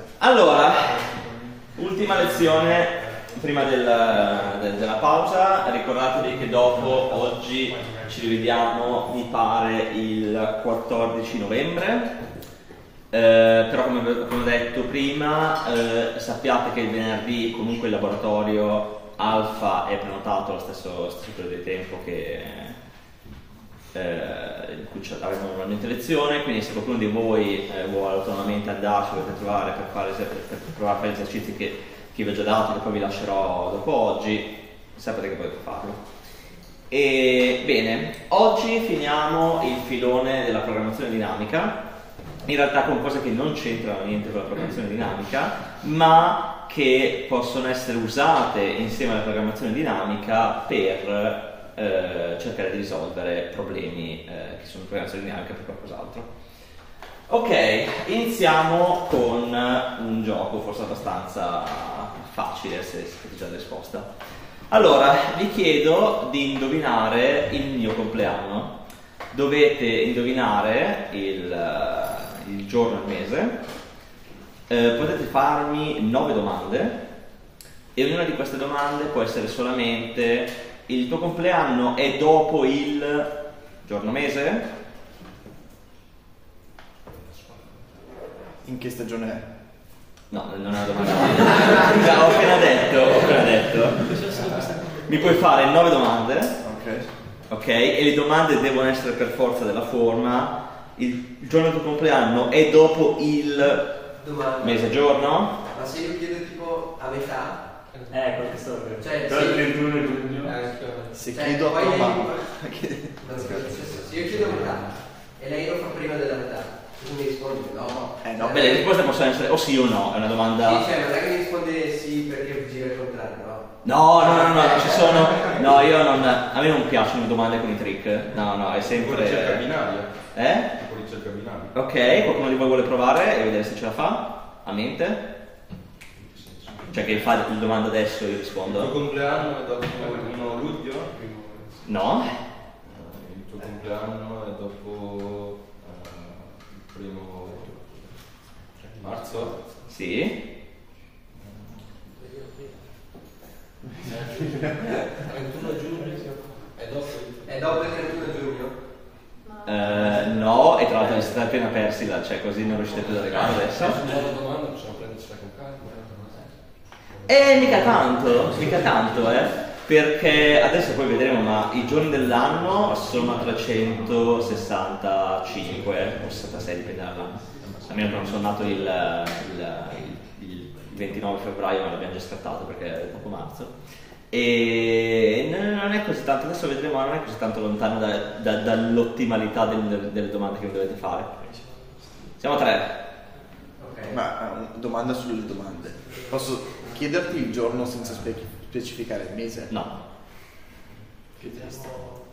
Allora, ultima lezione prima della pausa. Ricordatevi che dopo, oggi, ci rivediamo, mi pare, il 14 novembre. Però come ho detto prima, sappiate che il venerdì comunque il laboratorio alfa è prenotato allo stesso periodo di tempo in cui avremo normalmente lezione, quindi se qualcuno di voi vuole autonomamente andarci, potete trovare per provare a fare gli esercizi che vi ho già dato, che poi vi lascerò dopo oggi, sapete che potete farlo. E bene, oggi finiamo il filone della programmazione dinamica, in realtà con cose che non c'entrano niente con la programmazione dinamica, ma che possono essere usate insieme alla programmazione dinamica per cercare di risolvere problemi che sono in programmazione dinamica per qualcos'altro. Ok, iniziamo con un gioco forse abbastanza facile se sapete già la risposta. Allora, vi chiedo di indovinare il mio compleanno. Dovete indovinare il giorno e il mese. Potete farmi 9 domande e ognuna di queste domande può essere solamente: il tuo compleanno è dopo il giorno mese? In che stagione è? No, non è una domanda. Ho appena detto. Mi puoi fare 9 domande. Ok, e le domande devono essere per forza della forma: il giorno del tuo compleanno è dopo il mese giorno? Ma se io chiedo tipo a metà? Qualche storia. Cioè, però il 31 giugno. Se chiedo a tua mamma. Se io chiedo a metà e lei lo fa prima della metà, tu mi rispondi no? No, beh, le risposte possono essere o sì o no, è una domanda. Sì, cioè non è che mi risponde sì perché gira il contrario, no? No, ci sono. No, a me non piacciono le domande con i trick. No, è sempre. Ricerca binaria. Ricerca binaria. Ok, qualcuno di voi vuole provare e vedere se ce la fa? A mente? Cioè che fa la domanda adesso e io rispondo. Il tuo compleanno è dopo il 1 luglio? No. Il tuo compleanno è dopo il 1 marzo? Sì. 31 giugno? È dopo il 31 giugno? No, e tra l'altro vi siete appena persi là, cioè così non riuscite più ad arrivare adesso. Una domanda possiamo prendercela con calma. Mica tanto, perché adesso poi vedremo, ma i giorni dell'anno sono 365 o 66, dipende dall'anno. Almeno non sono nato il 29 febbraio, ma l'abbiamo già scartato perché è dopo marzo. E non è così tanto, adesso vedremo, ma non è così tanto lontano dall'ottimalità delle domande che vi dovete fare. Siamo a 3. Okay. Ma una domanda sulle domande. Posso chiederti il giorno senza specificare il mese? No. Che triste.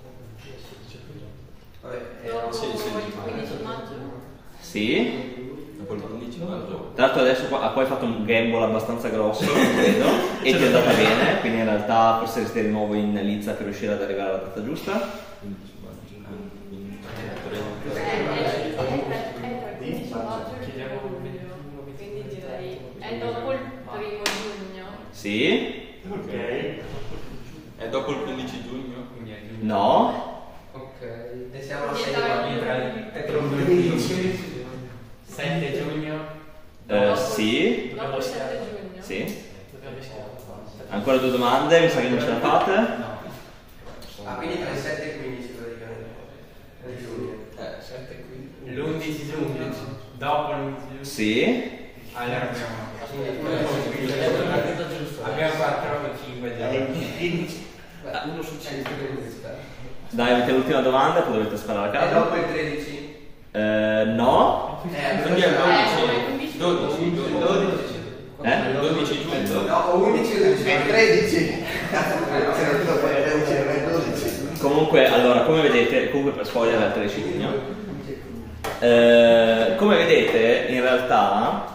Vabbè, Dopo sì, il 15 maggio? Sì. Dopo il 15 maggio. Tra l'altro adesso poi hai fatto un gamble abbastanza grosso, credo, e ti è andata bene, quindi in realtà forse resti di nuovo in lizza per riuscire ad arrivare alla data giusta. 15 maggio. È il 15 maggio e il 1 luglio, quindi direi è dopo il 1 giugno. Sì? Ok. È dopo il 15 giugno? No? ok. E siamo a Sì, 6 dai. È troppo difficile. 7 giugno. Sì? Dopo il 7 giugno? Sì? Ancora 2 domande, mi sa che non ce la fate? Ah, quindi tra il 7 e il 15 praticamente. Di giugno. 7 e 15. L'11 giugno. Dopo l'11 giugno. Sì? Allora abbiamo 4 o 5 giorni. Uno su 100 Dai, avete l'ultima domanda, poi dovete sparare a È caso. dopo il 13? No? Quindi è il 12. 12. 12. Eh? 12 giugno. No, 11 o 12? È 13! Se non dopo il 13 non è 12. Comunque, allora, come vedete, comunque per spoiler è il 13 giugno. Come vedete, in realtà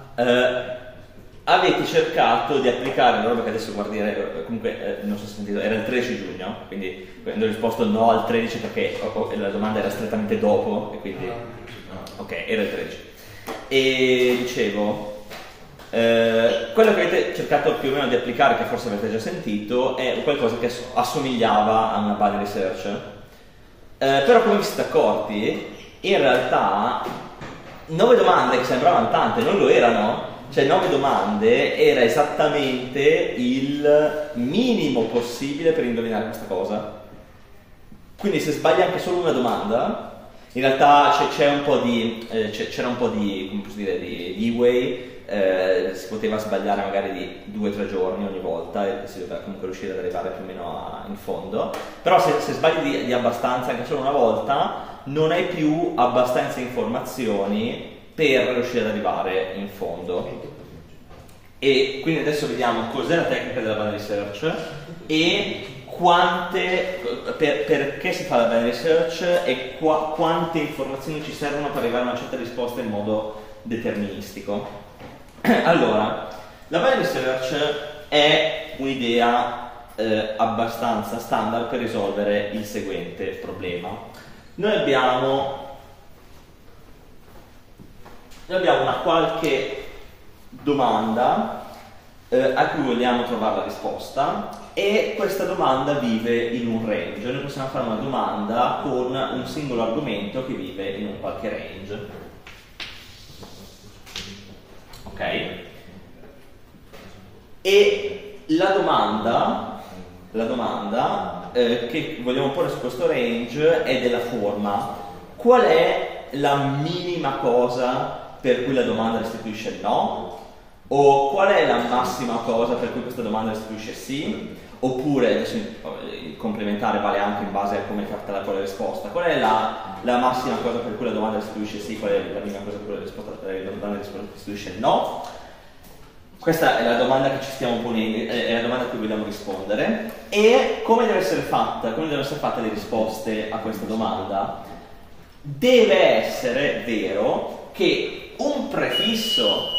avete cercato di applicare la roba che adesso guarderemo, comunque non so se sentito, era il 13 giugno, quindi ho risposto no al 13 perché la domanda era strettamente dopo, e quindi ok, era il 13. E dicevo, Quello che avete cercato più o meno di applicare, che forse avete già sentito, è qualcosa che assomigliava a una binary search. Però come vi siete accorti, in realtà 9 domande che sembravano tante non lo erano. Cioè 9 domande era esattamente il minimo possibile per indovinare questa cosa. Quindi se sbagli anche solo una domanda, in realtà c'era un po' di come posso dire, di leeway, si poteva sbagliare magari di 2 o 3 giorni ogni volta e si doveva comunque riuscire ad arrivare più o meno in fondo. Però se sbagli di abbastanza anche solo una volta, non hai più abbastanza informazioni per riuscire ad arrivare in fondo. E quindi adesso vediamo cos'è la tecnica della binary search e perché si fa la binary search e quante informazioni ci servono per arrivare a una certa risposta in modo deterministico. Allora, la binary search è un'idea abbastanza standard per risolvere il seguente problema. Noi abbiamo una qualche domanda a cui vogliamo trovare la risposta e questa domanda vive in un range. Noi possiamo fare una domanda con un singolo argomento che vive in un qualche range. Ok? E la domanda che vogliamo porre su questo range è della forma: qual è la minima cosa per cui la domanda restituisce no? O qual è la massima cosa per cui questa domanda restituisce sì? Oppure, adesso il complementare vale anche in base a come è fatta la risposta, qual è la massima cosa per cui la domanda restituisce sì? Qual è la minima cosa per cui la domanda restituisce no? Questa è la domanda che ci stiamo ponendo, è la domanda a cui vogliamo rispondere. E come devono essere fatte le risposte a questa domanda? Deve essere vero che un prefisso...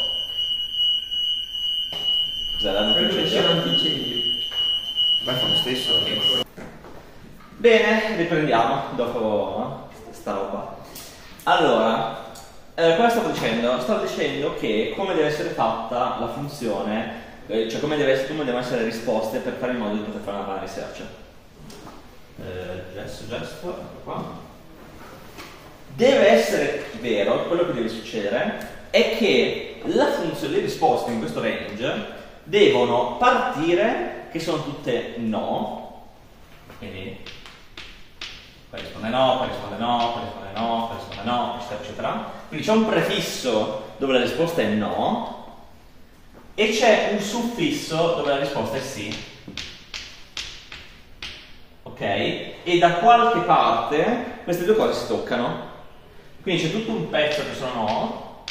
Cos'è l'anticendio? Beh, fa lo stesso. Bene, riprendiamo dopo sta roba. Allora, cosa stavo dicendo? Stavo dicendo che come deve essere fatta la funzione, cioè come devono essere le risposte per fare in modo di poter fare una binary search. Ecco qua. Deve essere vero, quello che deve succedere è che la funzione, le risposte in questo range devono partire che sono tutte no, quindi poi risponde no, poi risponde no, poi risponde no, poi risponde no, eccetera, eccetera. Quindi c'è un prefisso dove la risposta è no e c'è un suffisso dove la risposta è sì. Ok? E da qualche parte queste due cose si toccano. Quindi c'è tutto un pezzo che sono no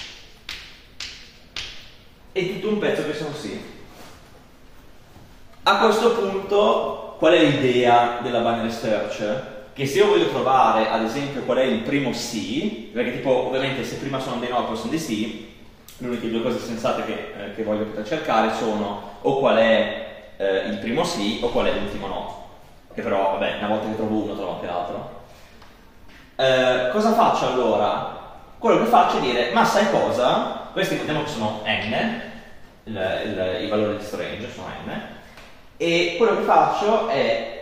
e tutto un pezzo che sono sì. A questo punto, qual è l'idea della binary search? Che se io voglio trovare, ad esempio, qual è il primo sì, perché tipo, ovviamente, se prima sono dei no e poi sono dei sì, le uniche due cose sensate che voglio poter cercare sono o qual è il primo sì o qual è l'ultimo no. Che però, vabbè, una volta che trovo uno, trovo anche l'altro. Cosa faccio allora? Quello che faccio è dire, ma sai cosa? Questi vediamo che sono n, i valori di questo range sono n, e quello che faccio è,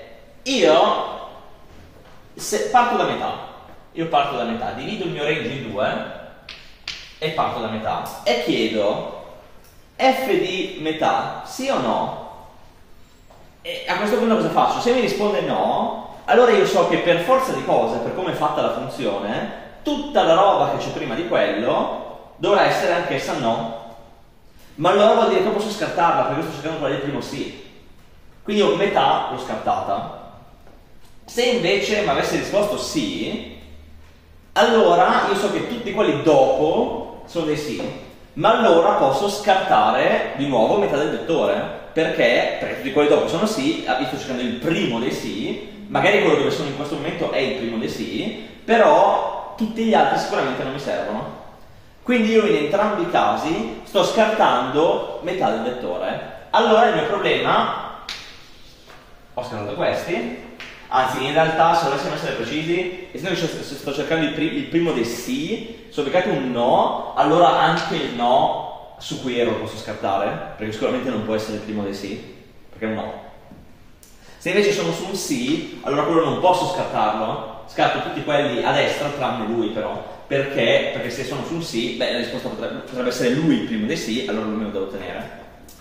parto da metà, divido il mio range in due e parto da metà e chiedo f di metà, sì o no? E a questo punto cosa faccio? Se mi risponde no, allora io so che per forza di cose, per come è fatta la funzione, tutta la roba che c'è prima di quello dovrà essere anch'essa no. Ma allora vuol dire che posso scartarla, perché sto cercando quella del primo sì. Quindi io metà l'ho scartata. Se invece mi avesse risposto sì, allora io so che tutti quelli dopo sono dei sì. Ma allora posso scartare di nuovo metà del vettore. Perché tutti quelli dopo sono sì, io sto cercando il primo dei sì, magari quello dove sono in questo momento è il primo dei sì, però tutti gli altri sicuramente non mi servono. Quindi io in entrambi i casi sto scartando metà del vettore. Allora il mio problema, ho scartato questi, anzi in realtà se volessimo essere precisi, essendo che sto cercando il primo dei sì, se ho beccato un no, allora anche il no su cui ero lo posso scartare, perché sicuramente non può essere il primo dei sì, perché è un no. Se invece sono su un sì, allora quello non posso scartarlo, scarto tutti quelli a destra tranne lui però. Perché? Perché se sono su un sì, beh, la risposta potrebbe essere lui il primo dei sì, allora lui me lo devo tenere.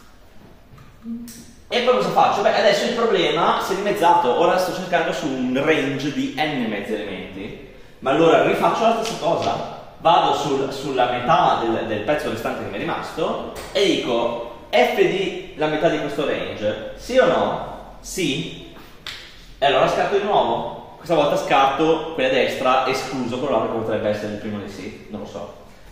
E poi cosa faccio? Beh, adesso il problema si è dimezzato, ora sto cercando su un range di n mezzi elementi, ma allora rifaccio la stessa cosa, vado sulla metà del pezzo restante che mi è rimasto e dico f di la metà di questo range, sì o no? Sì. E allora scarto di nuovo. Questa volta scarto quella a destra, escluso quello che potrebbe essere il primo dei sì, non lo so.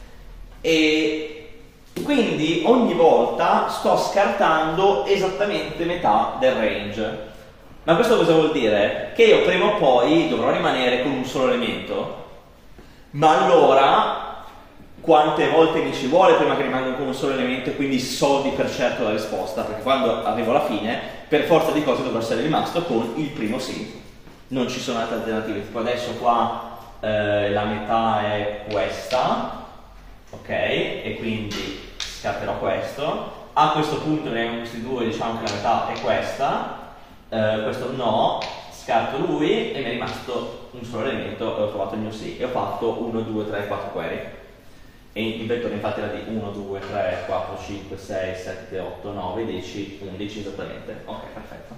E quindi ogni volta sto scartando esattamente metà del range. Ma questo cosa vuol dire? Che io prima o poi dovrò rimanere con un solo elemento. Ma allora quante volte mi ci vuole prima che rimanga con un solo elemento e quindi so di per certo la risposta? Perché quando arrivo alla fine, per forza di cose dovrò essere rimasto con il primo sì. Non ci sono altre alternative, tipo adesso qua la metà è questa, ok? E quindi scarterò questo. A questo punto ne abbiamo questi due, diciamo che la metà è questa, questo no, scarto lui e mi è rimasto un solo elemento e ho trovato il mio sì. E ho fatto 1, 2, 3, 4 query. E il vettore infatti era di 1, 2, 3, 4, 5, 6, 7, 8, 9, 10, 11 esattamente. Ok, perfetto.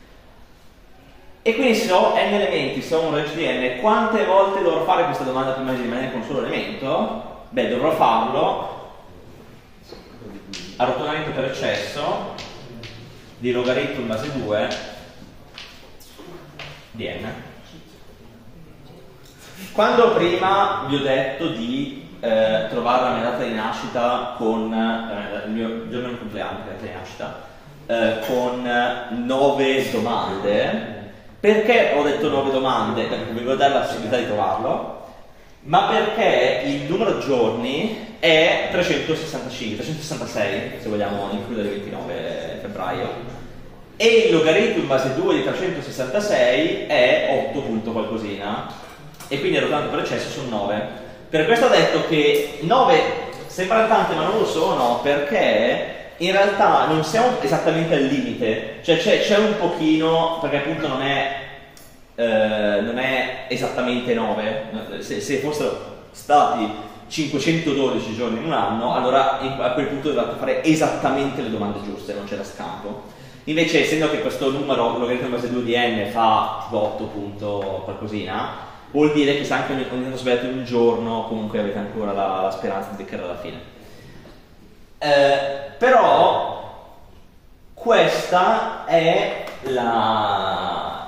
E quindi se ho n elementi, se ho un range di n, quante volte dovrò fare questa domanda prima di rimanere con un solo elemento? Beh, dovrò farlo a rotollamento per eccesso di logaritmo in base 2 di n. Quando prima vi ho detto di trovare la mia data di nascita con il mio giorno di compleanno, la data di nascita, con 9 domande. Perché ho detto 9 domande? Perché vi voglio dare la possibilità di trovarlo, ma perché il numero di giorni è 366, se vogliamo includere il 29 febbraio, e il logaritmo in base 2 di 366 è 8 punto qualcosina, e quindi rotando per eccesso sono 9. Per questo ho detto che 9 sembra tante ma non lo sono, perché in realtà non siamo esattamente al limite, cioè c'è un pochino, perché appunto non è esattamente 9, se fossero stati 512 giorni in un anno, allora a quel punto dovrete fare esattamente le domande giuste, non c'è da scampo. Invece, essendo che questo numero, logaritmo in base 2 di n, fa tipo 8 punto qualcosina, vuol dire che se anche ogni tanto sbagliate un giorno, comunque avete ancora la speranza di beccare alla fine. Però questa è la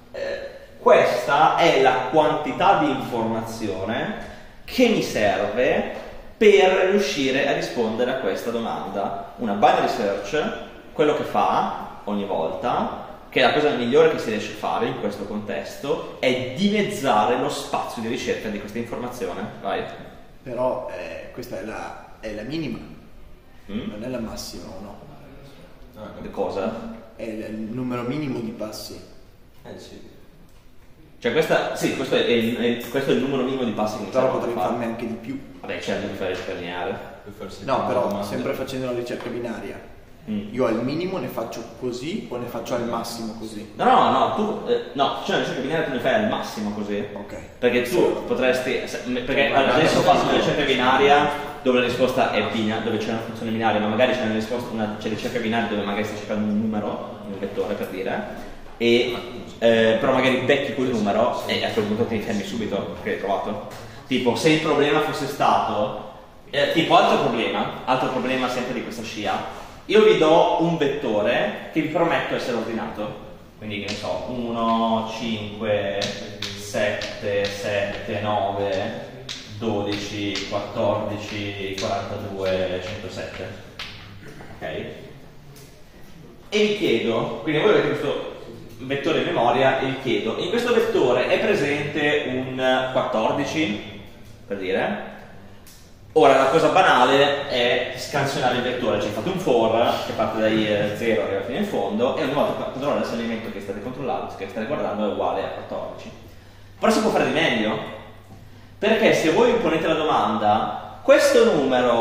quantità di informazione che mi serve per riuscire a rispondere a questa domanda. Una binary search, quello che fa ogni volta, che è la cosa migliore che si riesce a fare in questo contesto, è dimezzare lo spazio di ricerca di questa informazione. Vai. Però questa è la minima. Non è la massima o no? Cosa? È il numero minimo di passi. Sì. Cioè questa, sì, questo è il numero minimo di passi che mi Però serve potrei per fare. farne anche di più. Vabbè, certo di fare ricerca lineare. No, però sempre facendo la ricerca binaria. Io al minimo ne faccio così o ne faccio al massimo così? No, tu c'è una ricerca binaria tu ne fai al massimo così. Ok. Perché tu potresti, perché adesso ho fatto una ricerca binaria dove la risposta è binaria, dove c'è una funzione binaria, ma magari c'è c'è ricerca binaria dove magari stai cercando un numero, un vettore per dire, e però magari becchi quel numero e a quel punto ti fermi subito perché l'hai trovato. Tipo, se il problema fosse stato, tipo altro problema sempre di questa scia, io vi do un vettore che vi prometto essere ordinato, quindi che ne so, 1, 5, 7, 7, 9, 12, 14, 42, 107, ok? E vi chiedo, quindi voi avete questo vettore in memoria e vi chiedo, in questo vettore è presente un 14, per dire? Ora la cosa banale è scansionare il vettore, cioè fate un for che parte dai 0 e arriva fino in fondo e ogni volta controllare se l'elemento che state controllando, che state guardando è uguale a 14. Però si può fare di meglio, perché se voi mi ponete la domanda questo numero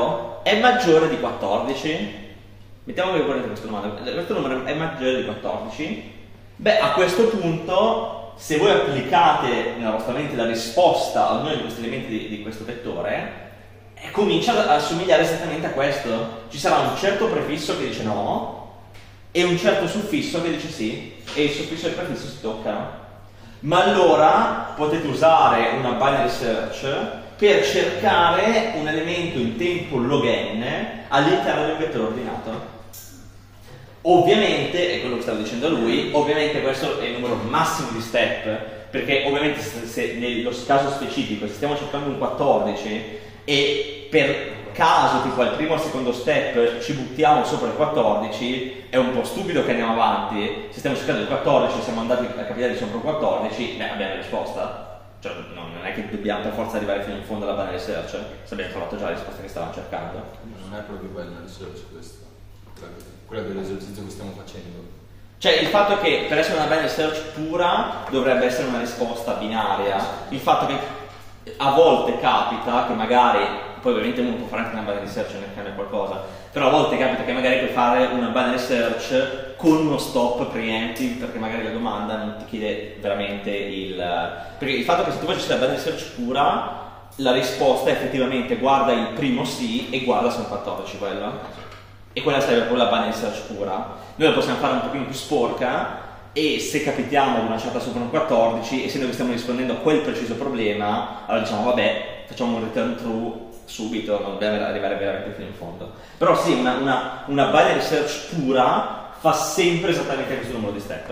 è maggiore di 14? Mettiamo che volete questa domanda, questo numero è maggiore di 14? Beh, a questo punto, se voi applicate nella vostra mente la risposta a ognuno di questi elementi di questo vettore, comincia a assomigliare esattamente a questo. Ci sarà un certo prefisso che dice no e un certo suffisso che dice sì, e il suffisso e il prefisso si toccano. Ma allora potete usare una binary search per cercare un elemento in tempo log n all'interno di un vettore ordinato. Ovviamente, è quello che stava dicendo lui, ovviamente questo è il numero massimo di step, perché ovviamente se nello caso specifico, se stiamo cercando un 14 e per caso tipo al primo o al secondo step ci buttiamo sopra il 14, è un po' stupido che andiamo avanti. Se stiamo cercando il 14 e siamo andati a capitare sopra il 14, beh, abbiamo la risposta. Cioè non è che dobbiamo per forza arrivare fino in fondo alla binary search, se abbiamo trovato già la risposta che stavamo cercando. Non è proprio binary search questa, quella dell'esercizio che stiamo facendo. Cioè il fatto che per essere una binary search pura dovrebbe essere una risposta binaria. Il fatto che a volte capita che magari, poi ovviamente uno può fare anche una binary search e ne cambia qualcosa, però a volte capita che magari puoi fare una binary search con uno stop preemptive, perché magari la domanda non ti chiede veramente perché il fatto che se tu facessi la binary search pura, la risposta effettivamente guarda il primo sì e guarda se è un 14 quello, e quella sarebbe poi la binary search pura. Noi la possiamo fare un pochino più sporca, e se capitiamo ad una certa sopra un 14, essendo che stiamo rispondendo a quel preciso problema, allora diciamo vabbè, facciamo un return true subito, non dobbiamo arrivare veramente fino in fondo. Però sì, una binary search pura fa sempre esattamente questo numero di step.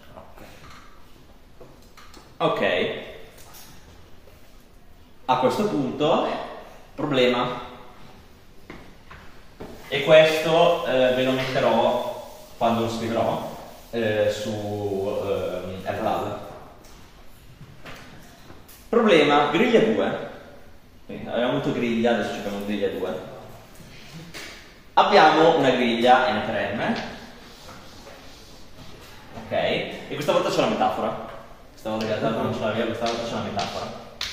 Ok. A questo punto, problema. E questo ve lo metterò quando lo scriverò su Erlab. Problema, griglia 2. Quindi, abbiamo avuto griglia, adesso cerchiamo griglia 2. Abbiamo una griglia n3m, ok? E questa volta c'è la metafora. Questa volta che non ce l'aveva, questa volta c'è la metafora.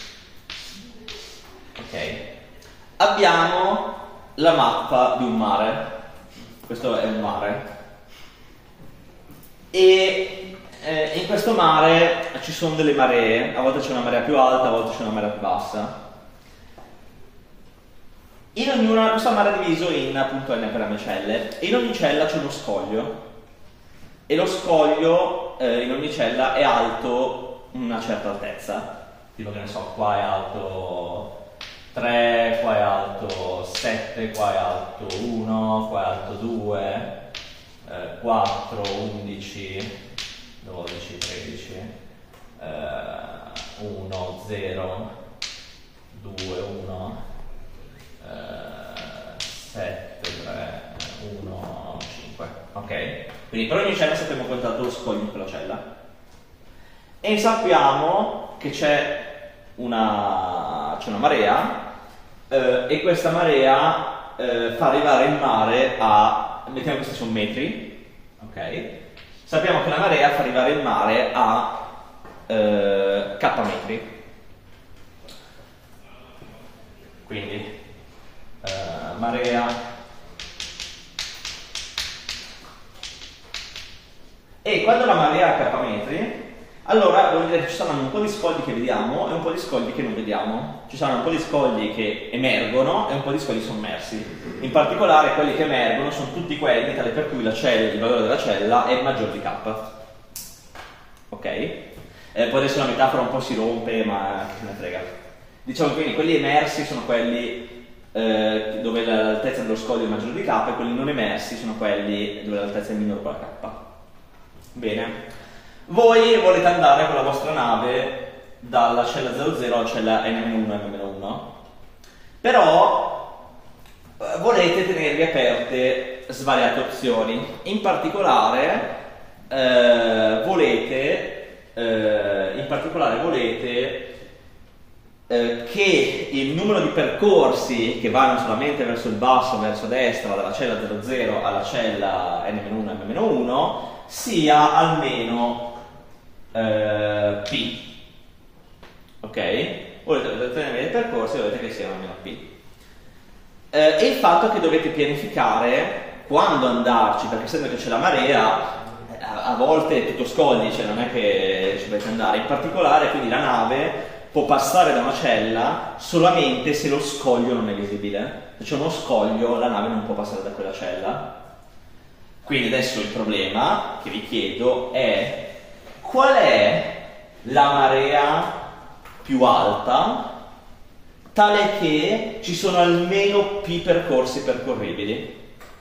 Ok. Abbiamo la mappa di un mare. Questo è un mare. E in questo mare ci sono delle maree, a volte c'è una marea più alta, a volte c'è una marea più bassa. In ognuna, questo mare è diviso in appunto n per m celle, e in ogni cella c'è uno scoglio, e lo scoglio in ogni cella è alto una certa altezza, tipo che ne so, qua è alto 3, qua è alto 7, qua è alto 1, qua è alto 2, 4, 11, 12, 13, 1, 0, 2, 1, 7, 3, 1, 5. Ok? Quindi per ogni cella sappiamo quanto è alto lo scoglio in quella cella. E sappiamo che c'è una marea e questa marea fa arrivare il mare a, mettiamo che questi sono metri, ok? Sappiamo che la marea fa arrivare il mare a k metri. Quindi marea e quando la marea è k metri, allora vuol dire che ci saranno un po' di scogli che vediamo e un po' di scogli che non vediamo. Ci saranno un po' di scogli che emergono e un po' di scogli sommersi. In particolare quelli che emergono sono tutti quelli tali per cui il valore della cella è maggiore di k. Ok? Poi adesso la metafora un po' si rompe, ma che ne frega. Diciamo quindi quelli emersi sono quelli dove l'altezza dello scoglio è maggiore di k, e quelli non emersi sono quelli dove l'altezza è minore con la k. Bene. Voi volete andare con la vostra nave dalla cella 00 alla cella n-1 m-1, però volete tenervi aperte svariate opzioni. In particolare volete che il numero di percorsi che vanno solamente verso il basso, verso destra, dalla cella 00 alla cella n-1 m-1 sia almeno P. Ok? Volete tenere i percorsi e volete che siano almeno P. e il fatto che dovete pianificare quando andarci, perché essendo che c'è la marea, a volte è tutto scogli, cioè non è che ci dovete andare. In particolare, quindi la nave può passare da una cella solamente se lo scoglio non è visibile. Se c'è uno scoglio, la nave non può passare da quella cella. Quindi adesso il problema che vi chiedo è: qual è la marea più alta tale che ci sono almeno P percorsi percorribili?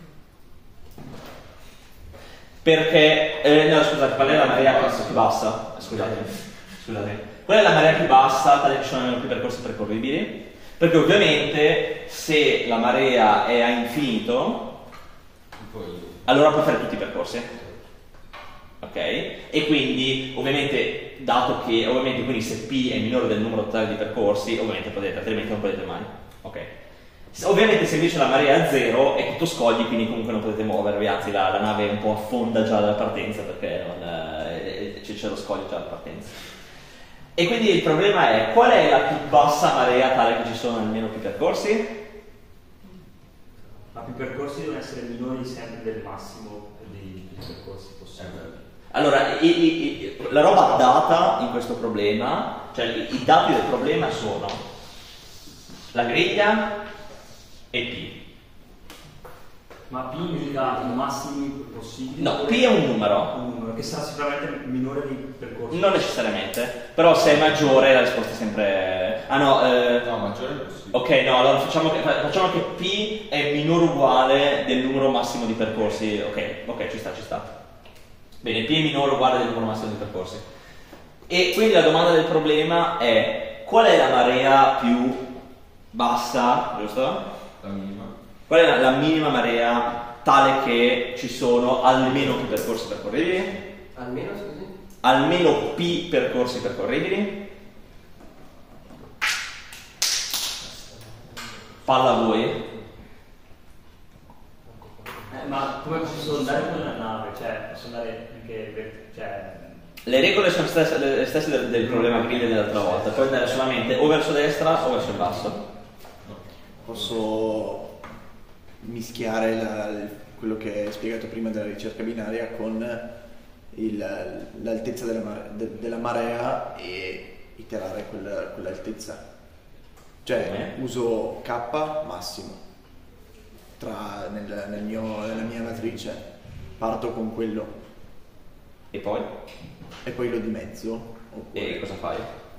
Perché, no scusate, qual è la marea più bassa? Scusate. Qual è la marea più bassa tale che ci sono almeno P percorsi percorribili? Perché ovviamente se la marea è a infinito, allora può fare tutti i percorsi. Ok? E quindi ovviamente, dato che quindi se P è minore del numero totale di percorsi, ovviamente potete, altrimenti non potete mai. Ok? Ovviamente se invece la marea è a zero è tutto scogli, quindi comunque non potete muovervi, anzi la nave un po' affonda già dalla partenza perché c'è lo scoglio già alla partenza. E quindi il problema è: qual è la più bassa marea tale che ci sono almeno più percorsi? Ma più percorsi devono essere minori sempre del massimo di percorsi possibili. Allora, la roba data in questo problema, cioè i dati del problema sono la griglia e P. Ma P indica i massimi possibili? No, P è un numero. Un numero che sarà sicuramente minore di percorsi. Non necessariamente, però se è maggiore la risposta è sempre... Ah no, no, maggiore è possibile. Ok, no, allora facciamo che P è minore o uguale del numero massimo di percorsi. Ok, ci sta. Bene, P è minore o uguale del numero massimo di percorsi. E quindi la domanda del problema è: qual è la marea più bassa, giusto? La minima. Qual è la minima marea tale che ci sono almeno più percorsi percorribili? Almeno, scusi? Almeno P percorsi percorribili? Palla a voi. Ma come posso andare con la nave? Cioè, posso andare anche... Le regole sono le stesse del problema griglia dell'altra volta. Puoi andare solamente o verso destra o verso il basso. Posso mischiare quello che hai spiegato prima della ricerca binaria con l'altezza della marea e iterare quell'altezza. Cioè uso K massimo nella mia matrice, parto con quello e poi lo dimezzo. E cosa fai?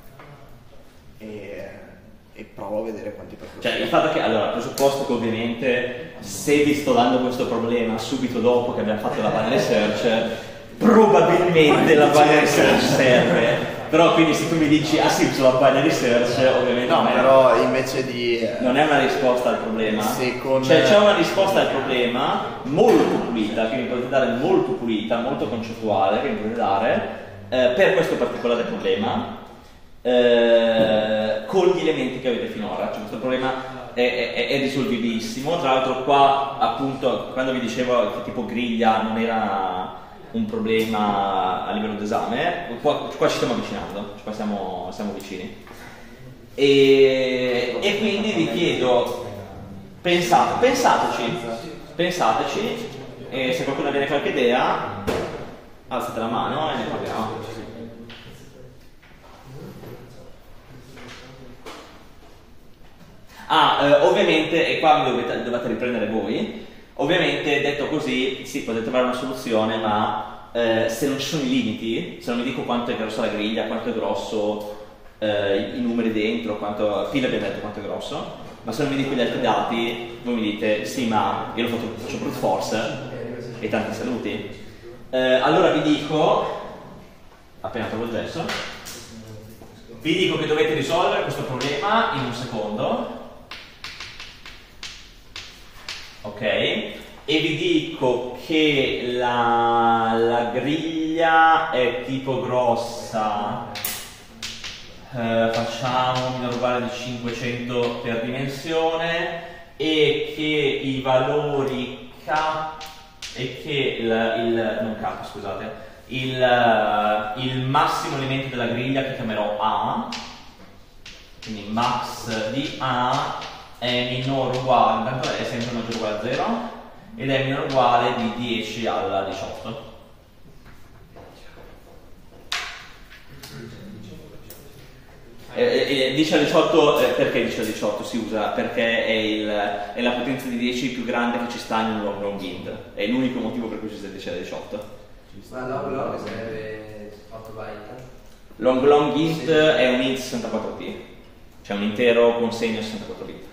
E provo a vedere quanti percorsi. Cioè il fatto che, allora, presupposto che ovviamente se vi sto dando questo problema subito dopo che abbiamo fatto la binary search, probabilmente la binary search serve. Però quindi se tu mi dici sì, uso la binary search, ovviamente no, però invece di non è una risposta al problema. Cioè c'è una risposta al problema molto pulita, che mi potete dare, molto pulita, molto concettuale, che mi potete dare per questo particolare problema, con gli elementi che avete finora. Cioè questo problema è risolvibilissimo. Tra l'altro qua appunto quando vi dicevo che tipo griglia non era un problema a livello d'esame, qua ci stiamo avvicinando, qua siamo vicini. E quindi vi chiedo, pensateci, e se qualcuno viene qualche idea alzate la mano e ne parliamo. Ovviamente, e qua mi dovete riprendere voi, ovviamente detto così, sì, potete trovare una soluzione, ma se non ci sono i limiti, se non vi dico quanto è grossa la griglia, quanto è grosso i numeri dentro, quanto P l'abbiamo detto quanto è grosso, ma se non vi dico gli altri dati, voi mi dite sì, ma io faccio brute force e tanti saluti. Allora vi dico, appena trovo il gesso, vi dico che dovete risolvere questo problema in un secondo. Ok, e vi dico che la griglia è tipo grossa, facciamo un uguale di 500 per dimensione, e che i valori K e che non K, scusate, il massimo elemento della griglia che chiamerò A, quindi max di A, è minore o uguale, intanto è sempre maggiore o uguale a 0, ed è minore o uguale di 10 alla 18. E 10 alla 18, perché 10 alla 18 si usa? Perché è la potenza di 10 più grande che ci sta in un long int. È l'unico motivo per cui ci sta 10 alla 18. Ma long sarebbe 8 byte? Long int è un int 64p, cioè un intero consegno 64 bit.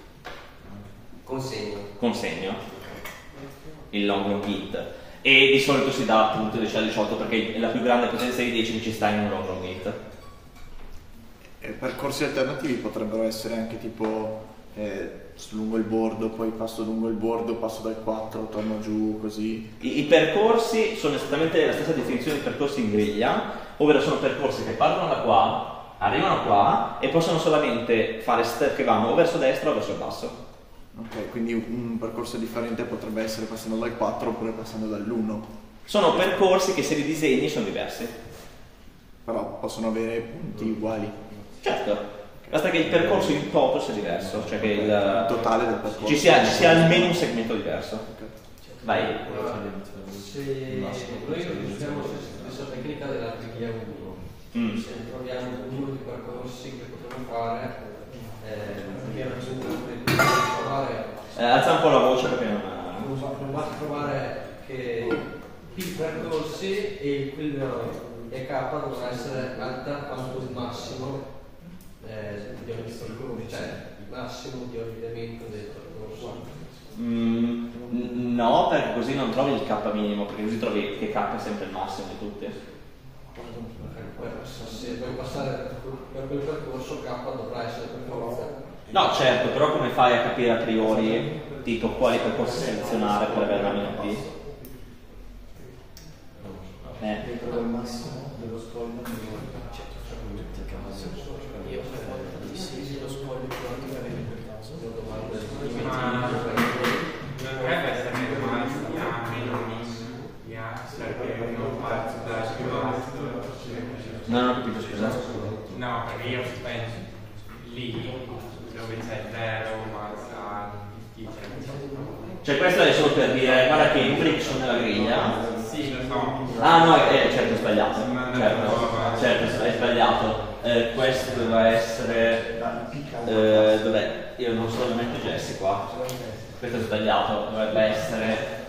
Consegno. Il long int. E di solito si dà appunto 10 alla 18 perché è la più grande potenza di 10 che ci sta in un long int. Percorsi alternativi potrebbero essere anche tipo lungo il bordo, poi passo lungo il bordo, passo dal 4, torno giù, così. I percorsi sono esattamente la stessa definizione di percorsi in griglia, ovvero sono percorsi che partono da qua, arrivano qua e possono solamente fare step che vanno o verso destra o verso il basso. Ok, quindi un percorso differente potrebbe essere passando dal 4 oppure passando dall'1. Sono percorsi che se li disegni sono diversi. Però possono avere punti uguali. Certo, basta che il percorso in toto sia diverso, cioè che il totale del percorso ci sia almeno un segmento diverso. Vai. Se noi usiamo la stessa tecnica della griglia 1, se troviamo un numero di percorsi che potremmo fare, abbiamo provare. Alza un po' la voce perché non basta provare che i percorsi e e K dovrà essere alta quanto il massimo di ogni percorso, cioè il massimo di ogni elemento del percorso. No, perché così non trovi il K minimo, perché così trovi che K è sempre il massimo di tutti. Se vuoi passare per quel percorso, K dovrà essere per forza. No, certo, però come fai a capire a priori tipo quali percorsi selezionare per avere la meno P? Dentro del massimo dello scoglio io lo scoglio più alto che avevo in quel caso. Ma non dovrebbe essere mai meno perché non parto da più alto. Non ho capito, scusa. No, perché io penso lì dove c'è 0 mazza cioè questo è solo per dire guarda che i numeri che sono nella griglia. Sì, lo so. Ah no, certo è sbagliato. Certo è sbagliato. Questo doveva essere dov'è? Io non so dove metto Jesse qua. Questo è sbagliato, dovrebbe essere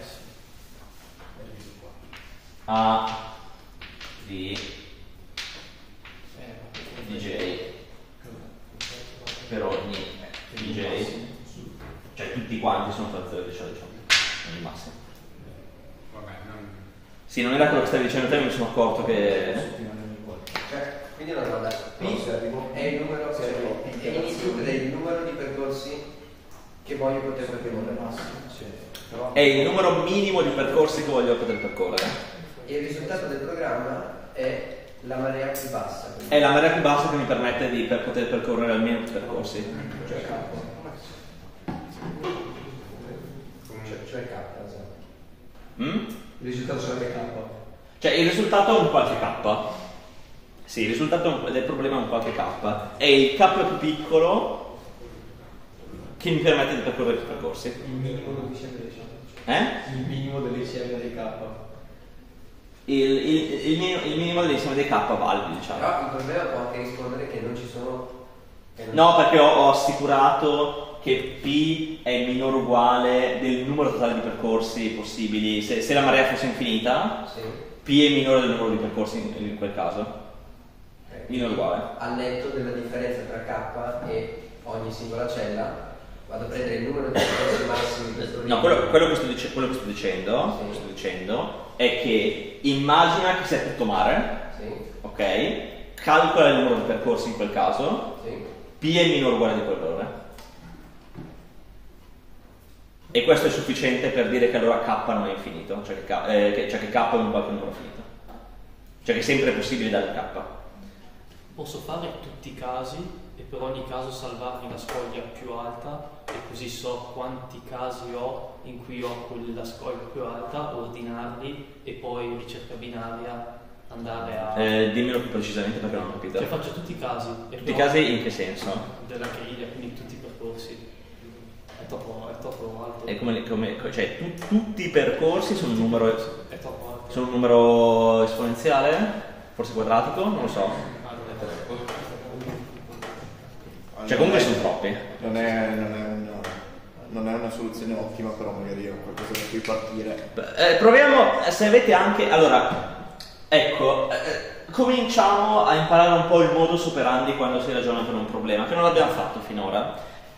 A D DJ per ogni DJ, cioè tutti quanti sono tra 0 e 18, non il massimo. Vabbè, sì, non era quello che stavi dicendo te, mi sono accorto che quindi non guarda, P è il numero, è l'inizio del numero di percorsi che voglio poter percorrere. È il numero minimo di percorsi che voglio poter percorrere. E il risultato del programma è la marea più bassa. È la marea più bassa che mi permette di poter percorrere almeno più percorsi. Cioè K, esatto. Il risultato sarebbe K. Cioè il risultato è un qualche K. Sì, il risultato del problema è un qualche K. È il K più piccolo che mi permette di percorrere più percorsi. Il minimo dell'insieme dei Il minimo dell'insieme dei K. Il minimo dell'insieme dei K validi, diciamo. Però il problema può anche rispondere che non ci sono. No, perché ho assicurato che P è minore o uguale del numero totale di percorsi possibili. Se la marea fosse infinita, sì. P è minore del numero di percorsi in quel caso. Minore o uguale. Al netto della differenza tra K e ogni singola cella, vado a prendere il numero di percorsi massimi di questo No, quello che sto dicendo è che immagina che sia tutto mare, sì. Ok? Calcola il numero di percorsi in quel caso, Sì. P è minore o uguale di quel valore. E questo è sufficiente per dire che allora K non è infinito, cioè che K è un qualche numero finito. Cioè che sempre è possibile dare K. Posso fare tutti i casi e per ogni caso salvarmi la soglia più alta e così so quanti casi ho in cui ho quella soglia più alta, ordinarli e poi ricerca binaria andare a... Dimmelo più precisamente perché non ho capito. Cioè faccio tutti i casi. Tutti i casi in che senso? Della griglia, quindi tutti i percorsi. troppo alto. È cioè, tutti i percorsi sono un numero, È troppo alto. sono un numero esponenziale? Forse quadratico? Non lo so. Cioè comunque sono troppi. Non è una soluzione ottima, però magari è qualcosa da cui partire. Proviamo, se avete anche... Allora, ecco, cominciamo a imparare un po' il modus operandi quando si ragiona per un problema, che non l'abbiamo fatto finora.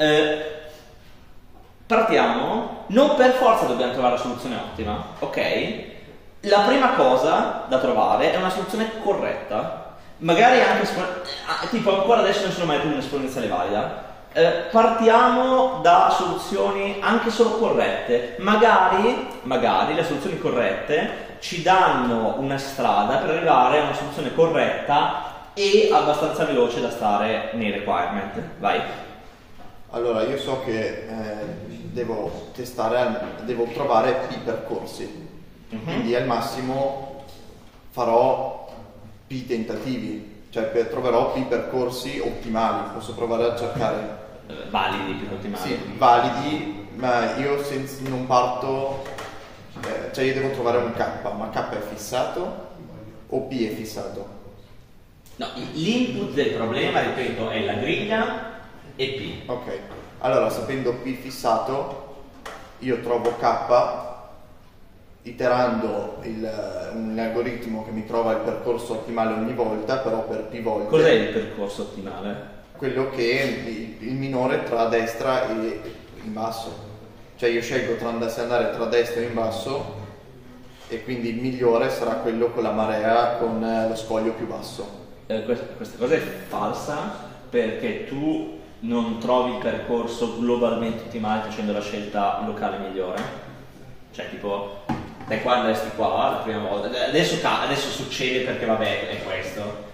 Partiamo, non per forza dobbiamo trovare la soluzione ottima, ok? La prima cosa da trovare è una soluzione corretta, magari anche, tipo ancora adesso non sono mai più un'esponenziale valida. Partiamo da soluzioni anche solo corrette, magari le soluzioni corrette ci danno una strada per arrivare a una soluzione corretta e abbastanza veloce da stare nei requirement. Vai. Allora, io so che devo trovare più percorsi, quindi al massimo farò più tentativi, cioè troverò più percorsi ottimali, posso provare a cercare validi, più ottimali. Sì, validi, ma io non parto, cioè io devo trovare un K, ma K è fissato o P è fissato? No, l'input del problema, ripeto, è la griglia e P. Ok, allora sapendo P fissato, io trovo K iterando un algoritmo che mi trova il percorso ottimale ogni volta, però per P volte. Cos'è il percorso ottimale? Quello che è il minore tra destra e in basso. Cioè io scelgo se andare tra destra e in basso, e quindi il migliore sarà quello con la marea con lo scoglio più basso. Questa cosa è falsa, perché tu non trovi il percorso globalmente ottimale facendo la scelta locale migliore. Cioè tipo, da qua andresti qua la prima volta, adesso succede perché vabbè è questo.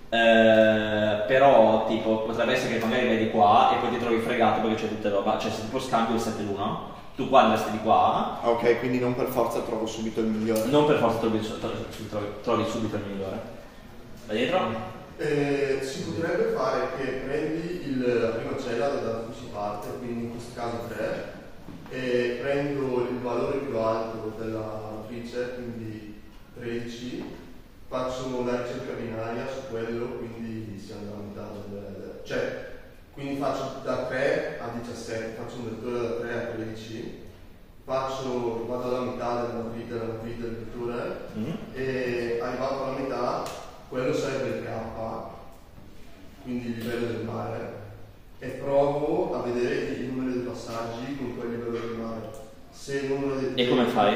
Però tipo potrebbe essere che magari vai di qua e poi ti trovi fregato perché c'è tutta roba, cioè se tipo scambio il 7-1, tu qua andresti di qua. Ok, quindi non per forza trovo subito il migliore. Non per forza trovi subito il migliore. Da dietro? Si potrebbe fare che prendi la prima cella da cui si parte, quindi in questo caso 3, e prendo il valore più alto della matrice, quindi 13, faccio la ricerca binaria su quello, quindi siamo alla metà cioè quindi faccio da 3 a 17, faccio un vettore da 3 a 13, vado alla metà della matrice del vettore e arrivato alla metà, quello sarebbe il K, quindi il livello del mare, e provo a vedere il numero dei passaggi con quel livello del mare. Se il numero dei... E come fai?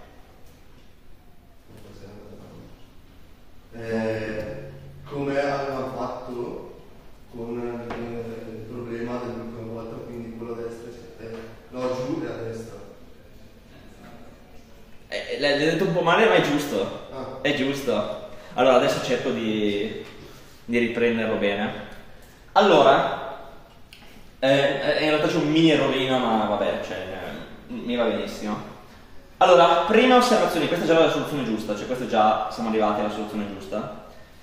Come avevamo fatto con il problema dell'ultima volta, quindi quello a destra, no, giù e a destra. L'hai detto un po' male, ma è giusto. È giusto. Allora adesso cerco di riprenderlo bene. Allora, in realtà c'è un mini errorino, ma vabbè, cioè, mi va benissimo. Allora, prima osservazione, questa è già la soluzione giusta, cioè questa già siamo arrivati alla soluzione giusta.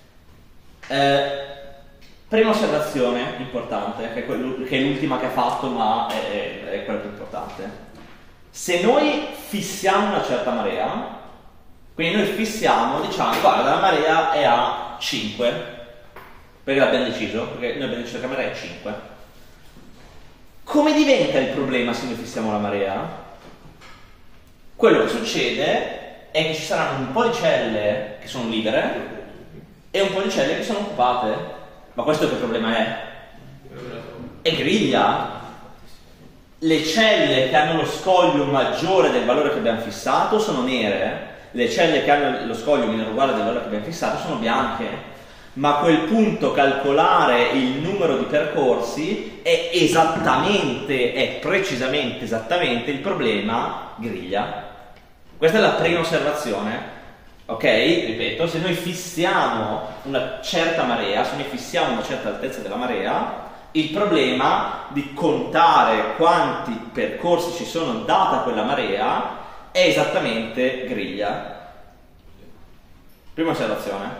Prima osservazione importante, che è l'ultima che ha fatto, ma è quella più importante. Se noi fissiamo una certa marea, quindi noi fissiamo, diciamo, guarda, la marea è a 5, perché l'abbiamo deciso, perché noi abbiamo deciso che la marea è 5. Come diventa il problema se noi fissiamo la marea? Quello che succede è che ci saranno un po' di celle che sono libere e un po' di celle che sono occupate. Ma questo che problema è? È griglia. Le celle che hanno lo scoglio maggiore del valore che abbiamo fissato sono nere, le celle che hanno lo scoglio minore uguale del valore che abbiamo fissato sono bianche. Ma a quel punto calcolare il numero di percorsi è precisamente esattamente il problema griglia. Questa è la prima osservazione, ok? Ripeto, se noi fissiamo una certa marea, se noi fissiamo una certa altezza della marea, il problema di contare quanti percorsi ci sono data quella marea è esattamente griglia. Prima osservazione.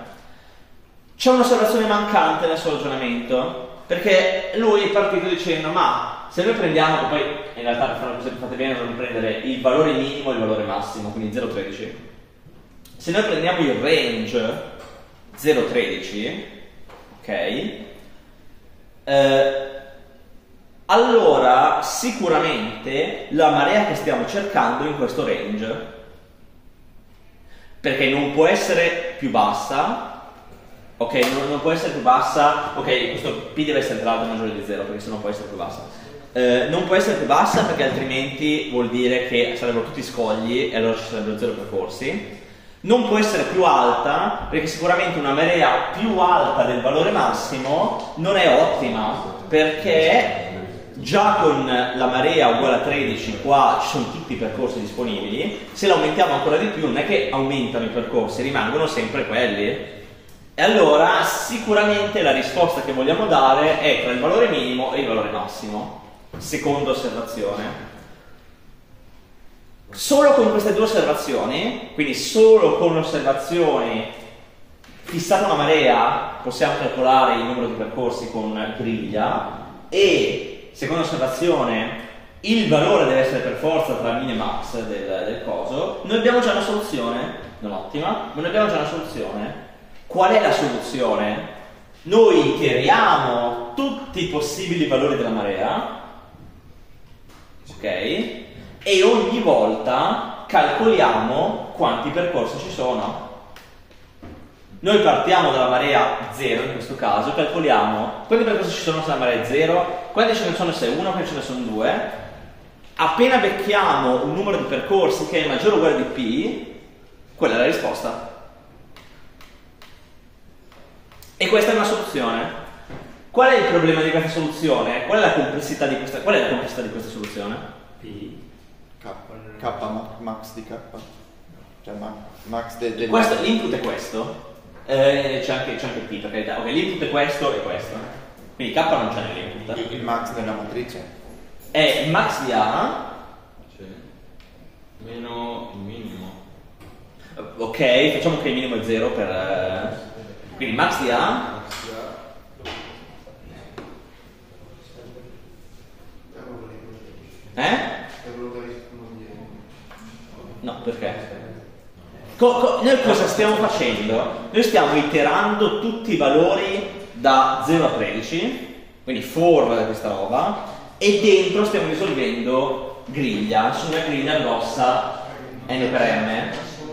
C'è un'osservazione mancante nel suo ragionamento, perché lui è partito dicendo ma se noi prendiamo, poi in realtà per fare una cosa che fate bene dobbiamo prendere il valore minimo e il valore massimo, quindi 0,13. Se noi prendiamo il range 0,13, ok? Allora sicuramente la marea che stiamo cercando è in questo range, perché non può essere più bassa, ok? Non può essere più bassa, ok? Questo P deve essere tra l'altro maggiore di 0, perché sennò può essere più bassa. Non può essere più bassa perché altrimenti vuol dire che sarebbero tutti scogli e allora ci sarebbero 0 percorsi. Non può essere più alta perché sicuramente una marea più alta del valore massimo non è ottima, perché già con la marea uguale a 13 qua ci sono tutti i percorsi disponibili. Se l'aumentiamo ancora di più non è che aumentano i percorsi, rimangono sempre quelli. E allora sicuramente la risposta che vogliamo dare è tra il valore minimo e il valore massimo. Seconda osservazione. Solo con queste due osservazioni, quindi solo con osservazioni fissata una marea, possiamo calcolare il numero di percorsi con griglia, e seconda osservazione, il valore deve essere per forza tra min e max del coso. Noi abbiamo già una soluzione, non ottima, ma noi abbiamo già una soluzione. Qual è la soluzione? Noi iteriamo tutti i possibili valori della marea, ok? E ogni volta calcoliamo quanti percorsi ci sono. Noi partiamo dalla marea 0 in questo caso, calcoliamo quanti percorsi ci sono se la marea è 0, quanti ce ne sono se è 1, quanti ce ne sono 2. Appena becchiamo un numero di percorsi che è maggiore o uguale di P, quella è la risposta. E questa è una soluzione. Qual è il problema di questa soluzione? Qual è la complessità di questa soluzione? P. K max di K. Cioè max del... L'input è questo. C'è anche P, per carità. Ok, l'input è questo e questo. Quindi K non c'è nell'input. Il max della matrice è il max di A meno il minimo. Ok, facciamo che il minimo è 0 per... Quindi max di A no, perché? Noi cosa stiamo facendo? Noi stiamo iterando tutti i valori da 0 a 13, quindi for questa roba, e dentro stiamo risolvendo griglia su una griglia grossa n per m,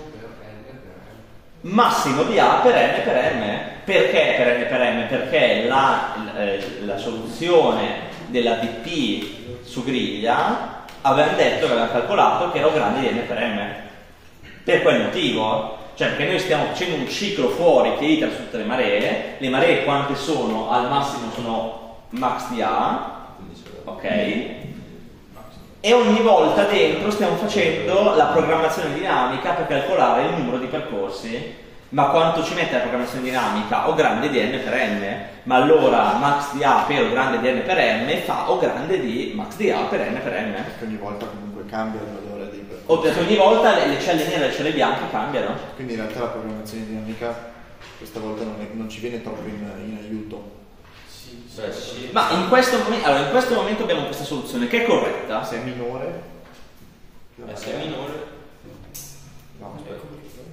massimo di A per n per m. Perché per n per m? Perché la soluzione della dp su griglia avevamo detto, avevamo calcolato che era grande di n per m. Per quel motivo, cioè perché noi stiamo facendo un ciclo fuori che itera su tutte le maree quante sono? Al massimo sono max di A, ok? E ogni volta dentro stiamo facendo la programmazione dinamica per calcolare il numero di percorsi. Ma quanto ci mette la programmazione dinamica? O grande di n per n, ma allora max di A per O grande di n per m fa O grande di max di A per n per m. Perché ogni volta comunque cambia il valore dei percorsi. O perché ogni volta le celle nere e le celle bianche cambiano. Quindi in realtà la programmazione dinamica questa volta non ci viene troppo in aiuto. Sì. Ma in questo momento abbiamo questa soluzione che è corretta. Se è minore? Se è minore? No, aspetta.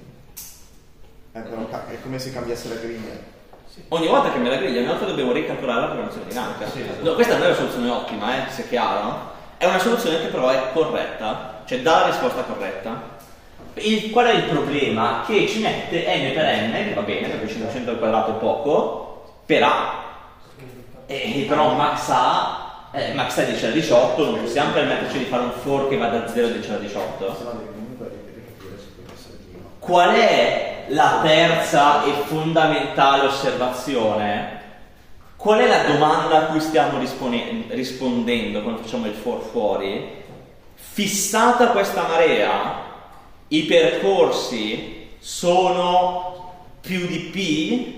Però è come se cambiasse la griglia. Ogni volta che cambia la griglia, ogni volta dobbiamo ricalcolare la programmazione dinamica. No, questa non è una soluzione ottima, se è chiaro, no? È una soluzione che però è corretta, cioè dà la risposta corretta. Qual è il problema? Che ci mette n per n, che va bene, perché 500 al quadrato è poco, per A. E però max A è 10 alla 18, non possiamo permetterci di fare un for che va da 0 a 10 alla 18. Qual è la terza e fondamentale osservazione? Qual è la domanda a cui stiamo rispondendo quando facciamo il for fuori? Fissata questa marea, i percorsi sono più di P?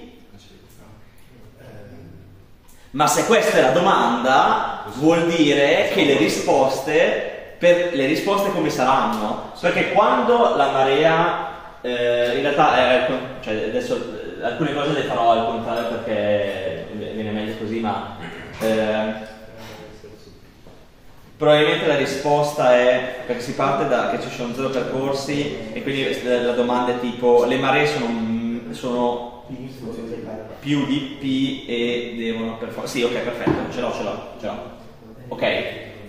Ma se questa è la domanda, vuol dire che le risposte come saranno? Perché quando la marea... in realtà cioè adesso alcune cose le farò al contrario perché viene meglio così, ma Probabilmente la risposta è perché si parte da che ci sono 0 percorsi e quindi la domanda è tipo le maree sono più di P e devono per forza. Sì, ok, perfetto, ce l'ho. Ok.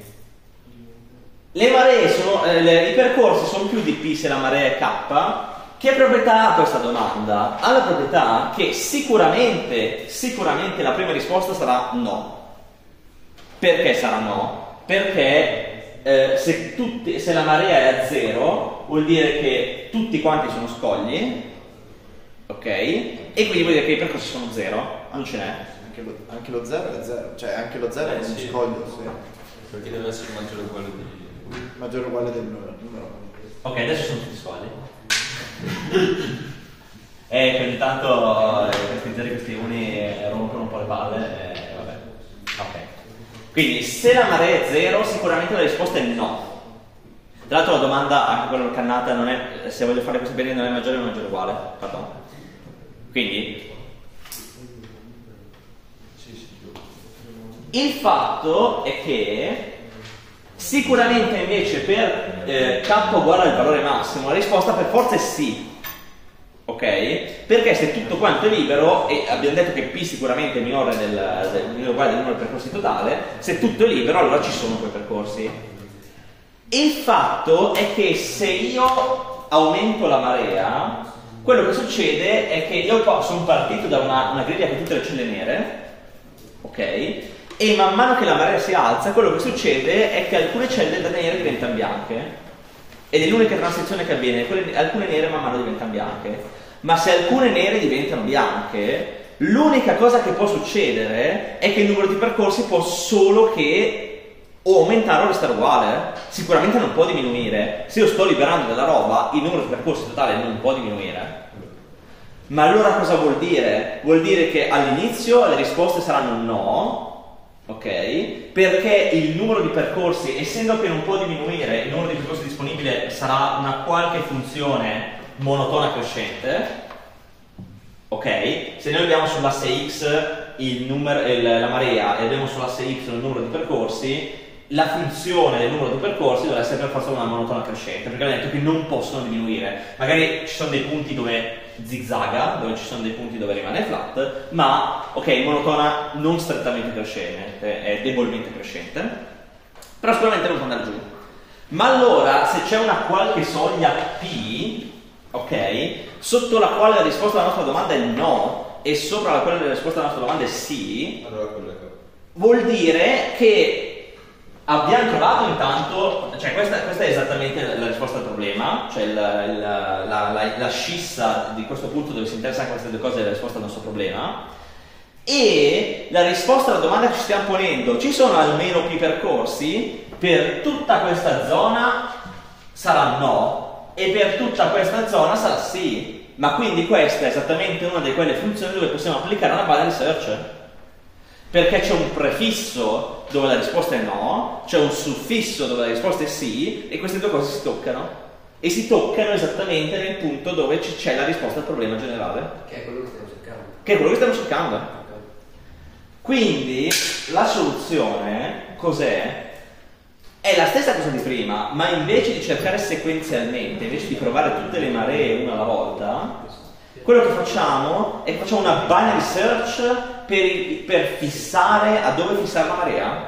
Le maree sono i percorsi sono più di P se la marea è K. Che proprietà ha questa domanda? Ha la proprietà che sicuramente la prima risposta sarà no. Perché sarà no? Perché se la marea è a 0 vuol dire che tutti quanti sono scogli, ok? E quindi vuol dire che i percorsi sono 0, non ce n'è. Anche lo 0 è 0, cioè anche lo 0 è uno scoglio, sì. Perché deve essere maggiore o uguale Maggiore o uguale del numero. Ok, adesso sono tutti scogli. Ogni tanto questi uni rompono un po' le palle vabbè. Ok. Quindi se la marea è 0 sicuramente la risposta è no. Tra l'altro la domanda, anche quella cannata, non è se voglio fare questo bene non è maggiore o maggiore o uguale. Pardon. Quindi il fatto è che sicuramente invece per k uguale al valore massimo la risposta per forza è sì, ok? Perché se tutto quanto è libero, e abbiamo detto che p sicuramente è minore uguale del numero di percorsi totale, se tutto è libero allora ci sono quei percorsi. Il fatto è che se io aumento la marea, quello che succede è che io sono partito da una griglia con tutte le celle nere, ok? E man mano che la marea si alza, quello che succede è che alcune celle da nere diventano bianche. Ed è l'unica transizione che avviene, alcune nere man mano diventano bianche. Ma se alcune nere diventano bianche, l'unica cosa che può succedere è che il numero di percorsi può solo che o aumentare o restare uguale. Sicuramente non può diminuire. Se io sto liberando della roba, il numero di percorsi totale non può diminuire. Ma allora cosa vuol dire? Vuol dire che all'inizio le risposte saranno no, ok? Perché il numero di percorsi, essendo che non può diminuire, il numero di percorsi disponibile sarà una qualche funzione monotona crescente, ok? Se noi abbiamo sull'asse x la marea e abbiamo sull'asse y il numero di percorsi, la funzione del numero di percorsi deve essere per forza una monotona crescente, perché abbiamo detto che non possono diminuire. Magari ci sono dei punti dove zigzaga, dove ci sono dei punti dove rimane flat, ma ok, monotona non strettamente crescente, è debolmente crescente, però sicuramente non può andare giù. Ma allora se c'è una qualche soglia P, ok, sotto la quale la risposta alla nostra domanda è no e sopra la quale la risposta alla nostra domanda è sì, allora vuol dire che abbiamo trovato intanto, cioè questa è esattamente la risposta al problema, cioè la scissa di questo punto dove si interessano queste due cose è la risposta al nostro problema, e la risposta alla domanda che ci stiamo ponendo: ci sono almeno più percorsi? Per tutta questa zona sarà no e per tutta questa zona sarà sì, ma quindi questa è esattamente una di quelle funzioni dove possiamo applicare una binary search, perché c'è un prefisso dove la risposta è no, c'è un suffisso dove la risposta è sì, e queste due cose si toccano. E si toccano esattamente nel punto dove c'è la risposta al problema generale. Che è quello che stiamo cercando. Che è quello che stiamo cercando. Quindi la soluzione cos'è? È la stessa cosa di prima, ma invece di cercare sequenzialmente, invece di provare tutte le maree una alla volta, quello che facciamo è che facciamo una binary search per fissare a dove fissare la marea.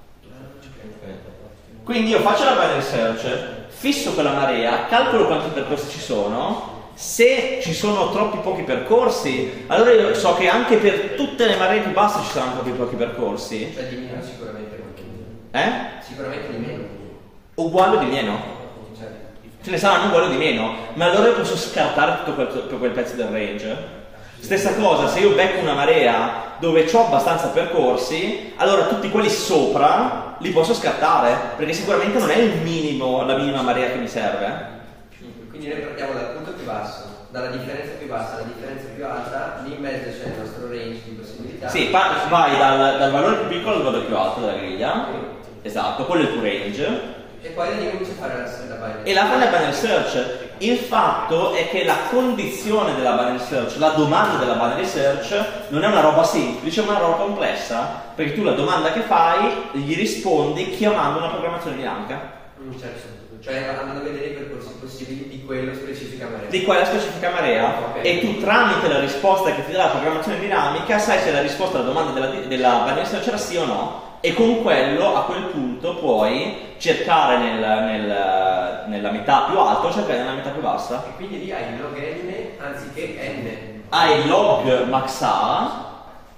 Quindi io faccio la binary search, fisso quella marea, calcolo quanti percorsi ci sono. Se ci sono troppi pochi percorsi, allora io so che anche per tutte le maree più basse ci saranno troppi pochi percorsi. Cioè di meno sicuramente. Sicuramente di meno. Uguale o di meno? Ce ne saranno uguali o di meno, ma allora io posso scartare tutto quel pezzo del range. Stessa cosa, se io becco una marea dove ho abbastanza percorsi, allora tutti quelli sopra li posso scartare, perché sicuramente non è il minimo, la minima marea che mi serve. Quindi noi partiamo dal punto più basso, dalla differenza più bassa alla differenza più alta, lì in mezzo c'è il nostro range di possibilità. Sì, vai dal valore più piccolo al valore più alto della griglia, esatto, quello è il tuo range. E poi lì cominci a fare la binary. E la fai la binary search. Il fatto è che la condizione della binary search, la domanda della binary search, non è una roba semplice, è una roba complessa, perché tu la domanda che fai gli rispondi chiamando una programmazione dinamica. Certo. Cioè andando a vedere i percorsi possibili di quella specifica marea. Di quella specifica marea, okay. E tu tramite la risposta che ti dà la programmazione dinamica sai se la risposta alla domanda della binary search era sì o no, e con quello a quel punto puoi cercare nella metà più alta o cercare nella metà più bassa. E quindi lì hai il log n anziché n. Hai il log max A.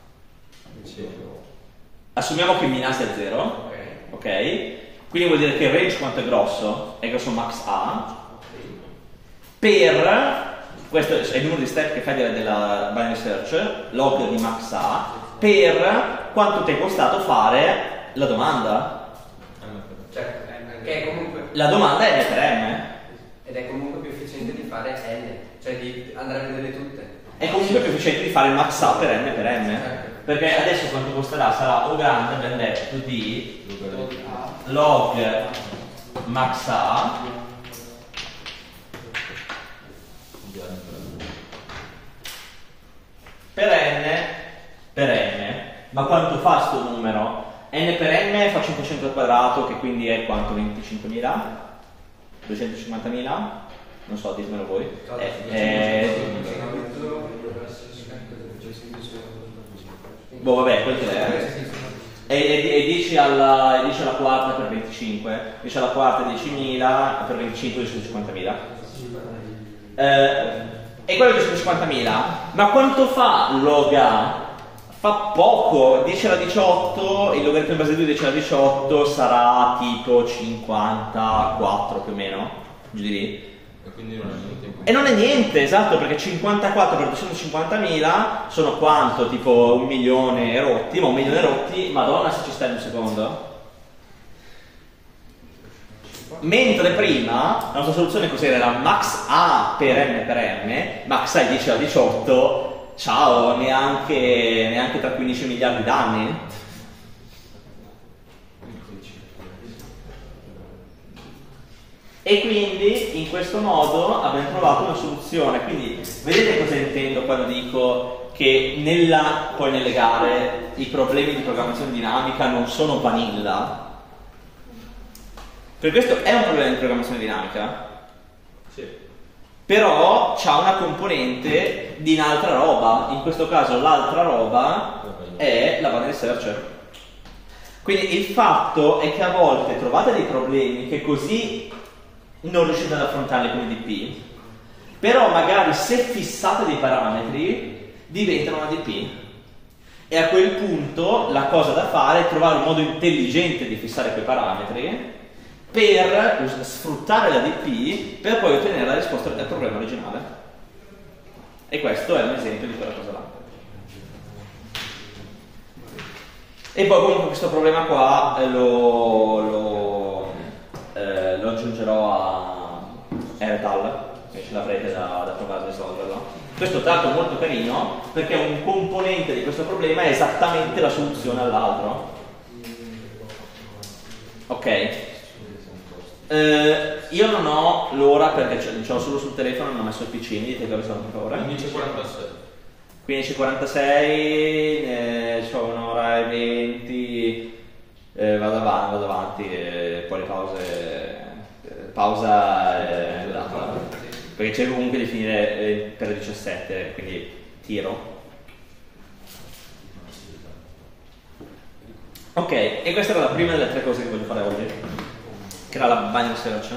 Assumiamo che min A sia 0. Ok? Quindi vuol dire che il range quanto è grosso? È grosso max A. Per, questo è il numero di step che fai della binary search, log di max A, per quanto ti è costato fare la domanda. Certo, che è comunque... La domanda è n per m. Ed è comunque più efficiente di fare n, cioè di andare a vedere tutte. È comunque più efficiente di fare il max A per n per m. Certo. Perché adesso quanto costerà? Sarà O grande ben detto di log max A per n. Ma quanto fa sto numero? N per m fa 500 al quadrato, che quindi è quanto? 25.000? 250.000? Non so, ditemelo voi. Boh, vabbè, quel che è. E 10 alla quarta per 25, 10 alla quarta 10.000, per 25 250.000. E quello è 250.000. Ma quanto fa log A? Fa poco, 10 alla 18, il logaritmo in base 2 10 alla 18 sarà tipo 54 più o meno, giù di lì. E quindi non è niente. E non è niente, esatto, perché 54 per 250.000 sono quanto? Tipo 1 milione rotti, ma 1 milione rotti, madonna se ci stai un secondo. Mentre prima la nostra soluzione cos'era? Max A per m, max A è 10 alla 18, ciao, neanche tra 15 miliardi d'anni. E quindi in questo modo abbiamo trovato una soluzione. Quindi vedete cosa intendo quando dico che poi nelle gare i problemi di programmazione dinamica non sono vanilla? Per questo è un problema di programmazione dinamica. Sì. Però c'ha una componente di un'altra roba. In questo caso l'altra roba è la binary search. Quindi il fatto è che a volte trovate dei problemi che così non riuscite ad affrontarli come DP, però magari se fissate dei parametri diventano una DP, e a quel punto la cosa da fare è trovare un modo intelligente di fissare quei parametri per sfruttare la DP per poi ottenere la risposta al problema originale. E questo è un esempio di quella cosa là. E poi comunque questo problema qua lo aggiungerò a Ertal, che ce l'avrete da provare a risolverlo. Questo tra l'altro è molto carino perché un componente di questo problema è esattamente la soluzione all'altro. Ok. Io non ho l'ora perché ce l'ho solo sul telefono, non ho messo il PC, mi dite che ore sono per favore? 15:46, c'ho un'ora e 20, vado avanti, poi le pausa perché cerco comunque di finire per le 17, quindi tiro. Ok, e questa era la prima delle 3 cose che voglio fare oggi, che era la binary search.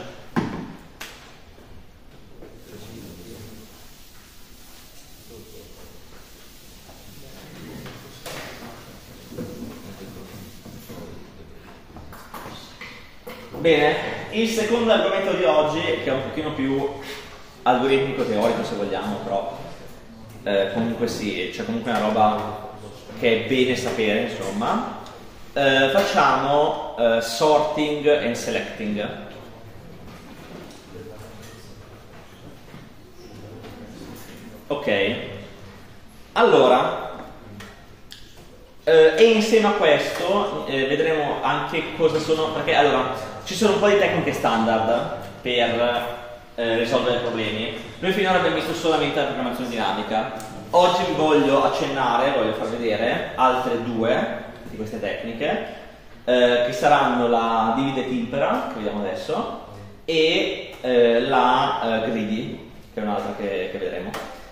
Bene, il secondo argomento di oggi, che è un pochino più algoritmico teorico se vogliamo, però comunque sì, c'è comunque una roba che è bene sapere, insomma. Facciamo sorting and selecting. Ok, allora e insieme a questo vedremo anche cosa sono, perché allora ci sono un po' di tecniche standard per risolvere problemi. Noi finora abbiamo visto solamente la programmazione dinamica. Oggi vi voglio accennare, voglio far vedere altre due di queste tecniche, che saranno la divide et impera, che vediamo adesso, e la greedy, che è un'altra che vedremo.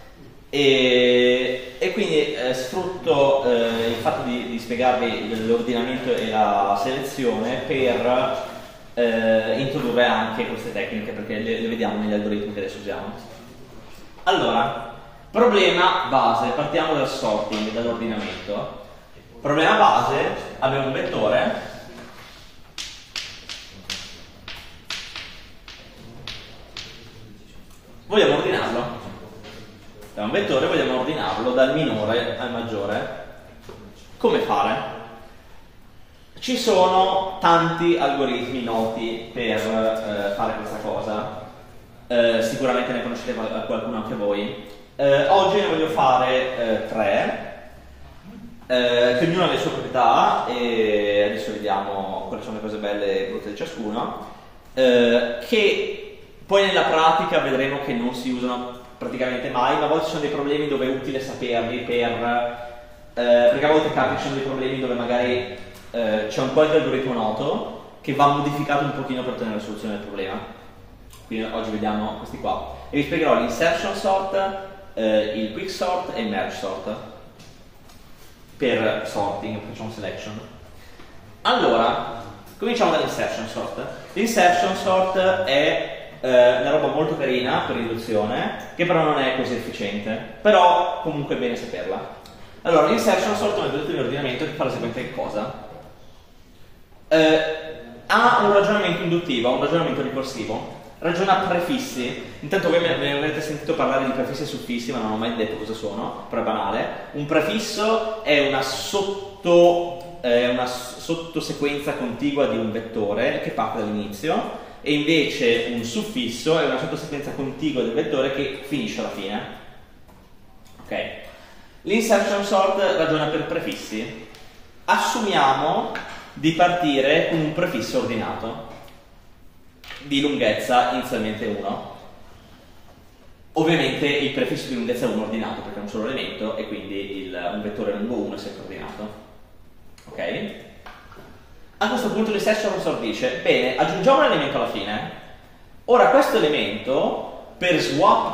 E quindi sfrutto il fatto di spiegarvi l'ordinamento e la selezione per introdurre anche queste tecniche, perché le vediamo negli algoritmi che adesso usiamo. Allora, problema base, partiamo dal sorting, dall'ordinamento. Problema base, abbiamo un vettore, vogliamo ordinarlo. Abbiamo un vettore, vogliamo ordinarlo dal minore al maggiore. Come fare? Ci sono tanti algoritmi noti per fare questa cosa, sicuramente ne conoscete qualcuno anche voi. Oggi ne voglio fare tre, che ognuno ha le sue proprietà e adesso vediamo quali sono le cose belle e brutte di ciascuno, che poi nella pratica vedremo che non si usano praticamente mai, ma a volte ci sono dei problemi dove è utile saperli perché a volte capita ci sono dei problemi dove magari c'è un qualche algoritmo noto che va modificato un pochino per ottenere la soluzione del problema. Quindi oggi vediamo questi qua e vi spiegherò l'insertion sort, il quick sort e il merge sort. Per sorting facciamo selection. Allora, cominciamo dall'insertion sort. L'insertion sort è una roba molto carina per induzione, che però non è così efficiente, però comunque è bene saperla. Allora, l'insertion sort è un metodo di ordinamento che fa la seguente cosa. Ha un ragionamento induttivo, ha un ragionamento ricorsivo, ragiona prefissi. Intanto voi mi avrete sentito parlare di prefissi e suffissi, ma non ho mai detto cosa sono, però è banale. Un prefisso è una sottosequenza contigua di un vettore che parte dall'inizio, e invece un suffisso è una sottosequenza contigua del vettore che finisce alla fine. Ok? L'insertion sort ragiona per prefissi. Assumiamo di partire con un prefisso ordinato di lunghezza inizialmente 1. Ovviamente il prefisso di lunghezza 1 è ordinato perché è un solo elemento e quindi un vettore lungo 1 è sempre ordinato. Ok? A questo punto l'insertion sort dice: bene, aggiungiamo un elemento alla fine. Ora questo elemento per swap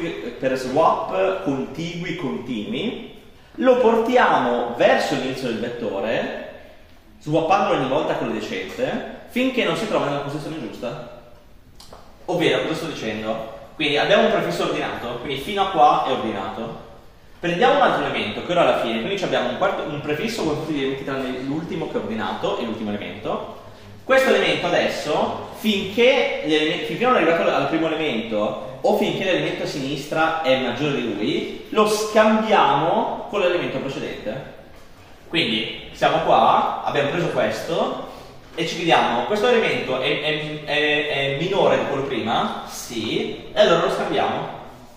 contigui continui lo portiamo verso l'inizio del vettore, swappandolo ogni volta con l'adjacente finché non si trova nella posizione giusta. Ovvero, cosa sto dicendo? Quindi abbiamo un prefisso ordinato, quindi fino a qua è ordinato. Prendiamo un altro elemento che ora alla fine, quindi abbiamo un prefisso con tutti gli elementi tranne l'ultimo che è ordinato e l'ultimo elemento. Questo elemento adesso, finché non è arrivato al primo elemento o finché l'elemento a sinistra è maggiore di lui, lo scambiamo con l'elemento precedente. Quindi siamo qua, abbiamo preso questo e ci chiediamo: questo elemento è minore di quello prima? Sì, e allora lo scambiamo.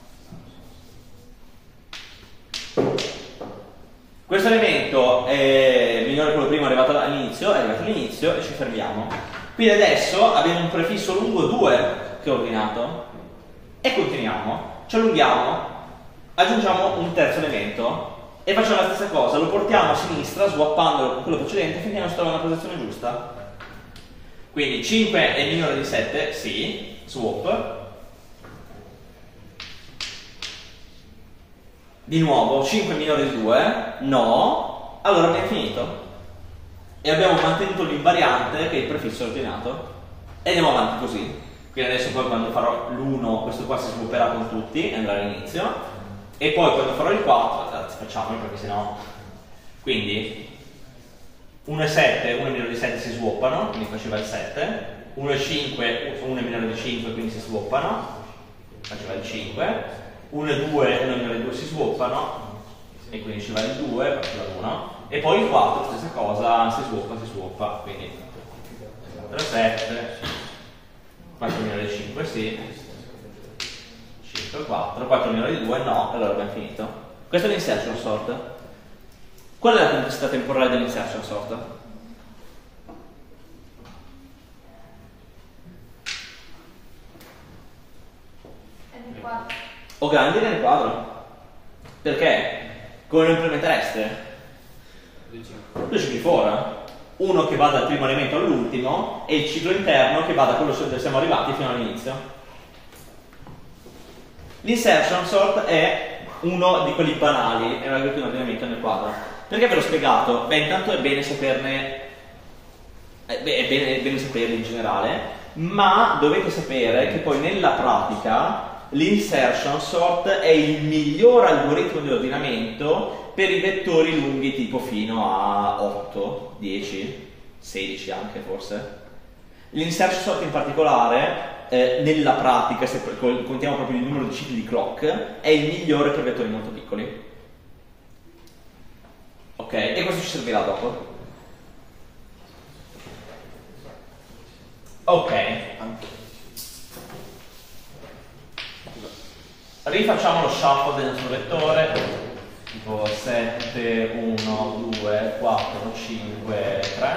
Questo elemento è minore di quello prima, è arrivato all'inizio e ci fermiamo. Quindi adesso abbiamo un prefisso lungo 2 che è ordinato e continuiamo, ci allunghiamo, aggiungiamo un terzo elemento e facciamo la stessa cosa, lo portiamo a sinistra swappandolo con quello precedente finché non si trova nella posizione giusta. Quindi 5 è minore di 7, sì, swap. Di nuovo 5 è minore di 2, no, allora abbiamo finito. E abbiamo mantenuto l'invariante che è il prefisso ordinato. E andiamo avanti così. Quindi adesso poi quando farò l'1 questo qua si swapperà con tutti e andrà all'inizio. E poi quando farò il 4, facciamolo perché sennò. Quindi 1 e 7, 1 è minore di 7 si swappano, quindi faceva il 7. 1 e 5, 1 è minore di 5, quindi si swappano, faceva il 5. 1 e 2, 1 e minore di 2 si swappano, e quindi ci va il 2, faceva l'1. E poi il 4, stessa cosa, si swappa, quindi 3, 7, 4 minore di 5, sì. 5, 4, 4 minore di 2, no, allora abbiamo finito. Questo è l'insertion sort. Qual è la complessità temporale dell'insertion sort? o grandi nel quadro. Perché? Come lo implementereste? 2 cicli for, uno che va dal primo elemento all'ultimo e il ciclo interno che va da quello dove siamo arrivati fino all'inizio. L'insertion sort è uno di quelli banali, è un ordinamento nel quadro. Perché ve l'ho spiegato? Beh, intanto è bene saperne, è bene saperli in generale, ma dovete sapere che poi nella pratica l'insertion sort è il miglior algoritmo di ordinamento per i vettori lunghi tipo fino a 8, 10, 16 anche forse. L'insertion sort in particolare, nella pratica, se contiamo proprio il numero di cicli di clock, è il migliore per vettori molto piccoli. Ok, e questo ci servirà dopo. Ok. Rifacciamo lo shuffle del nostro vettore, tipo 7, 1, 2, 4, 5, 3.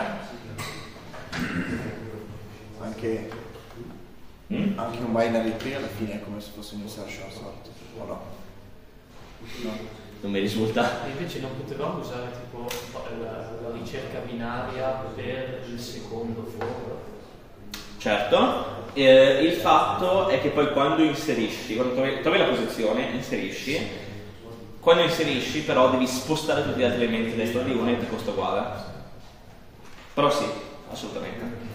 Anche un binary tree alla fine è come se fosse un insertion sort, o no? No. Non mi risulta. E invece non potevamo usare tipo la ricerca binaria per il secondo for? Certo. Il fatto è che poi quando inserisci, quando trovi la posizione, inserisci, quando inserisci però devi spostare tutti gli altri elementi a destra di uno e ti costa uguale. Però sì, assolutamente.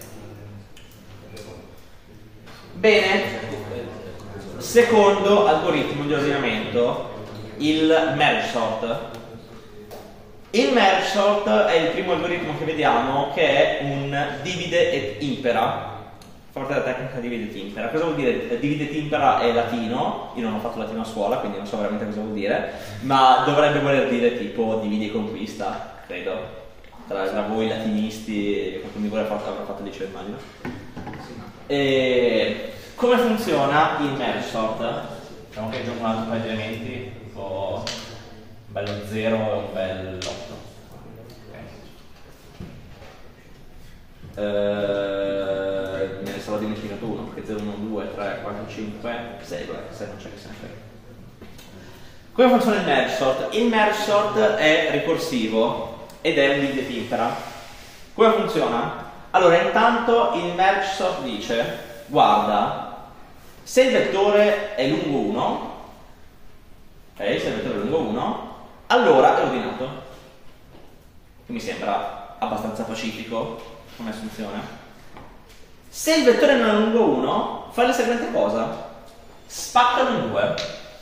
Bene, secondo algoritmo di ordinamento, il merge sort. Il merge sort è il primo algoritmo che vediamo, che è un divide et impera. Fa parte della tecnica divide et impera. Cosa vuol dire? Divide et impera è latino, io non ho fatto latino a scuola, quindi non so veramente cosa vuol dire, ma dovrebbe voler dire tipo dividi e conquista, credo. Tra voi latinisti, qualcuno di voi avrà fatto liceo, immagino. E come funziona il merge sort? Diciamo che aggiungo un altro paio di elementi, tipo un bello 0 e un bel 8. Me ne sarò dimenticato uno, perché 0, 1, 2, 3, 4, 5, 6, vabbè, 6 non c'è che sempre. Come funziona il merge sort? Il merge sort è ricorsivo ed è un divide et impera. Come funziona? Allora, intanto il merge sort dice: guarda, se il vettore è lungo 1, ok, se il vettore è lungo 1, allora è ordinato. Che mi sembra abbastanza pacifico come assunzione. Se il vettore non è lungo 1, fai la seguente cosa: spaccalo in 2.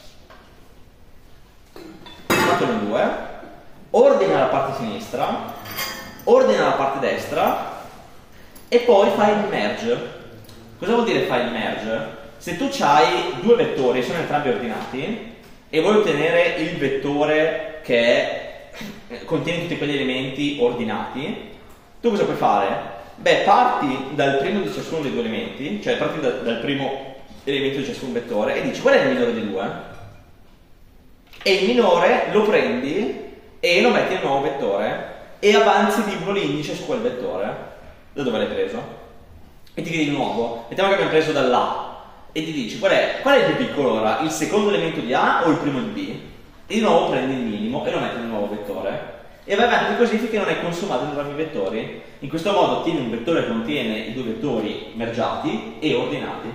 Spaccalo in 2, ordina la parte sinistra, ordina la parte destra e poi fai il merge. Cosa vuol dire fai il merge? Se tu hai due vettori, sono entrambi ordinati, e vuoi ottenere il vettore che contiene tutti quegli elementi ordinati, tu cosa puoi fare? Beh, parti dal primo di ciascuno dei due elementi, cioè parti dal primo elemento di ciascun vettore e dici qual è il minore dei due? E il minore lo prendi e lo metti nel nuovo vettore e avanzi di uno l'indice su quel vettore. Da dove l'hai preso? E ti chiedi di nuovo, mettiamo che abbiamo preso dall'A e ti dici qual è il più piccolo ora? Il secondo elemento di A o il primo di B? E di nuovo prendi il minimo e lo metti nel nuovo vettore. E vai avanti così finché non hai consumato entrambi i vettori. In questo modo ottieni un vettore che contiene i due vettori mergiati e ordinati.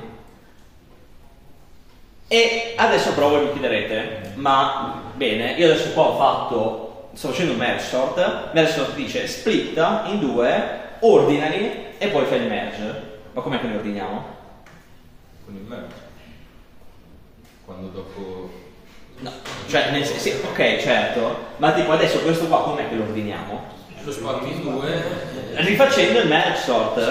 E adesso però voi mi chiederete, ma bene, io adesso qua sto facendo un merge sort. Merge sort dice splitta in 2, ordinali e poi fai il merge. Ma com'è che li ordiniamo? Con il merge. Quando dopo... No, cioè, sì, ok, certo, ma tipo adesso questo qua com'è che lo ordiniamo? Lo spatti in 2. Rifacendo il merge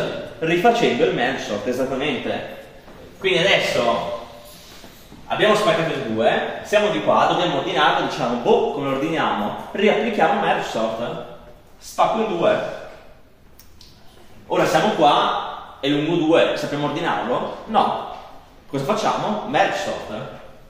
sort, esattamente. Quindi adesso abbiamo spaccato il 2, siamo di qua, dobbiamo ordinarlo, diciamo, boh, come lo ordiniamo? Riapplichiamo merge sort, spacco in 2. Ora siamo qua, è lungo 2, sappiamo ordinarlo? No. Cosa facciamo? Merge sort.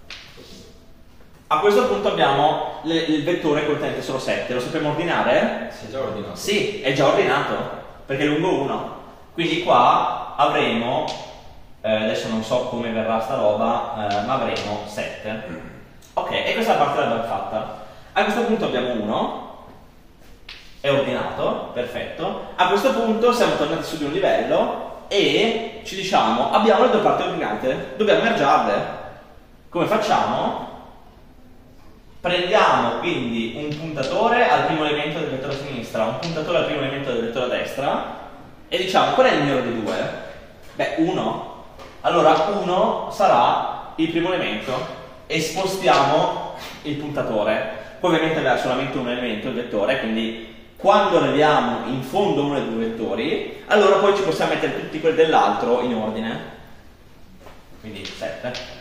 A questo punto abbiamo il vettore contenente solo 7, lo sappiamo ordinare? Si è già ordinato. Sì, è già ordinato, perché è lungo 1. Quindi qua avremo adesso non so come verrà sta roba, ma avremo 7. Ok, e questa parte l'abbiamo fatta. A questo punto abbiamo 1, è ordinato, perfetto. A questo punto siamo tornati su di un livello e ci diciamo, abbiamo le due parti ordinate, dobbiamo mergiarle. Come facciamo? Prendiamo quindi un puntatore al primo elemento del vettore a sinistra, un puntatore al primo elemento del vettore a destra e diciamo qual è il minore dei due? Beh, 1. Allora 1 sarà il primo elemento e spostiamo il puntatore. Poi ovviamente aveva solamente un elemento, il vettore, quindi quando arriviamo in fondo a uno dei due vettori, allora poi ci possiamo mettere tutti quelli dell'altro in ordine. Quindi 7.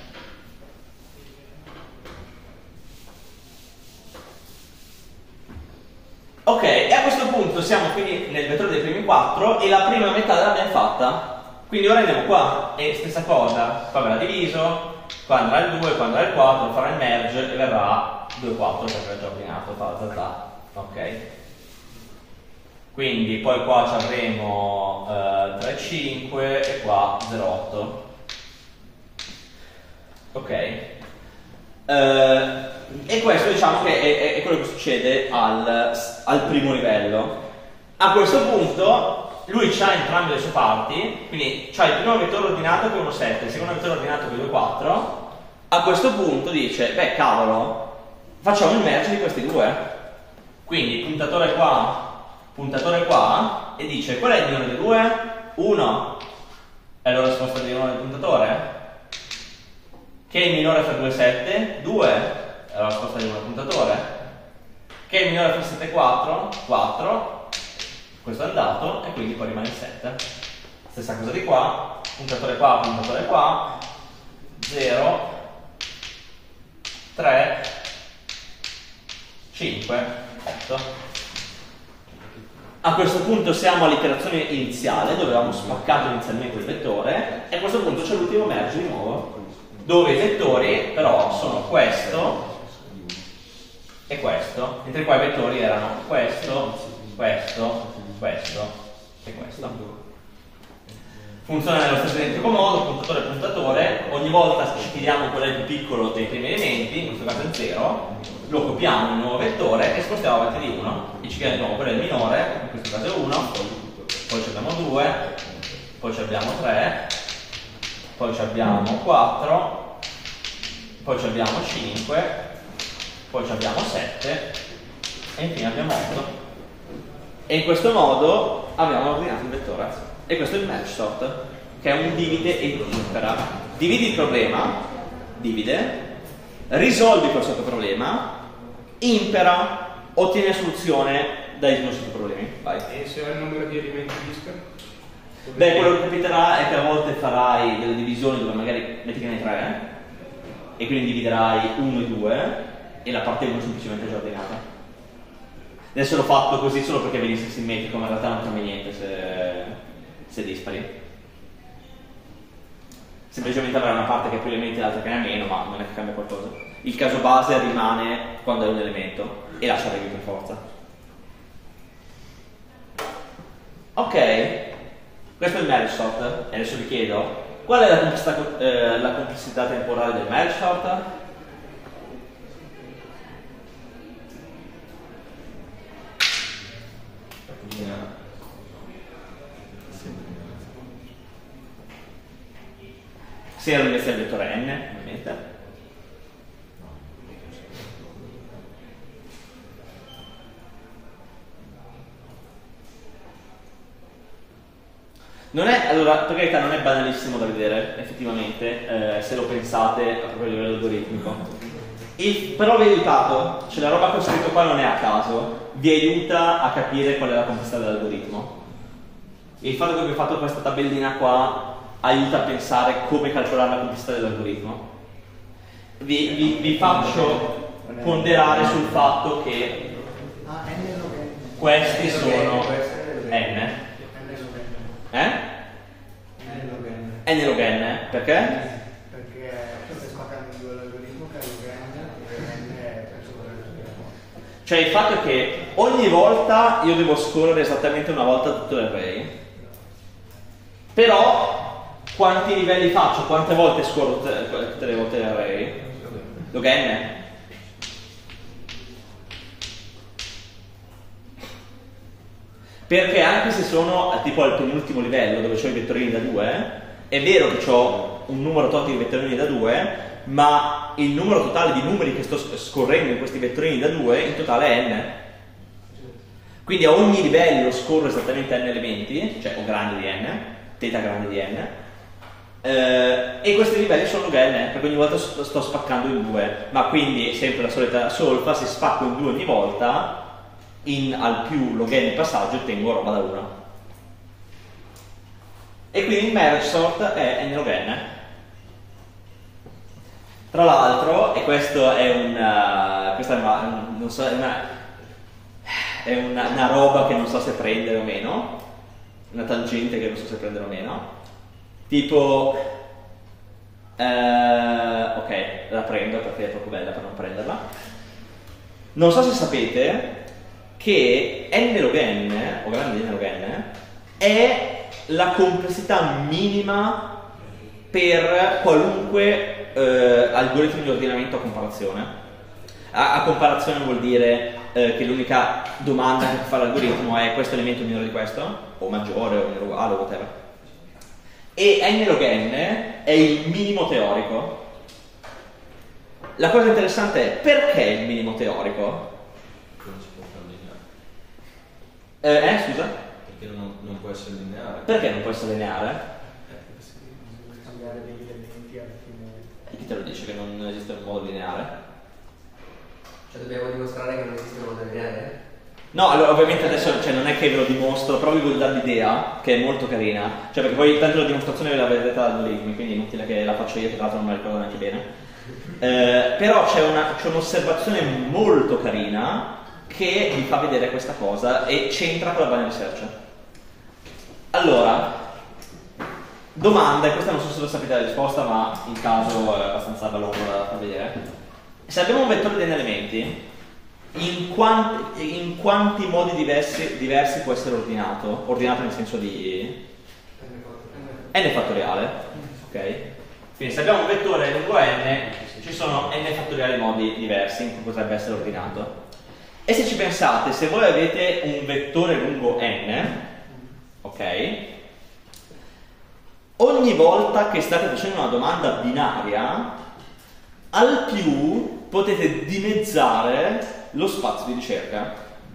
Ok, e a questo punto siamo quindi nel vettore dei primi 4 e la prima metà l'abbiamo fatta. Quindi ora andiamo qua e stessa cosa, qua verrà diviso, qua andrà il 2, qua andrà il 4, farà il merge e verrà 2, 4 perché è già ordinato, fa la zeta. Ok. Quindi poi qua ci avremo 3, 5 e qua 0, 8. Ok. E questo diciamo che è quello che succede al primo livello. A questo punto lui ha entrambe le sue parti, quindi c'ha il primo vettore ordinato che è 1, 7, il secondo vettore ordinato che è 2, 4. A questo punto dice, beh cavolo, facciamo il merge di questi due. Quindi puntatore qua, e dice qual è il minore dei due? 1. È la risposta di 1 del puntatore. Che è il minore fra 2 e 7? 2. È la risposta di 1 del puntatore. Che è il minore fra 7 e 4? 4. Questo è andato e quindi poi rimane il 7. Stessa cosa di qua, puntatore qua, 0, 3, 5, 8. A questo punto siamo all'iterazione iniziale, dove avevamo spaccato inizialmente il vettore, e a questo punto c'è l'ultimo merge di nuovo, dove i vettori però sono questo e questo, mentre qua i vettori erano questo, questo, questo e questo. Funziona nello stesso identico modo, puntatore puntatore, ogni volta ci chiediamo qual è il più piccolo dei primi elementi, in questo caso è il 0, lo copiamo in un nuovo vettore e spostiamo avanti di 1 e ci chiediamo di nuovo qual è il minore, in questo caso è 1, poi ci abbiamo 2, poi ci abbiamo 3, poi ci abbiamo 4, poi ci abbiamo 5, poi ci abbiamo 7 e infine abbiamo 8. E in questo modo abbiamo ordinato il vettore. E questo è il merge sort, che è un divide e impera. Dividi il problema, divide, risolvi quel sottoproblema, impera, ottieni la soluzione dai due sottoproblemi. Vai. E se ho il numero di elementi disk? Beh, quello che capiterà è che a volte farai delle divisioni dove magari metti che ne hai 3 e quindi dividerai 1 e 2 e la parte 1 è semplicemente già ordinata. Adesso l'ho fatto così solo perché venisse simmetrico, ma in realtà non cambia niente se dispari. Semplicemente avrà una parte che ha più elementi e l'altra che ne ha meno, ma non è che cambia qualcosa. Il caso base rimane quando è un elemento e lascia regole per forza. Ok, questo è il merge sort e adesso vi chiedo qual è la complessità temporale del merge sort? Sia la lunghezza del vettore n, ovviamente. Non è, allora, per carità, non è banalissimo da vedere, effettivamente, se lo pensate a proprio livello algoritmico. Però vi ho aiutato, cioè la roba che ho scritto qua non è a caso, vi aiuta a capire qual è la complessità dell'algoritmo. Il fatto che vi ho fatto questa tabellina qua aiuta a pensare come calcolare la complessità dell'algoritmo. Vi faccio ponderare sul fatto che questi sono n. N log n, perché? Perché stai spaccando in due l'algoritmo che è log n, perché n è Cioè il fatto è che ogni volta io devo scorrere esattamente una volta tutto l'array, però quanti livelli faccio? Quante volte scorro tutte le volte l'array? Log n? Perché anche se sono tipo al penultimo livello dove ho i vettorini da 2, è vero che ho un numero tot di vettorini da 2, ma il numero totale di numeri che sto scorrendo in questi vettorini da 2 in totale è n. Quindi a ogni livello scorro esattamente n elementi, cioè o grande di n, θ grande di n, e questi livelli sono log n, perché ogni volta sto spaccando in 2, ma quindi sempre la solita solfa, se spacco in 2 ogni volta, al più log n passaggio ottengo roba da 1. E quindi il merge sort è n log n. Tra l'altro, e questo è una roba che non so se prendere o meno, una tangente che non so se prendere o meno, tipo ok, la prendo perché è troppo bella per non prenderla. Non so se sapete che n log n, o grande di n log n, è la complessità minima per qualunque algoritmo di ordinamento a comparazione. A comparazione vuol dire che l'unica domanda che fa l'algoritmo è: questo elemento è minore di questo? O maggiore, o minore uguale, o whatever. E n log n è il minimo teorico. La cosa interessante è: perché il minimo teorico? Non si può fare lineare. Scusa? Perché non può essere lineare. Perché non può essere lineare? Cambiare degli elementi alla fine. E chi te lo dice che non esiste un modo lineare? Cioè dobbiamo dimostrare che non esiste un modo lineare? No, allora ovviamente adesso non è che ve lo dimostro, però vi voglio dare l'idea, che è molto carina. Cioè perché poi tanto la dimostrazione ve l'avete detta da algoritmi, quindi è inutile che la faccio io, che tra l'altro non me la ricordo neanche bene. Però c'è un'osservazione molto carina che vi fa vedere questa cosa e c'entra con la binary search. Allora, domanda, e questa non so se lo sapete la risposta, ma in caso è abbastanza valore da far vedere. Se abbiamo un vettore di n elementi, in quanti modi diversi può essere ordinato? Ordinato nel senso di n fattoriale, ok? Quindi se abbiamo un vettore lungo n, ci sono n fattoriali modi diversi in cui potrebbe essere ordinato. E se ci pensate, se voi avete un vettore lungo n, ok? Ogni volta che state facendo una domanda binaria, al più potete dimezzare lo spazio di ricerca.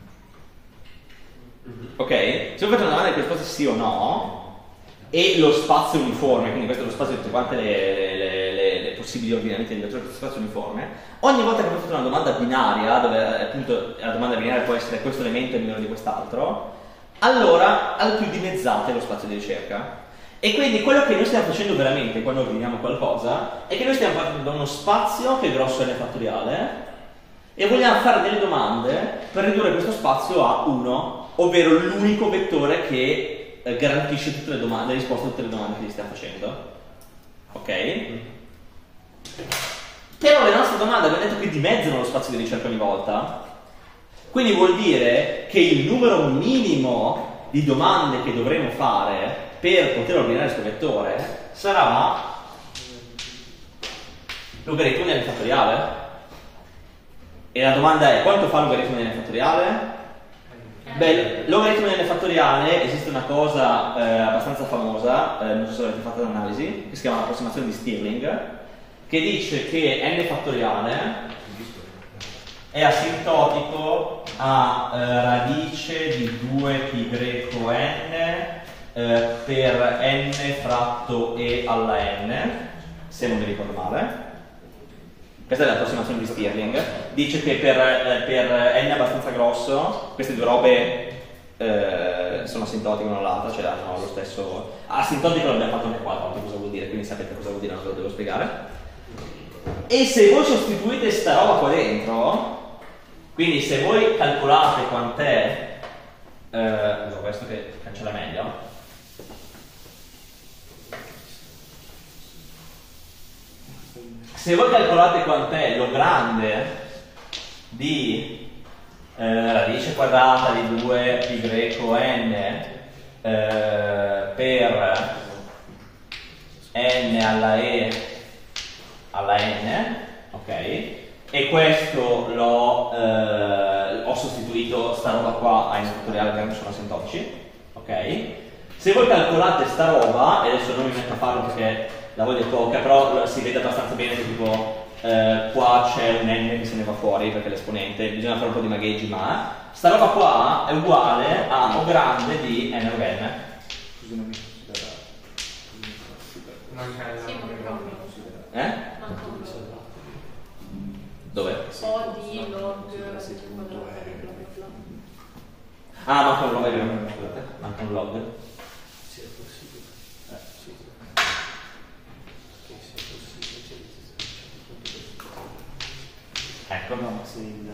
Ok? Se voi fate una domanda che risposta sì o no, e lo spazio è uniforme, quindi questo è lo spazio di tutte quante le possibili ordinamenti del vettore, questo spazio uniforme, ogni volta che voi fate una domanda binaria, dove appunto la domanda binaria può essere questo elemento è minore di quest'altro, allora al più dimezzate lo spazio di ricerca. E quindi quello che noi stiamo facendo veramente quando ordiniamo qualcosa è che noi stiamo facendo uno spazio che è grosso n fattoriale e vogliamo fare delle domande per ridurre questo spazio a 1, ovvero l'unico vettore che garantisce tutte le domande, le risposte a tutte le domande che gli stiamo facendo. Ok? Però le nostre domande abbiamo detto che dimezzano lo spazio di ricerca ogni volta, quindi vuol dire che il numero minimo di domande che dovremo fare per poter ordinare questo vettore sarà logaritmo di n fattoriale. E la domanda è: quanto fa logaritmo di n fattoriale? Beh, logaritmo di n fattoriale, esiste una cosa abbastanza famosa, non so se avete fatto l'analisi, che si chiama l'approssimazione di Stirling, che dice che n fattoriale è asintotico a radice di 2πn per n fratto e alla n, se non mi ricordo male. Questa è l'approssimazione di Stirling. Dice che per n abbastanza grosso queste due robe sono asintotiche una all'altra, cioè hanno lo stesso. Asintotico l'abbiamo fatto anche qua, cosa vuol dire, quindi sapete cosa vuol dire, non ve lo devo spiegare. E se voi sostituite sta roba qua dentro, quindi se voi calcolate quant'è, uso questo che cancella meglio. Se voi calcolate quant'è lo grande di radice quadrata di 2πn per n alla e alla n, ok? E questo ho sostituito sta roba qua a n fattoriale grande sono asintotici, ok? Se voi calcolate sta roba, e adesso non mi metto a farlo perché la voglia è poca, però si vede abbastanza bene che tipo qua c'è un n che se ne va fuori perché è l'esponente, bisogna fare un po' di magheggi, ma sta roba qua è uguale a O grande di n log n. Scusa, non mi Non c'è Sì, ma proprio. Eh? Dove? O di log. Ah, manca un log, scusate, manca un log. Sì, è possibile. Sì. Che sia possibile. Ecco. No, ma se il...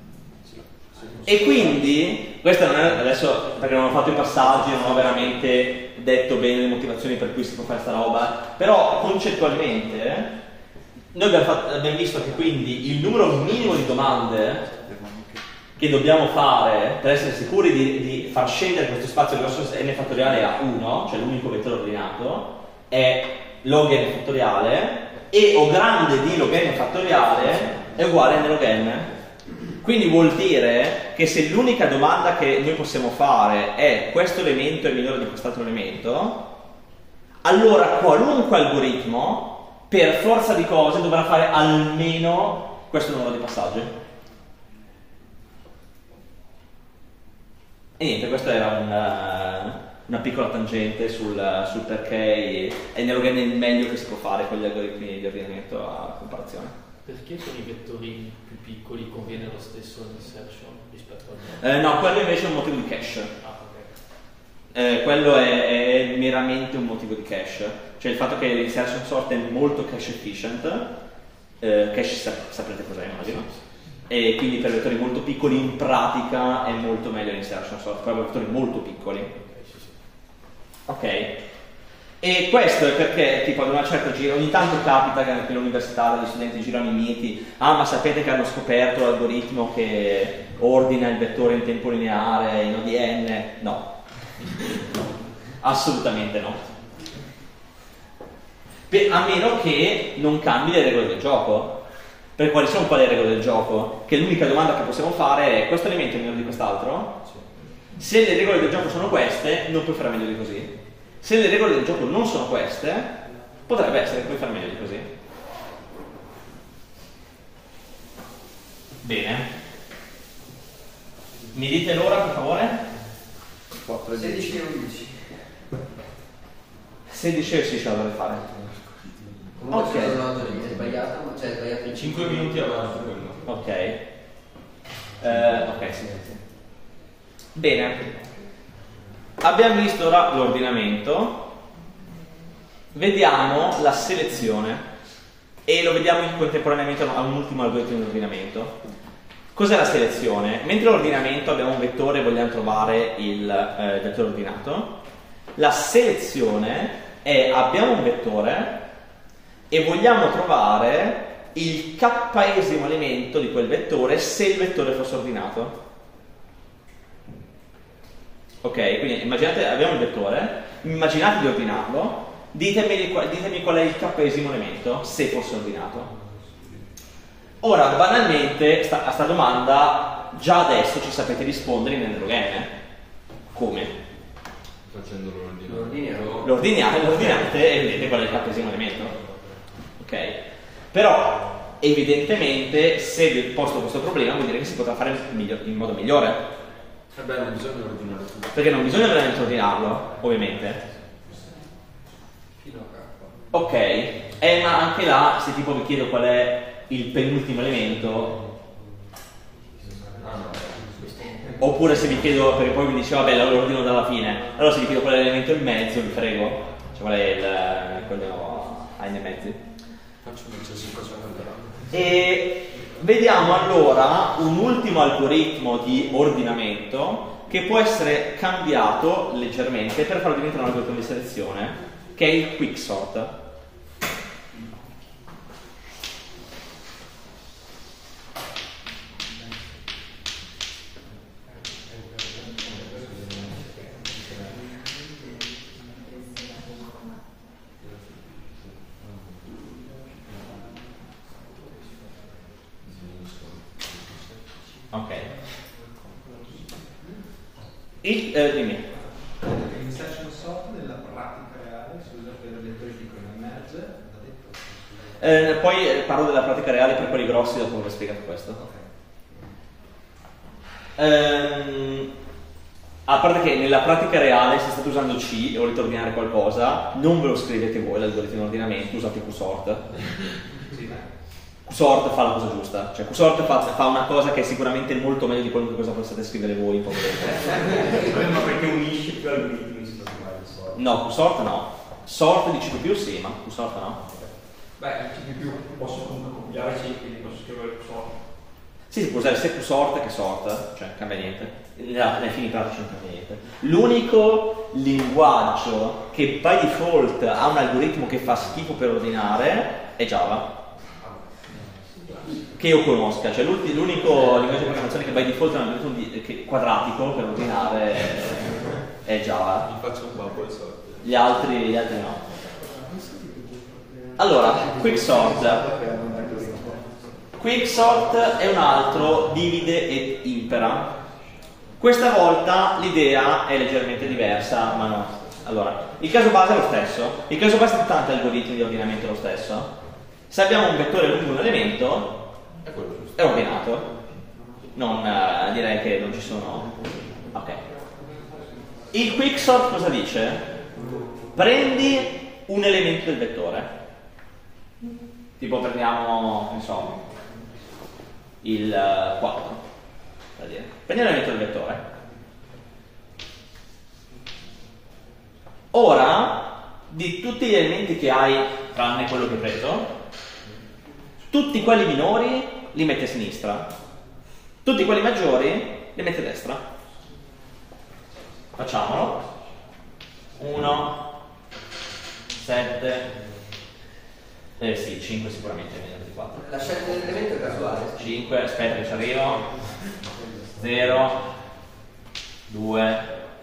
E quindi, questa non è, adesso perché non ho fatto i passaggi, non ho veramente detto bene le motivazioni per cui si può fare sta roba, però concettualmente noi abbiamo visto che quindi il numero minimo di domande che dobbiamo fare per essere sicuri di far scendere questo spazio grosso n fattoriale a 1, cioè l'unico vettore ordinato, è log n fattoriale, e O grande di log n fattoriale è uguale a n log n. Quindi vuol dire che se l'unica domanda che noi possiamo fare è questo elemento è minore di quest'altro elemento, allora qualunque algoritmo per forza di cose dovrà fare almeno questo numero di passaggi. E niente, questa era una piccola tangente sul perché n log n è il meglio che si può fare con gli algoritmi di ordinamento a comparazione. Perché con i vettori più piccoli conviene lo stesso l'insertion rispetto al no, quello invece è un motivo di cache. Ah, ok. Quello è meramente un motivo di cache, cioè il fatto che l'insertion sort è molto cache efficient, cache saprete cos'è, immagino, e quindi per vettori molto piccoli in pratica è molto meglio l'insertion sort, per vettori molto piccoli. Ok. E questo è perché tipo ad una certa giro ogni tanto capita che anche all'università gli studenti girano i miti, ma sapete che hanno scoperto l'algoritmo che ordina il vettore in tempo lineare in ODN? No, assolutamente no, a meno che non cambi le regole del gioco. Per quali sono le regole del gioco? Che l'unica domanda che possiamo fare è: questo elemento è minore di quest'altro? Se le regole del gioco sono queste, non puoi fare meglio di così. Se le regole del gioco non sono queste, potrebbe essere che puoi fare meglio di così. Bene. Mi dite l'ora, per favore? 16 e 11. 16 e 16 la dovrei fare. Comunque Ok. è sbagliato, ma c'è sbagliato in 5 minuti avanti quello. Ok. Ok, sì. Bene. Abbiamo visto ora l'ordinamento, vediamo la selezione e lo vediamo contemporaneamente a un ultimo algoritmo di ordinamento. Cos'è la selezione? Mentre l'ordinamento abbiamo un vettore e vogliamo trovare il vettore ordinato, la selezione è abbiamo un vettore e vogliamo trovare il k-esimo elemento di quel vettore se il vettore fosse ordinato. Ok, quindi immaginate, abbiamo il vettore, immaginate di ordinarlo, ditemi qual è il k-esimo elemento, se fosse ordinato. Ora, banalmente, a sta domanda, già adesso ci sapete rispondere in n log n. Come? Facendo l'ordinato. L'ordinate e vedete qual è il k-esimo elemento. Ok? Però, evidentemente, se vi ho posto questo problema, vuol dire che si potrà fare in modo migliore. Non bisogna ordinare tutto. Perché non bisogna veramente ordinarlo, ovviamente. Ok, ma anche là, se tipo vi chiedo qual è il penultimo elemento, oppure se vi chiedo, perché poi mi dice vabbè lo ordino dalla fine, allora se vi chiedo qual è l'elemento in mezzo, vi frego, cioè qual è quello a n mezzi. Faccio un eccesso cosa E vediamo allora un ultimo algoritmo di ordinamento che può essere cambiato leggermente per farlo diventare un algoritmo di selezione, che è il quicksort. Ok. Dimmi. L'insertion sort nella pratica reale si usa per lettori piccoli, ma merge, l'ha detto. Poi parlo della pratica reale per quelli grossi dopo aver spiegato questo. A parte che nella pratica reale, se state usando C e volete ordinare qualcosa, non ve lo scrivete voi l'algoritmo di ordinamento, usate QSort. QSort fa la cosa giusta, cioè QSort fa una cosa che è sicuramente molto meglio di qualunque cosa possiate scrivere voi in poco tempo. Ma perché unisce più algoritmi si fa mai sort? No, QSort no. Sort di C++ sì, ma QSort no. Beh, in C++ posso comunque copiare C, quindi posso scrivere QSort. Sì, si può usare sia QSort che sort, cioè cambia niente. Nei fini pratici non cambia niente. L'unico linguaggio che by default ha un algoritmo che fa schifo per ordinare è Java. Che io conosca, cioè l'unico linguaggio di programmazione che by default ha un algoritmo quadratico per ordinare è Java. Mi faccio un bubble sort. Gli altri no. Allora, Quicksort. Quicksort è un altro divide et impera. Questa volta l'idea è leggermente diversa, ma no. Allora, il caso base è lo stesso. Il caso base di tanti algoritmi di ordinamento è lo stesso. Se abbiamo un vettore lungo un elemento, è ordinato. Non direi che non ci sono. Ok. Il quicksort cosa dice? Prendi un elemento del vettore. Tipo prendiamo, ne so, il 4. Da dire. Prendi un elemento del vettore. Ora, di tutti gli elementi che hai, tranne quello che hai preso, tutti quelli minori li metti a sinistra, tutti quelli maggiori li metti a destra. Facciamolo. 1, 7, sì, 5 sicuramente meno di 4. La scelta dell'elemento è casuale. 5, aspetta che ci arrivo. 0, 2,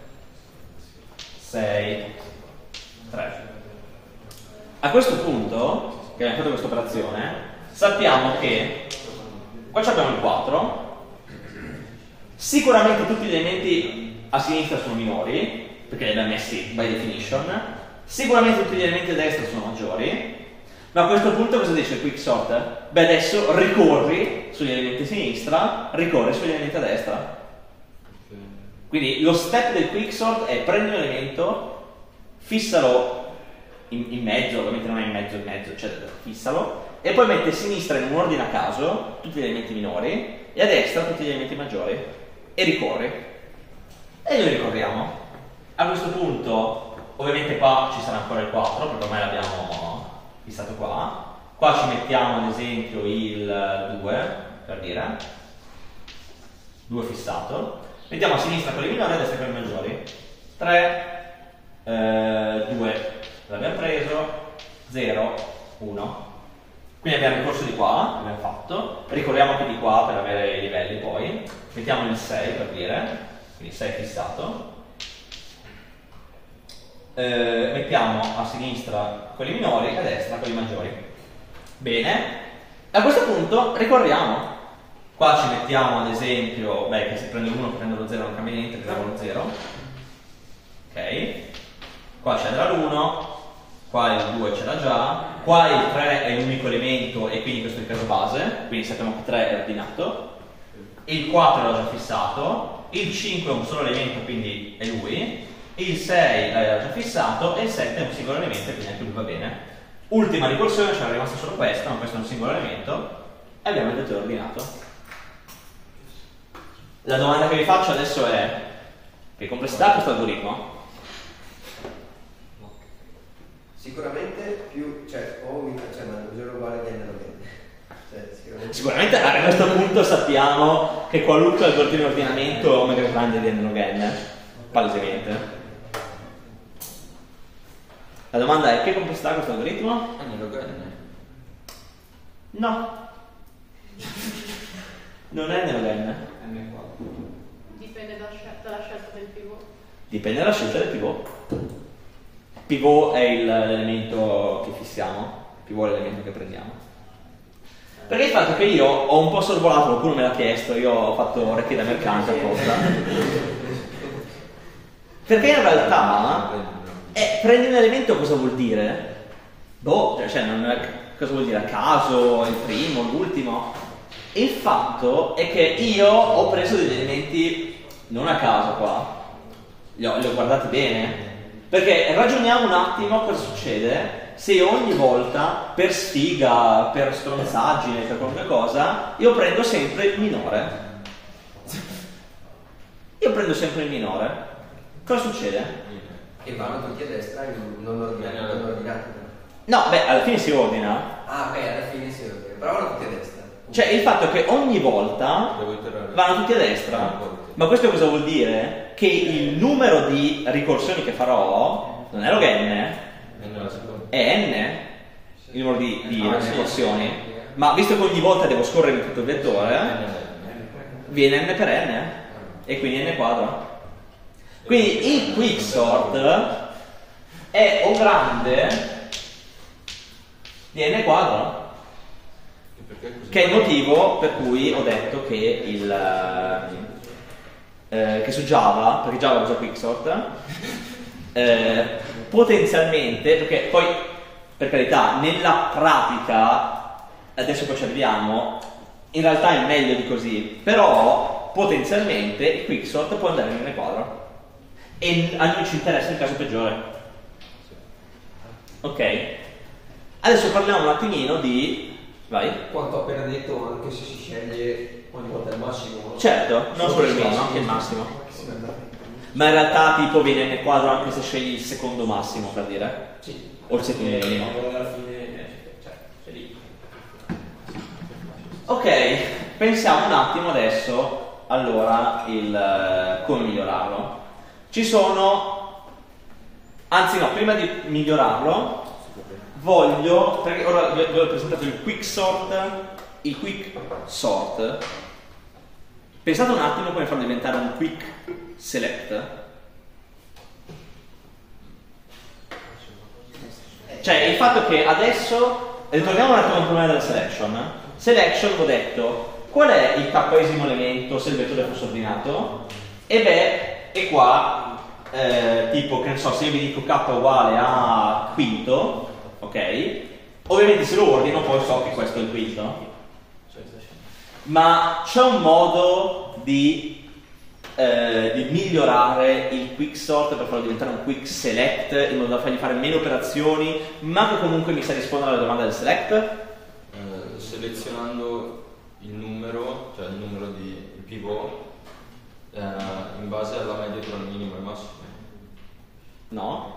6, 3. A questo punto, che abbiamo fatto questa operazione, sappiamo che qua abbiamo il 4, sicuramente tutti gli elementi a sinistra sono minori, perché li abbiamo messi by definition, sicuramente tutti gli elementi a destra sono maggiori, ma a questo punto cosa dice il quicksort? Beh, adesso ricorri sugli elementi a sinistra, ricorri sugli elementi a destra. Quindi lo step del quicksort è prendi un elemento, fissalo in mezzo, ovviamente non è in mezzo, eccetera, fissalo, e poi metti a sinistra in un ordine a caso tutti gli elementi minori e a destra tutti gli elementi maggiori e ricorri. E noi ricorriamo. A questo punto, ovviamente qua ci sarà ancora il 4, perché ormai l'abbiamo fissato qua. Qua ci mettiamo ad esempio il 2, per dire. 2 fissato. Mettiamo a sinistra quelli minori e a destra quelli maggiori. 3, 2 l'abbiamo preso, 0, 1. Quindi abbiamo il corso di qua, abbiamo fatto. Ricorriamo anche di qua per avere i livelli poi. Mettiamo il 6 per dire, quindi 6 fissato. Mettiamo a sinistra quelli minori e a destra quelli maggiori. Bene, a questo punto ricorriamo. Qua ci mettiamo ad esempio, beh, che se prendo l'1 prendo lo 0 non cambia niente, prendiamo lo 0. Ok, qua c'è già l'1, qua il 2 ce l'ha già, qua il 3 è l'unico elemento e quindi questo è il caso base, quindi sappiamo che 3 è ordinato. Il 4 l'ho già fissato, il 5 è un solo elemento quindi è lui, il 6 l'aveva già fissato e il 7 è un singolo elemento quindi anche lui va bene. Ultima ricorsione, c'era rimasta solo questa, ma questo è un singolo elemento e abbiamo il vettore ordinato. La domanda che vi faccio adesso è: che complessità ha questo algoritmo? Sicuramente più, ma bisogna uguale di n-log. Sicuramente a questo punto sappiamo che qualunque algoritmo di ordinamento è omega grande di n-log n, palesemente. La domanda è: che complessità ha questo algoritmo? n-log n. No. Non è n-log n. Dipende dalla scelta del pivot. Dipende dalla scelta del pivot. Pivot è l'elemento che fissiamo, pivot è l'elemento che prendiamo. Perché il fatto che io ho un po' sorvolato, qualcuno me l'ha chiesto, io ho fatto orecchie da mercante apposta. Perché in realtà prendi un elemento cosa vuol dire? Boh, cioè cosa vuol dire? A caso, il primo, l'ultimo? Il fatto è che io ho preso degli elementi non a caso qua, li ho guardati bene, perché ragioniamo un attimo cosa succede se ogni volta, per sfiga, per stronzaggine, per qualche cosa, io prendo sempre il minore. Io prendo sempre il minore. Cosa succede? Che vanno tutti a destra in non ordinati. No, beh, alla fine si ordina. Ah, ok, alla fine si ordina. Però vanno tutti a destra. Cioè, il fatto è che ogni volta vanno tutti a destra. Ma questo cosa vuol dire? Che il numero di ricorsioni che farò non è log n, è n, il numero di ricorsioni. Ma visto che ogni volta devo scorrere in tutto il vettore, viene n per n, e quindi n quadro. Quindi il quicksort è O grande di n quadro, che è il motivo per cui ho detto che che su Java, perché Java usa quicksort, potenzialmente, perché poi per carità nella pratica, adesso poi ci arriviamo, in realtà è meglio di così, però potenzialmente il quicksort può andare in n quadro e a noi ci interessa il caso peggiore. Ok, adesso parliamo un attimino di quanto ho appena detto, anche se si sceglie ogni volta il massimo, no? Certo, non solo il minimo, anche il massimo. Ma in realtà tipo viene n quadro anche se scegli il secondo massimo, per dire? Sì. O il secondo minimo. Alla fine, c'è lì. Ok, pensiamo un attimo adesso allora come migliorarlo. Ci sono, anzi no, prima di migliorarlo voglio, perché ora vi ho presentato il quick sort. Pensate un attimo come farlo diventare un quick select. Cioè il fatto che adesso ritorniamo un attimo al problema della selection. Selection, ho detto, qual è il k-esimo elemento se il vettore fosse ordinato? E beh, è qua tipo, che ne so, se io vi dico k uguale a quinto, ok? Ovviamente se lo ordino poi so che questo è il quinto. Ma c'è un modo di migliorare il quicksort per farlo diventare un quick select in modo da fargli fare meno operazioni, ma che comunque mi sa rispondere alla domanda del select? Selezionando il numero, cioè il numero di pivot in base alla media tra il minimo e il massimo. No?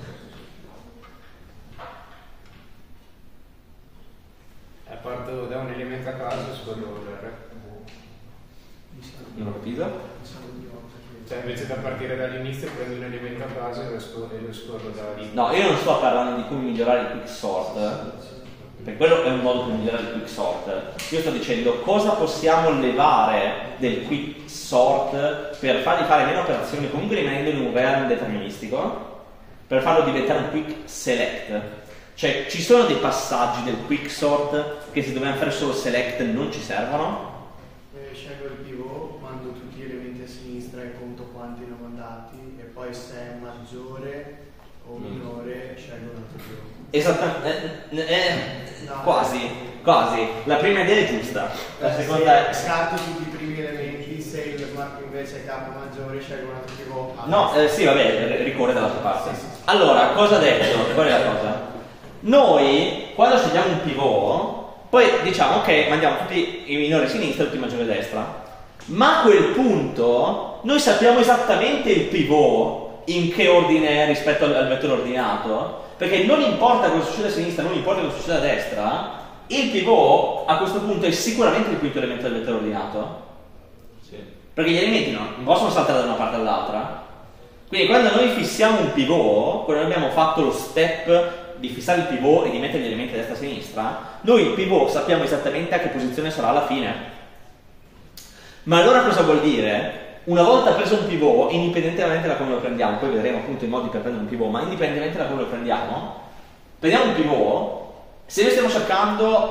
Parto da un elemento a caso e scorro R. Non ho capito? Cioè invece da partire dall'inizio prendo un elemento a caso e lo scorro da lì. No, io non sto parlando di come migliorare il quicksort, perché quello è un modo per migliorare il quicksort. Io sto dicendo cosa possiamo levare del quicksort per fargli fare meno operazioni, comunque rimanendo in un realm deterministico, per farlo diventare un quick select. Cioè, ci sono dei passaggi del quicksort che se dobbiamo fare solo select non ci servono? Scelgo il pivot, mando tutti gli elementi a sinistra e conto quanti ne ho mandati, e poi se è maggiore o minore scelgo un altro pivot. Esattamente, quasi. La prima idea è giusta. La seconda è... Scarto tutti i primi elementi, se il marco invece è K maggiore scelgo un altro pivot. No, sì, vabbè, ricorre dall'altra parte. Allora, cosa ha detto? Qual è la cosa? Noi, quando scegliamo un pivot, poi diciamo ok, mandiamo tutti i minori a sinistra e tutti i maggiori a destra, ma a quel punto noi sappiamo esattamente il pivot in che ordine è rispetto al vettore ordinato, perché non importa cosa succede a sinistra, non importa cosa succede a destra, il pivot a questo punto è sicuramente il quinto elemento del vettore ordinato. Sì. Perché gli elementi non possono saltare da una parte all'altra. Quindi quando noi fissiamo un pivot, quando abbiamo fatto lo step di fissare il pivot e di mettere gli elementi a destra e a sinistra, noi il pivot sappiamo esattamente a che posizione sarà alla fine. Ma allora cosa vuol dire? Una volta preso un pivot, indipendentemente da come lo prendiamo, poi vedremo appunto i modi per prendere un pivot, ma indipendentemente da come lo prendiamo un pivot, se noi stiamo cercando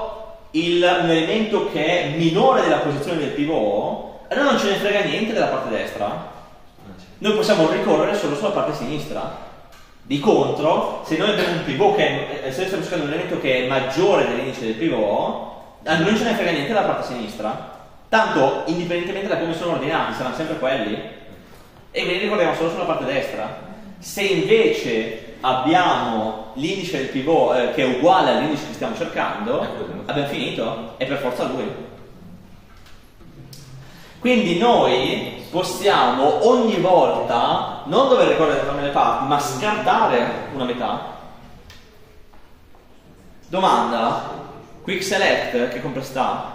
un elemento che è minore della posizione del pivot, allora non ce ne frega niente della parte destra. Noi possiamo ricorrere solo sulla parte sinistra. Di contro, se noi abbiamo un pivot se stiamo cercando un elemento che è maggiore dell'indice del pivot, a noi non ce ne frega niente della parte sinistra. Tanto, indipendentemente da come sono ordinati, saranno sempre quelli. E quindi ricordiamo solo sulla parte destra. Se invece abbiamo l'indice del pivot che è uguale all'indice che stiamo cercando, abbiamo finito, è per forza lui. Quindi noi possiamo ogni volta non dover ricorrere entrambe le parti, ma scartare una metà. Domanda: quick select che complessità?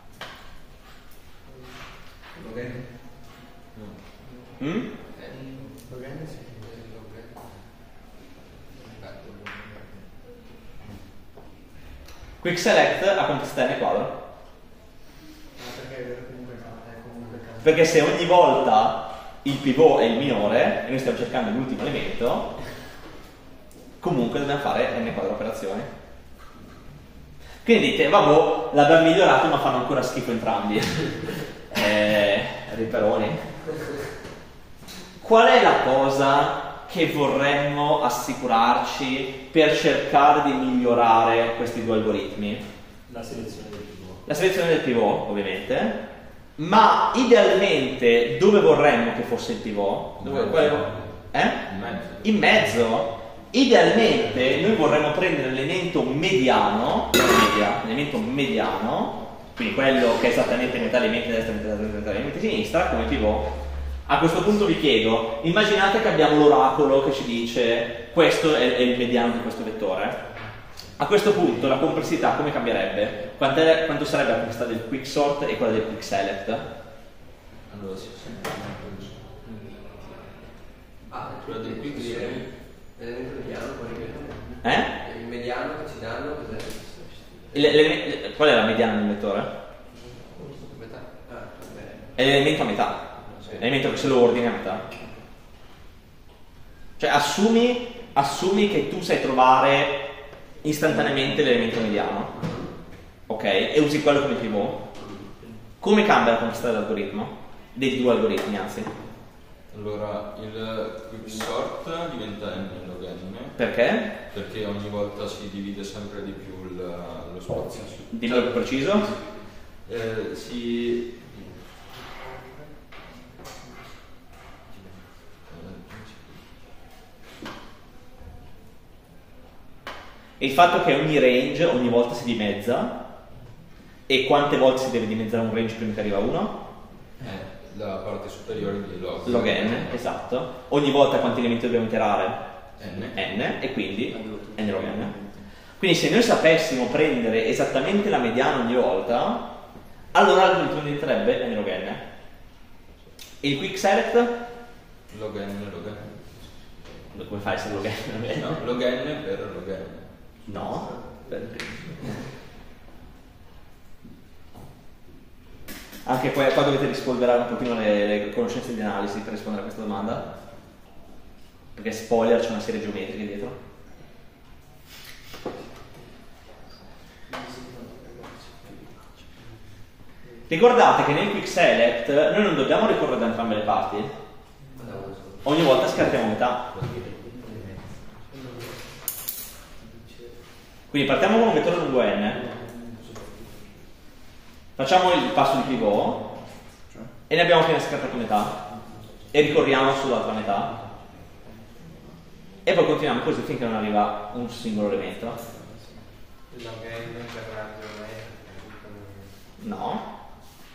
Quick select a complessità n quadro. Perché se ogni volta il pivot è il minore e noi stiamo cercando l'ultimo elemento, comunque dobbiamo fare n quadro operazioni. Quindi dite, vabbè, l'abbiamo migliorato ma fanno ancora schifo entrambi. Riperoni. Qual è la cosa che vorremmo assicurarci per cercare di migliorare questi due algoritmi? La selezione del pivot. La selezione del pivot, ovviamente. Ma idealmente dove vorremmo che fosse il pivot? In mezzo. Idealmente noi vorremmo prendere l'elemento mediano, quindi quello che è esattamente metà elementi destra e metà elementi sinistra, come pivot. A questo punto vi chiedo, immaginate che abbiamo l'oracolo che ci dice questo è il mediano di questo vettore. A questo punto la complessità come cambierebbe? Quanto sarebbe la complessità del quick sort e quella del quick select? Allora sì. Quella del quick select. L'elemento mediano poi ripeto. Il mediano che ci danno cos'è? Qual è la mediana del vettore? È l'elemento a metà. L'elemento che se lo ordini a metà. Cioè assumi che tu sai trovare istantaneamente l'elemento mediano, ok? E usi quello come pivot. Come cambia la complessità dell'algoritmo? Dei due algoritmi, anzi. Allora, il quick sort diventa n log n. Perché? Perché ogni volta si divide sempre di più lo spazio. Dillo più preciso. Il fatto che ogni range ogni volta si dimezza, e quante volte si deve dimezzare un range prima che arriva a 1? La parte superiore di log. Log n, esatto. Ogni volta quanti elementi dobbiamo iterare? N. E quindi n log n. Quindi se noi sapessimo prendere esattamente la mediana ogni volta, allora l'algoritmo diventerebbe n log n. E il quick select? Log n. Come fai se log n? No, log n per log n. No. Anche qua dovete rispolverare un pochino le conoscenze di analisi per rispondere a questa domanda, perché spoiler, c'è una serie geometrica dietro. Ricordate che nel quick select noi non dobbiamo ricorrere da entrambe le parti, ogni volta scartiamo metà. Quindi partiamo con un vettore lungo n, facciamo il passo di pivot e ne abbiamo appena scartato metà e ricorriamo sull'altra metà e poi continuiamo così finché non arriva un singolo elemento. Log n per raggio No.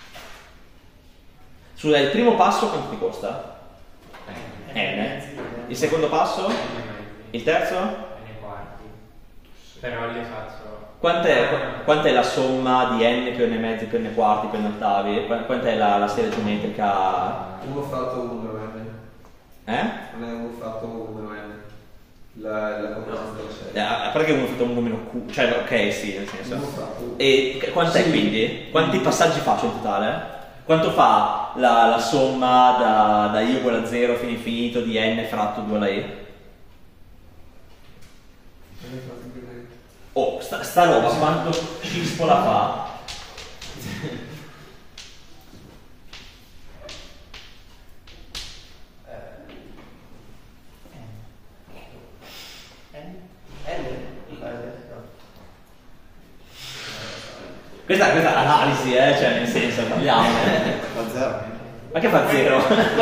Scusa, il primo passo quanto ti costa? N. Il secondo passo? Il terzo? n quarti. Però li faccio. Quant'è la somma di n più n mezzi più n quarti più n ottavi? Quant'è la serie geometrica? 1 fratto 1 n. Non è 1 fratto 1 n. La complessità della serie. A parte che 1 fatto 1 meno q, cioè ok, sì, nel senso. E quant'è quindi? Quanti passaggi faccio in totale? Quanto fa la somma da i uguale a 0 fino all'infinito di n fratto 2 alla i? Oh, sta roba quanto cispola fa? Questa è analisi, cioè nel senso, parliamo. Fa 0. Ma che fa 0?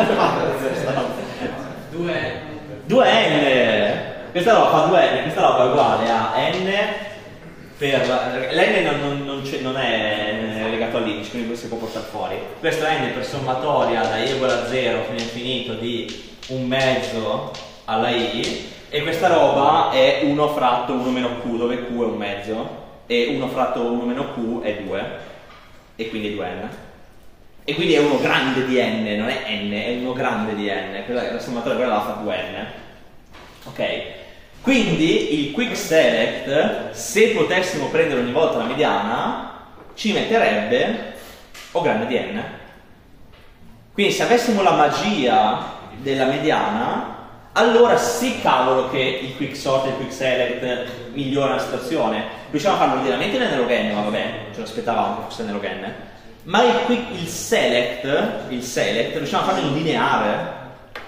2n. Questa roba fa 2n, questa roba è uguale a n per... L'n non è legato all'indice, quindi si può portare fuori. Questo n per sommatoria da i uguale a 0 fino all'infinito di 1/2 alla i, e questa roba è 1 fratto 1 meno q, dove q è 1/2, e 1 fratto 1 meno q è 2, e quindi è 2n. E quindi è uno grande di n, non è n, è uno grande di n. La sommatoria quella la fa 2n. Ok? Quindi il quick select, se potessimo prendere ogni volta la mediana, ci metterebbe O grande di n. Quindi se avessimo la magia della mediana, allora sì, cavolo, che il quick sort e il quick select migliora la situazione. Riusciamo a farlo ordinariamente nel log n, ma vabbè, ce lo aspettavamo che fosse nel log n. Ma il select riusciamo a farlo in lineare.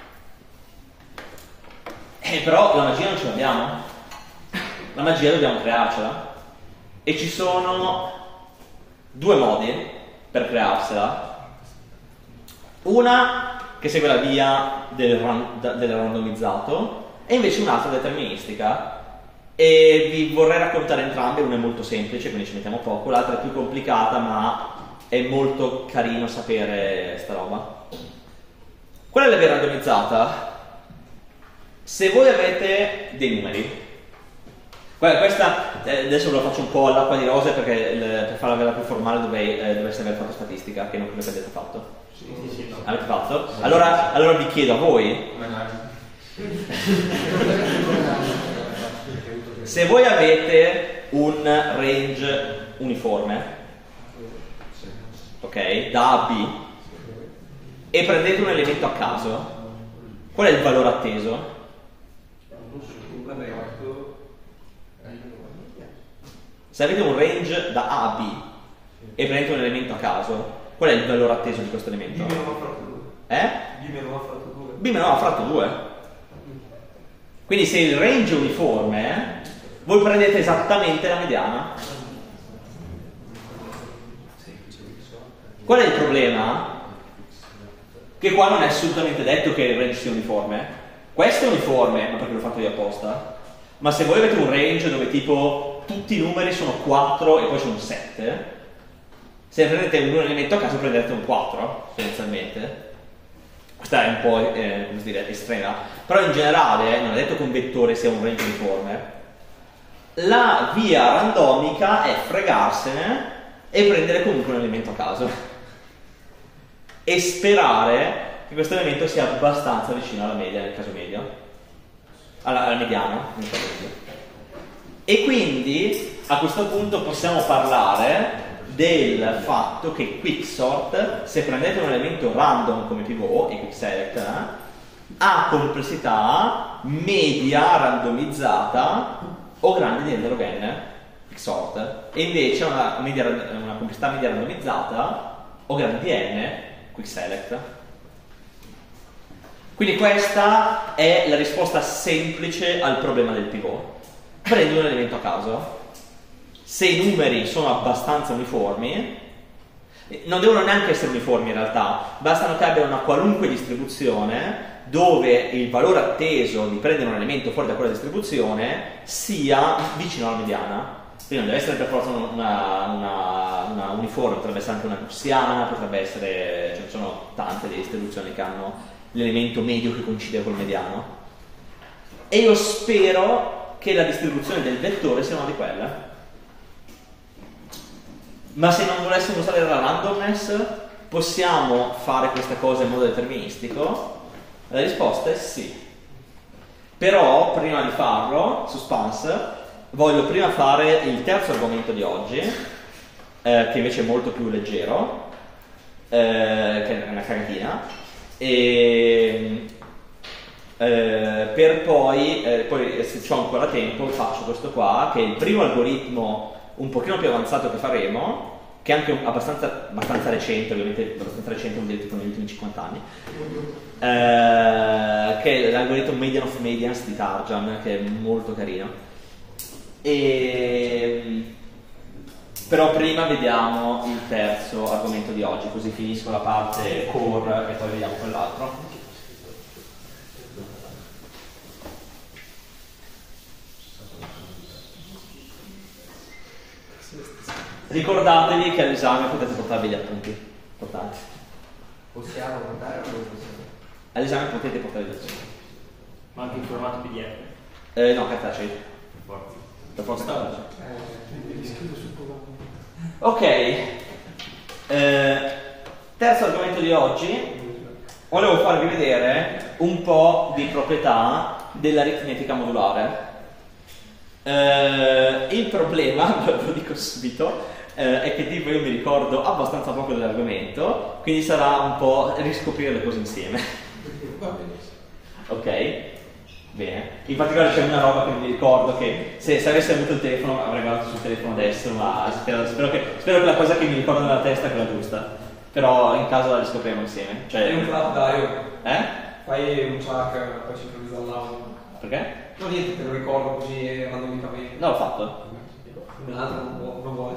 Però la magia non ce l'abbiamo. La magia dobbiamo crearcela. E ci sono due modi per crearsela. Una che segue la via del randomizzato e invece un'altra deterministica. E vi vorrei raccontare entrambe. Una è molto semplice, quindi ci mettiamo poco, l'altra è più complicata, ma è molto carino sapere sta roba. Quella è la via randomizzata. Se voi avete dei numeri, questa adesso ve lo faccio un po' all'acqua di rose perché per farla vera più formale dovreste aver fatto statistica, che non credo che abbiate fatto. Sì. Avete fatto? Allora vi chiedo a voi, se voi avete un range uniforme, ok, da A a B, e prendete un elemento a caso, qual è il valore atteso? Se avete un range da A a B e prendete un elemento a caso, qual è il valore atteso di questo elemento? B meno A fratto 2. B meno A fratto 2. B meno A fratto 2. Quindi se il range è uniforme, voi prendete esattamente la mediana. Qual è il problema? Che qua non è assolutamente detto che il range sia uniforme. Questo è uniforme, ma perché l'ho fatto io apposta. Ma se voi avete un range dove tipo tutti i numeri sono 4 e poi sono 7, se prendete un elemento a caso prendete un 4, tendenzialmente. Questa è un po' come dire, estrema, però in generale non è detto che un vettore sia un range uniforme. La via randomica è fregarsene e prendere comunque un elemento a caso e sperare che questo elemento sia abbastanza vicino alla media, nel caso medio, alla mediana, nel caso medio. E quindi a questo punto possiamo parlare del fatto che quicksort, se prendete un elemento random come pivot, e quickselect, ha complessità media randomizzata o grande di n log n, quicksort, e invece una complessità media randomizzata o grande di n, quickselect. Quindi questa è la risposta semplice al problema del pivot. Prendi un elemento a caso. Se i numeri sono abbastanza uniformi, non devono neanche essere uniformi in realtà, bastano che abbiano una qualunque distribuzione dove il valore atteso di prendere un elemento fuori da quella distribuzione sia vicino alla mediana. Quindi non deve essere per forza una uniforme, potrebbe essere anche una gaussiana, potrebbe essere, ce ne sono tante di distribuzioni che hanno l'elemento medio che coincide col mediano. E io spero che la distribuzione del vettore sia una di quelle. Ma se non volessimo usare la randomness, possiamo fare queste cose in modo deterministico? La risposta è sì. Però, prima di farlo, suspense, voglio prima fare il terzo argomento di oggi, che invece è molto più leggero, che è una cagatina, e per poi se ho ancora tempo faccio questo qua, che è il primo algoritmo un pochino più avanzato che faremo, che è anche abbastanza recente, ovviamente abbastanza recente, vuol dire tipo negli ultimi 50 anni, che è l'algoritmo median of medians di Tarjan, che è molto carino. Però prima vediamo il terzo argomento di oggi, così finisco la parte core e poi vediamo quell'altro. Ricordatevi che all'esame potete portarvi gli appunti importanti. Possiamo portare o non possiamo? All'esame potete portarvi gli appunti. Ma anche in formato PDF? No, cartacei. Per forza cartacei. Ok. Terzo argomento di oggi. Volevo farvi vedere un po' di proprietà dell'aritmetica modulare. Il problema, lo dico subito, è che tipo io mi ricordo abbastanza poco dell'argomento, quindi sarà un po' riscoprire le cose insieme. Va benissimo. Ok? Bene. In particolare c'è una roba che mi ricordo che se avessi avuto il telefono avrei guardato sul telefono adesso, ma spero che la cosa che mi ricordo nella testa è quella giusta. Però in caso la riscopriamo insieme. Cioè, Fai un flap, dai. Fai un chuck, poi sincronizza l'audio. Perché? No, niente, te lo ricordo così randomicamente. No, l'ho fatto. Un altro non vuole.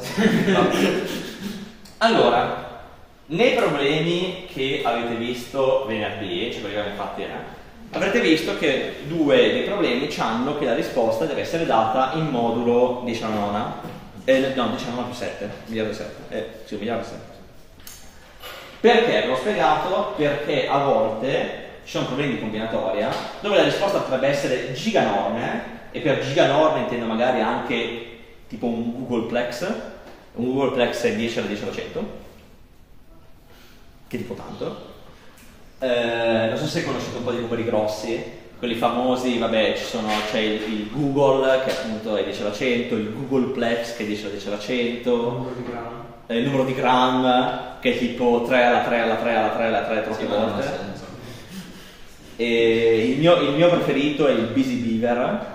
Allora, nei problemi che avete visto venerdì, cioè quelli che abbiamo fatti, avrete visto che due dei problemi hanno che la risposta deve essere data in modulo 10 alla nona, no, 10 alla nona più 7, miliardo 7, sì, miliardo 7. Perché? Ve l'ho spiegato, perché a volte ci sono problemi di combinatoria dove la risposta potrebbe essere giganorme, e per giganorme intendo magari anche tipo un Googleplex. Un Googleplex è 10 alla 10 alla 100, che tipo tanto. Non so se conoscete un po' di numeri grossi, quelli famosi, vabbè, c'è il Google che appunto è 10 alla 100, il Googleplex che è 10 alla 10 alla 100, il numero di Gram che è tipo 3 alla 3 alla 3 alla 3 alla 3 troppe volte. E il mio preferito è il Busy Beaver.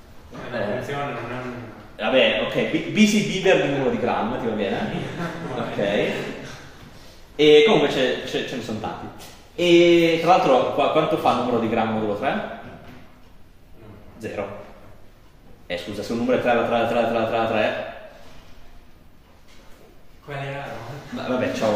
Vabbè, ok, Busy Beaver di numero di Gram, ti va bene? Ok. E comunque ce ne sono tanti. E tra l'altro quanto fa il numero di Gram modulo 3? 0. Scusa, se un numero è 3 alla 3 alla 3 alla 3 alla 3 alla 3. Qual era? Vabbè, ciao.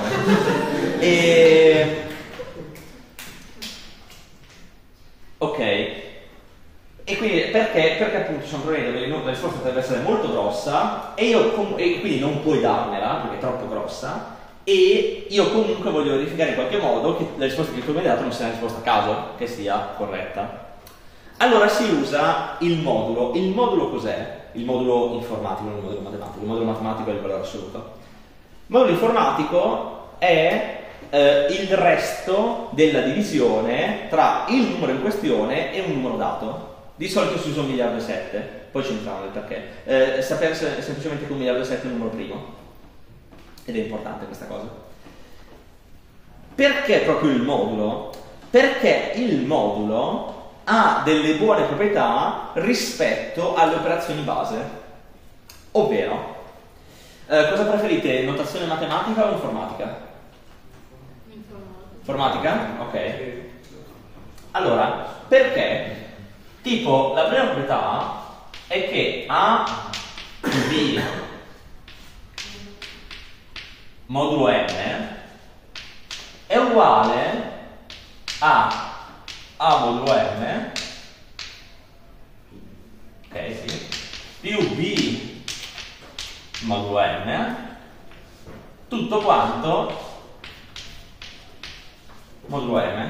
Ok. E quindi perché appunto ci sono problemi dove la risposta deve essere molto grossa e quindi non puoi darmela perché è troppo grossa, e io comunque voglio verificare in qualche modo che la risposta che tu mi hai dato non sia una risposta a caso, che sia corretta. Allora si usa il modulo. Il modulo cos'è? Il modulo informatico, non il modulo matematico. Il modulo matematico è il valore assoluto. Il modulo informatico è il resto della divisione tra il numero in questione e un numero dato. Di solito si usa 1 miliardo e 7, poi ci entriamo nel perché. Sapere semplicemente che 1 miliardo e 7 è un numero primo, ed è importante questa cosa. Perché proprio il modulo? Perché il modulo ha delle buone proprietà rispetto alle operazioni base. Ovvero, cosa preferite? Notazione matematica o informatica? Informatica? Ok. Allora, perché? Tipo, la prima proprietà è che A B modulo n è uguale a modulo n, ok, sì, più B modulo n, tutto quanto modulo m.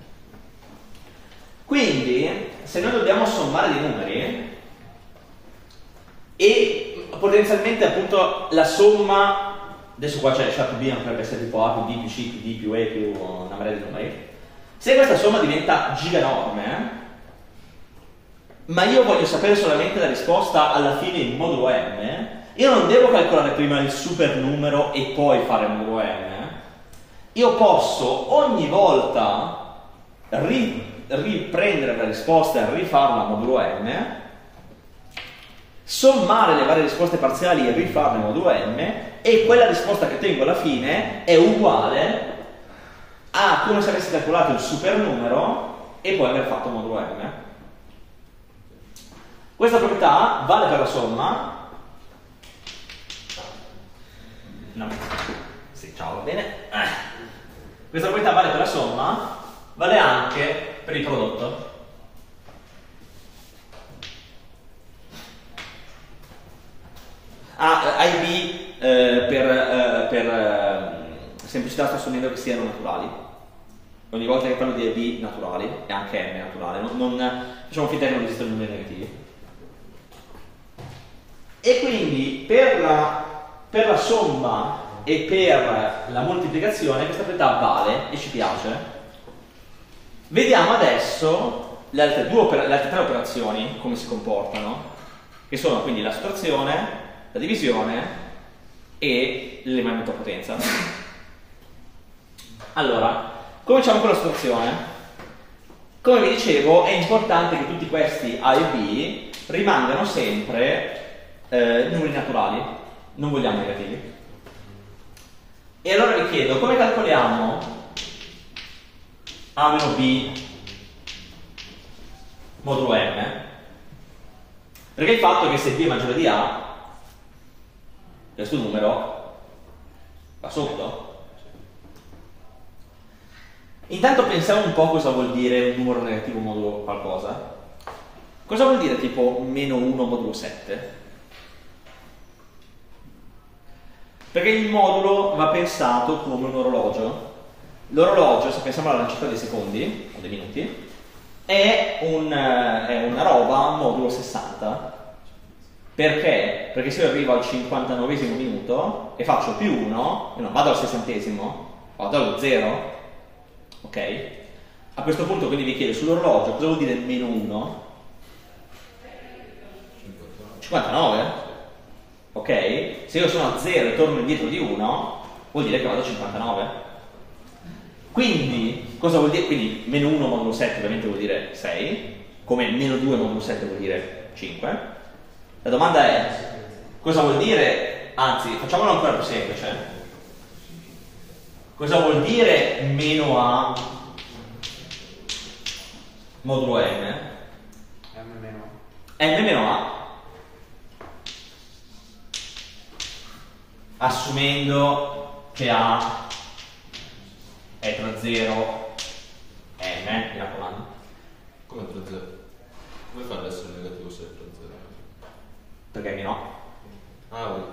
Quindi, se noi dobbiamo sommare dei numeri e potenzialmente appunto la somma, adesso qua c'è sharp B, non potrebbe essere tipo A più B più C più D più E più una marea di numeri, se questa somma diventa giganorme, ma io voglio sapere solamente la risposta alla fine in modulo m, io non devo calcolare prima il supernumero e poi fare il modulo m, io posso ogni volta riprendere la risposta e rifarla modulo n, sommare le varie risposte parziali e rifarle modulo n, e quella risposta che ottengo alla fine è uguale a come se avessi calcolato il supernumero e poi aver fatto modulo n. Questa proprietà vale per la somma. No. Sì, ciao, va bene. Questa proprietà vale per la somma, vale anche per il prodotto. IB per semplicità sto assumendo che siano naturali. Ogni volta che parlo di IB naturali, e anche M naturale, non facciamo finta che non esistono numeri negativi. E quindi per la somma e per la moltiplicazione questa proprietà vale e ci piace. Vediamo adesso le altre tre operazioni come si comportano, che sono quindi la sottrazione, la divisione e l'elevamento a potenza. Allora, cominciamo con la sottrazione. Come vi dicevo, è importante che tutti questi A e B rimangano sempre numeri naturali, non vogliamo negativi. E allora vi chiedo, come calcoliamo A meno B modulo m? Perché il fatto è che se B è maggiore di A, questo numero va sotto. Intanto pensiamo un po' cosa vuol dire un numero negativo modulo qualcosa. Cosa vuol dire tipo meno 1 modulo 7? Perché il modulo va pensato come un orologio. L'orologio, se pensiamo alla lancetta dei secondi o dei minuti, è una roba modulo 60. Perché? Perché se io arrivo al 59esimo minuto e faccio più 1, io non vado al 60esimo, vado allo 0. Ok? A questo punto quindi vi chiedo sull'orologio cosa vuol dire meno 1? 59. Ok? Se io sono a 0 e torno indietro di 1, vuol dire che vado a 59. Quindi, cosa vuol dire? Quindi meno 1 modulo 7 ovviamente vuol dire 6, come meno 2 modulo 7 vuol dire 5. La domanda è, cosa vuol dire? Anzi, facciamolo ancora più semplice. Cosa vuol dire meno A modulo n? M meno A. Assumendo che A è tra 0 e M, mi raccomando. Come tra 0? Come fa ad essere negativo se è tra 0? Perché meno A? Ah,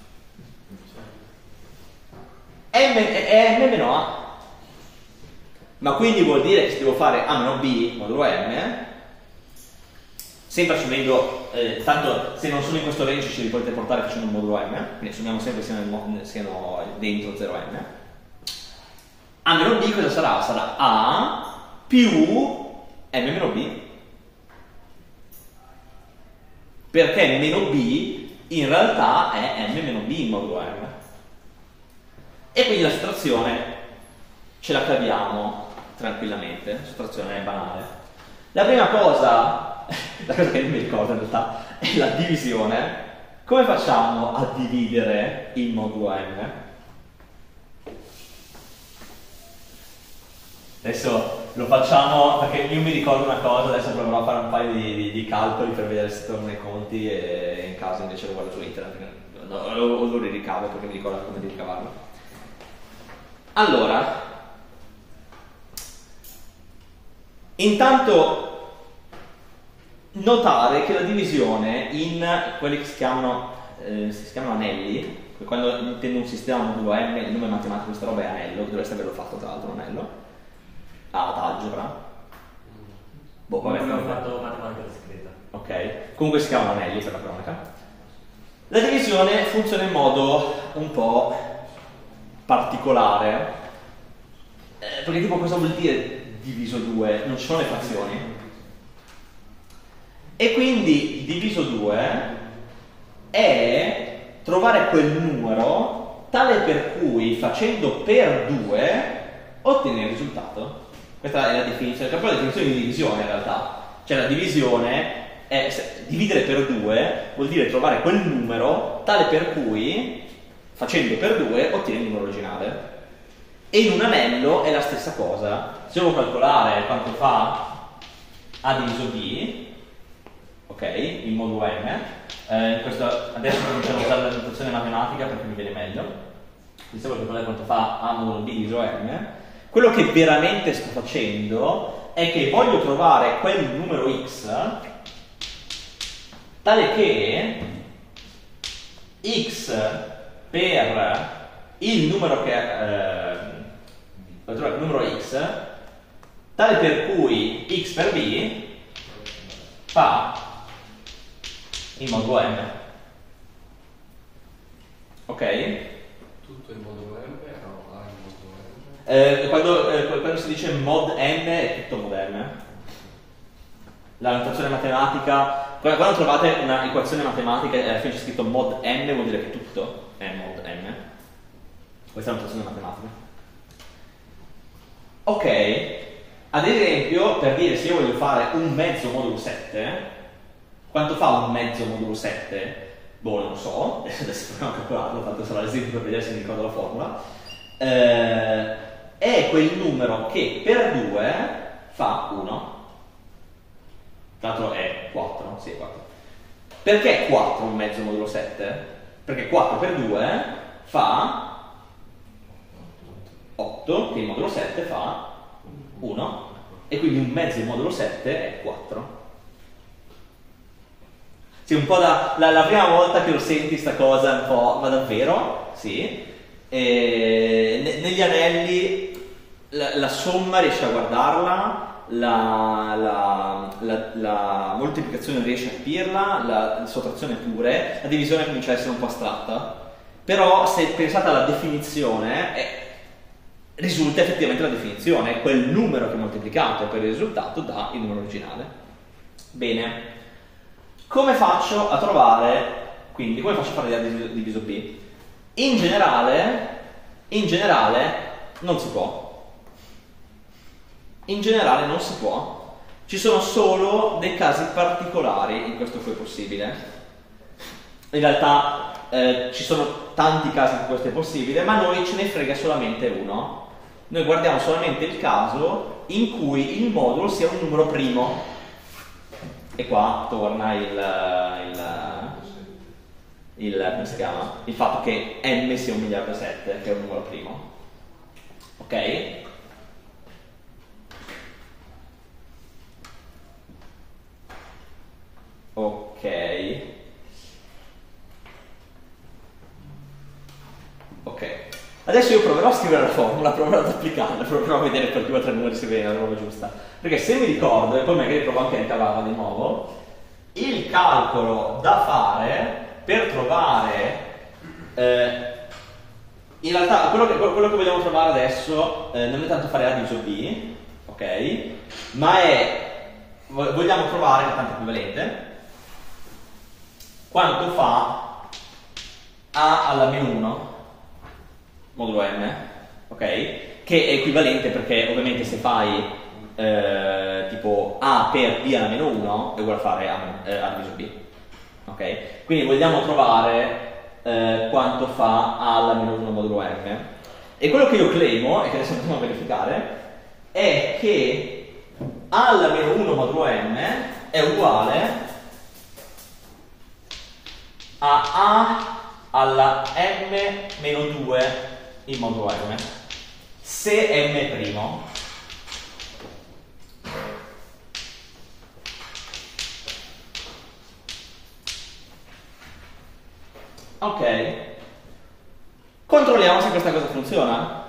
è M meno A. Ma quindi vuol dire che se devo fare A meno B modulo M, sempre assumendo, tanto se non sono in questo range ci li potete portare facendo un modulo M, quindi assumiamo sempre che siano dentro 0M. A meno B cosa sarà? Sarà A più M meno B. Perché meno B in realtà è M meno B in modulo M. E quindi la sottrazione ce la caviamo tranquillamente, la sottrazione è banale. La prima cosa, la cosa che non mi ricordo in realtà, è la divisione. Come facciamo a dividere il modulo M? Adesso lo facciamo perché io mi ricordo una cosa, adesso proverò a fare un paio di calcoli per vedere se torno nei conti e in caso invece lo guardo su internet, o lo ricavo perché mi ricordo come ricavarlo. Allora, intanto notare che la divisione in quelli che si chiamano anelli, quando intendo un sistema modulo M, il nome matematico di questa roba è anello, dovreste averlo fatto tra l'altro un anello, ad algebra. Boh, vabbè, non ho fatto matematica discreta. Ok, comunque si chiamano anelli per la cronaca. La divisione funziona in modo un po' particolare, perché tipo cosa vuol dire diviso 2? Non ci sono le frazioni. E quindi diviso 2 è trovare quel numero tale per cui facendo per 2 ottieni il risultato. Questa è la definizione, che è poi la definizione di divisione in realtà. Cioè la divisione è dividere per 2 vuol dire trovare quel numero tale per cui, facendo per 2, ottieni il numero originale. E in un anello è la stessa cosa. Se devo calcolare quanto fa A diviso B, ok, in modulo M, adesso cominciamo a usare la notazione matematica perché mi viene meglio. Se devo calcolare quanto fa A modulo B diviso M, quello che veramente sto facendo è che voglio trovare quel numero X tale che X per il numero il numero X tale per cui X per B fa in modulo M. Ok? Tutto in modulo M o A in modulo M? Quando si dice mod M è tutto mod M. La notazione matematica, quando trovate una equazione matematica e alla fine c'è scritto mod M vuol dire che tutto è mod M. Questa è la notazione matematica. Ok, ad esempio, per dire se io voglio fare un mezzo modulo 7, quanto fa un mezzo modulo 7? Boh, non lo so, adesso proviamo a calcolarlo, tanto sarà l'esempio per vedere se mi ricordo la formula. È quel numero che per 2 fa 1. Tra l'altro è 4, sì è 4. Perché 4 un mezzo modulo 7? Perché 4 per 2 fa 8, che il modulo 7 fa 1, e quindi un mezzo modulo 7 è 4. Sì, un po' la prima volta che lo senti sta cosa un po', ma davvero? Sì. Negli anelli la somma riesci a guardarla, la moltiplicazione riesce a capirla, la sottrazione pure, la divisione comincia a essere un po' astratta, però se pensate alla definizione risulta effettivamente la definizione, è quel numero che moltiplicato per il risultato dà il numero originale. Bene, come faccio a trovare, quindi come faccio a fare A diviso B? In generale non si può. In generale non si può. Ci sono solo dei casi particolari in questo cui è possibile. In realtà ci sono tanti casi in cui questo è possibile, ma noi ce ne frega solamente uno. Noi guardiamo solamente il caso in cui il modulo sia un numero primo. E qua torna come si chiama? Il fatto che M sia 1 miliardo e 7, che è un numero primo. Ok? Ok. Adesso io proverò a scrivere la formula, proverò ad applicarla, proverò a vedere per 2 o 3 numeri se viene la roba giusta. Perché se mi ricordo, e poi magari provo anche a ricavarla di nuovo, il calcolo da fare per trovare in realtà quello che vogliamo trovare adesso non è tanto fare A diviso B, ok? Ma vogliamo trovare, che è tanto equivalente, quanto fa A alla meno 1 modulo M, ok? Che è equivalente perché ovviamente se fai tipo A per B alla meno 1 è uguale a fare A diviso B, ok? Quindi vogliamo trovare quanto fa A alla meno 1 modulo M, e quello che io claimo, e che adesso andiamo a verificare, è che A alla meno 1 modulo M è uguale a A alla M meno 2 in modulo M, se M è primo. Ok, controlliamo se questa cosa funziona.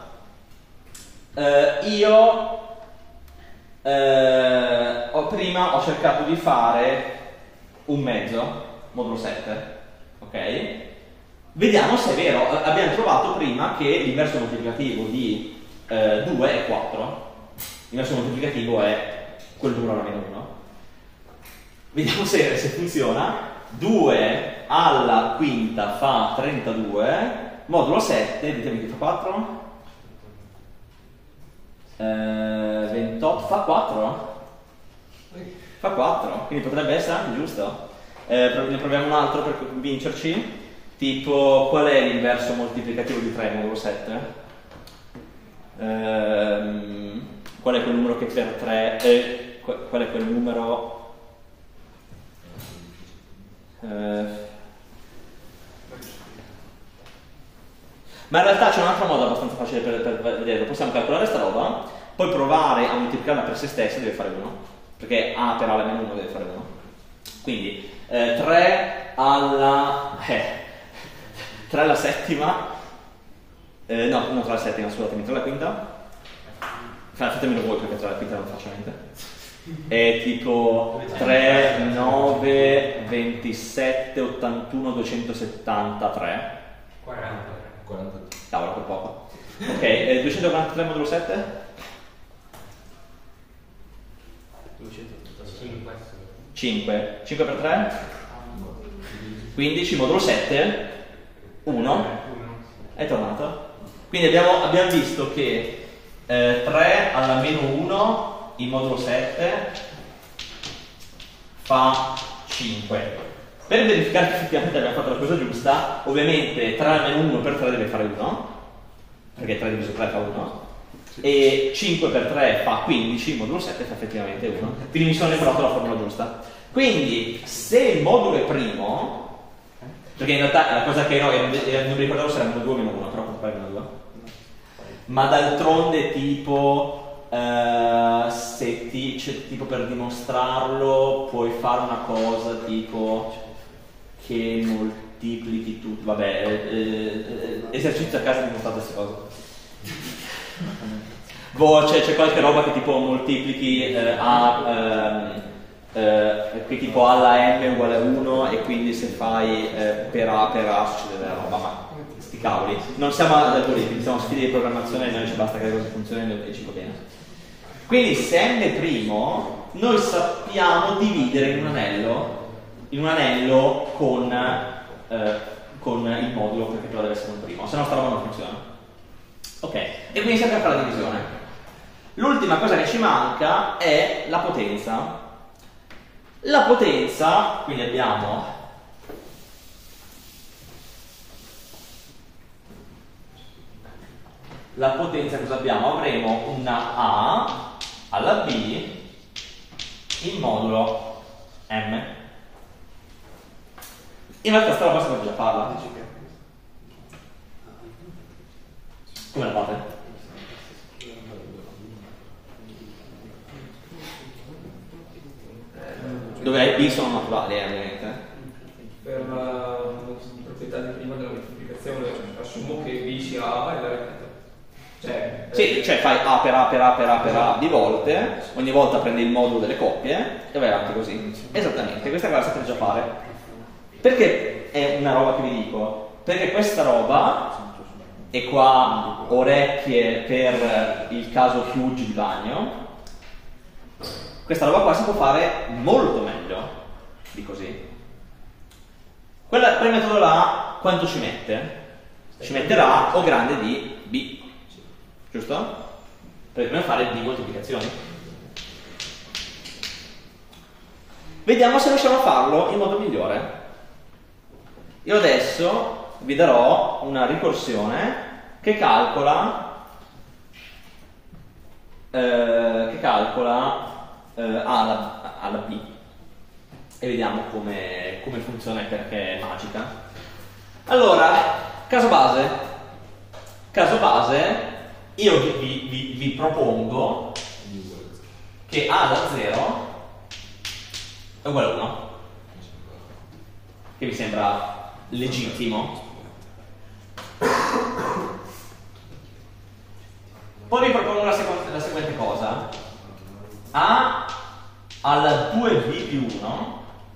Prima ho cercato di fare un mezzo modulo 7, ok? Vediamo se è vero. Abbiamo trovato prima che l'inverso moltiplicativo di 2 è 4. L'inverso moltiplicativo è quel numero alla meno 1. Vediamo se funziona. 2 alla quinta fa 32, modulo 7, ditemi che fa 4? 28 tot fa 4. Fa 4, quindi potrebbe essere anche giusto. Ne proviamo un altro per convincerci. Tipo, qual è l'inverso moltiplicativo di 3 modulo 7? Qual è quel numero che per 3... qual è quel numero... Ma in realtà c'è un altro modo abbastanza facile per vederlo. Possiamo calcolare sta roba, poi provare a moltiplicarla per se stessa, deve fare 1, perché a per a alla meno 1 deve fare 1. Quindi 3 alla 3 alla settima, no, non 3 alla settima, scusatemi, 3 alla quinta. Fatemelo voi perché 3 alla quinta non faccio niente. È tipo 3, 9, 27, 81, 273. 40. Cavolo, per poco. Ok, 243 modulo 7? 5. 5 per 3? 15, modulo 7? 1. È tornato. Quindi abbiamo visto che 3 alla meno 1 in modulo 7 fa 5. Per verificare che effettivamente abbiamo fatto la cosa giusta, ovviamente 3 alla meno 1 per 3 deve fare 1, perché 3 diviso 3 fa 1, e 5 per 3 fa 15, il modulo 7 fa effettivamente 1. Quindi mi sono ricordato la formula giusta. Quindi se il modulo è primo, perché in realtà la cosa che non mi ricordavo se era meno 2 o meno 1, però può fare meno 2. Ma d'altronde tipo... tipo per dimostrarlo puoi fare una cosa tipo che moltiplichi tutto, vabbè, esercizio a casa dimostrate queste cose. C'è qualche roba che tipo moltiplichi qui tipo A alla m uguale a 1 e quindi se fai per A succede della roba, ma sti cavoli, non siamo ad algoritmi, siamo sfide di programmazione e noi ci basta che le cose funzionino e ci va bene. Quindi se m è primo, noi sappiamo dividere in un anello con il modulo, perché però deve essere un primo, se no sta roba non funziona. Ok, e quindi sempre a fare la divisione. L'ultima cosa che ci manca è la potenza. La potenza, quindi abbiamo la potenza, cosa abbiamo? Avremo una A alla B in modulo M. In realtà sta roba si può già farla. Come la fate? Dove B sono naturali, ovviamente. Per la proprietà di prima della moltiplicazione, assumo che B sia A e la ripete. Cioè fai A per A per A per A per A di volte, ogni volta prendi il modulo delle coppie e vai avanti così. Esattamente, questa cosa la sapete già fare. Perché è una roba che vi dico? Perché questa roba, e qua orecchie per il caso huge di bagno, questa roba qua si può fare molto meglio di così. Quel metodo là quanto ci mette? Ci metterà O grande di B. Giusto? Perché dobbiamo fare di moltiplicazioni. Vediamo se riusciamo a farlo in modo migliore. Io adesso vi darò una ricorsione che calcola A alla B e vediamo come funziona e perché è magica. Allora, caso base, io vi propongo che A da 0 è uguale a 1, che mi sembra legittimo. Poi vi propongo la seguente cosa. A alla 2B più 1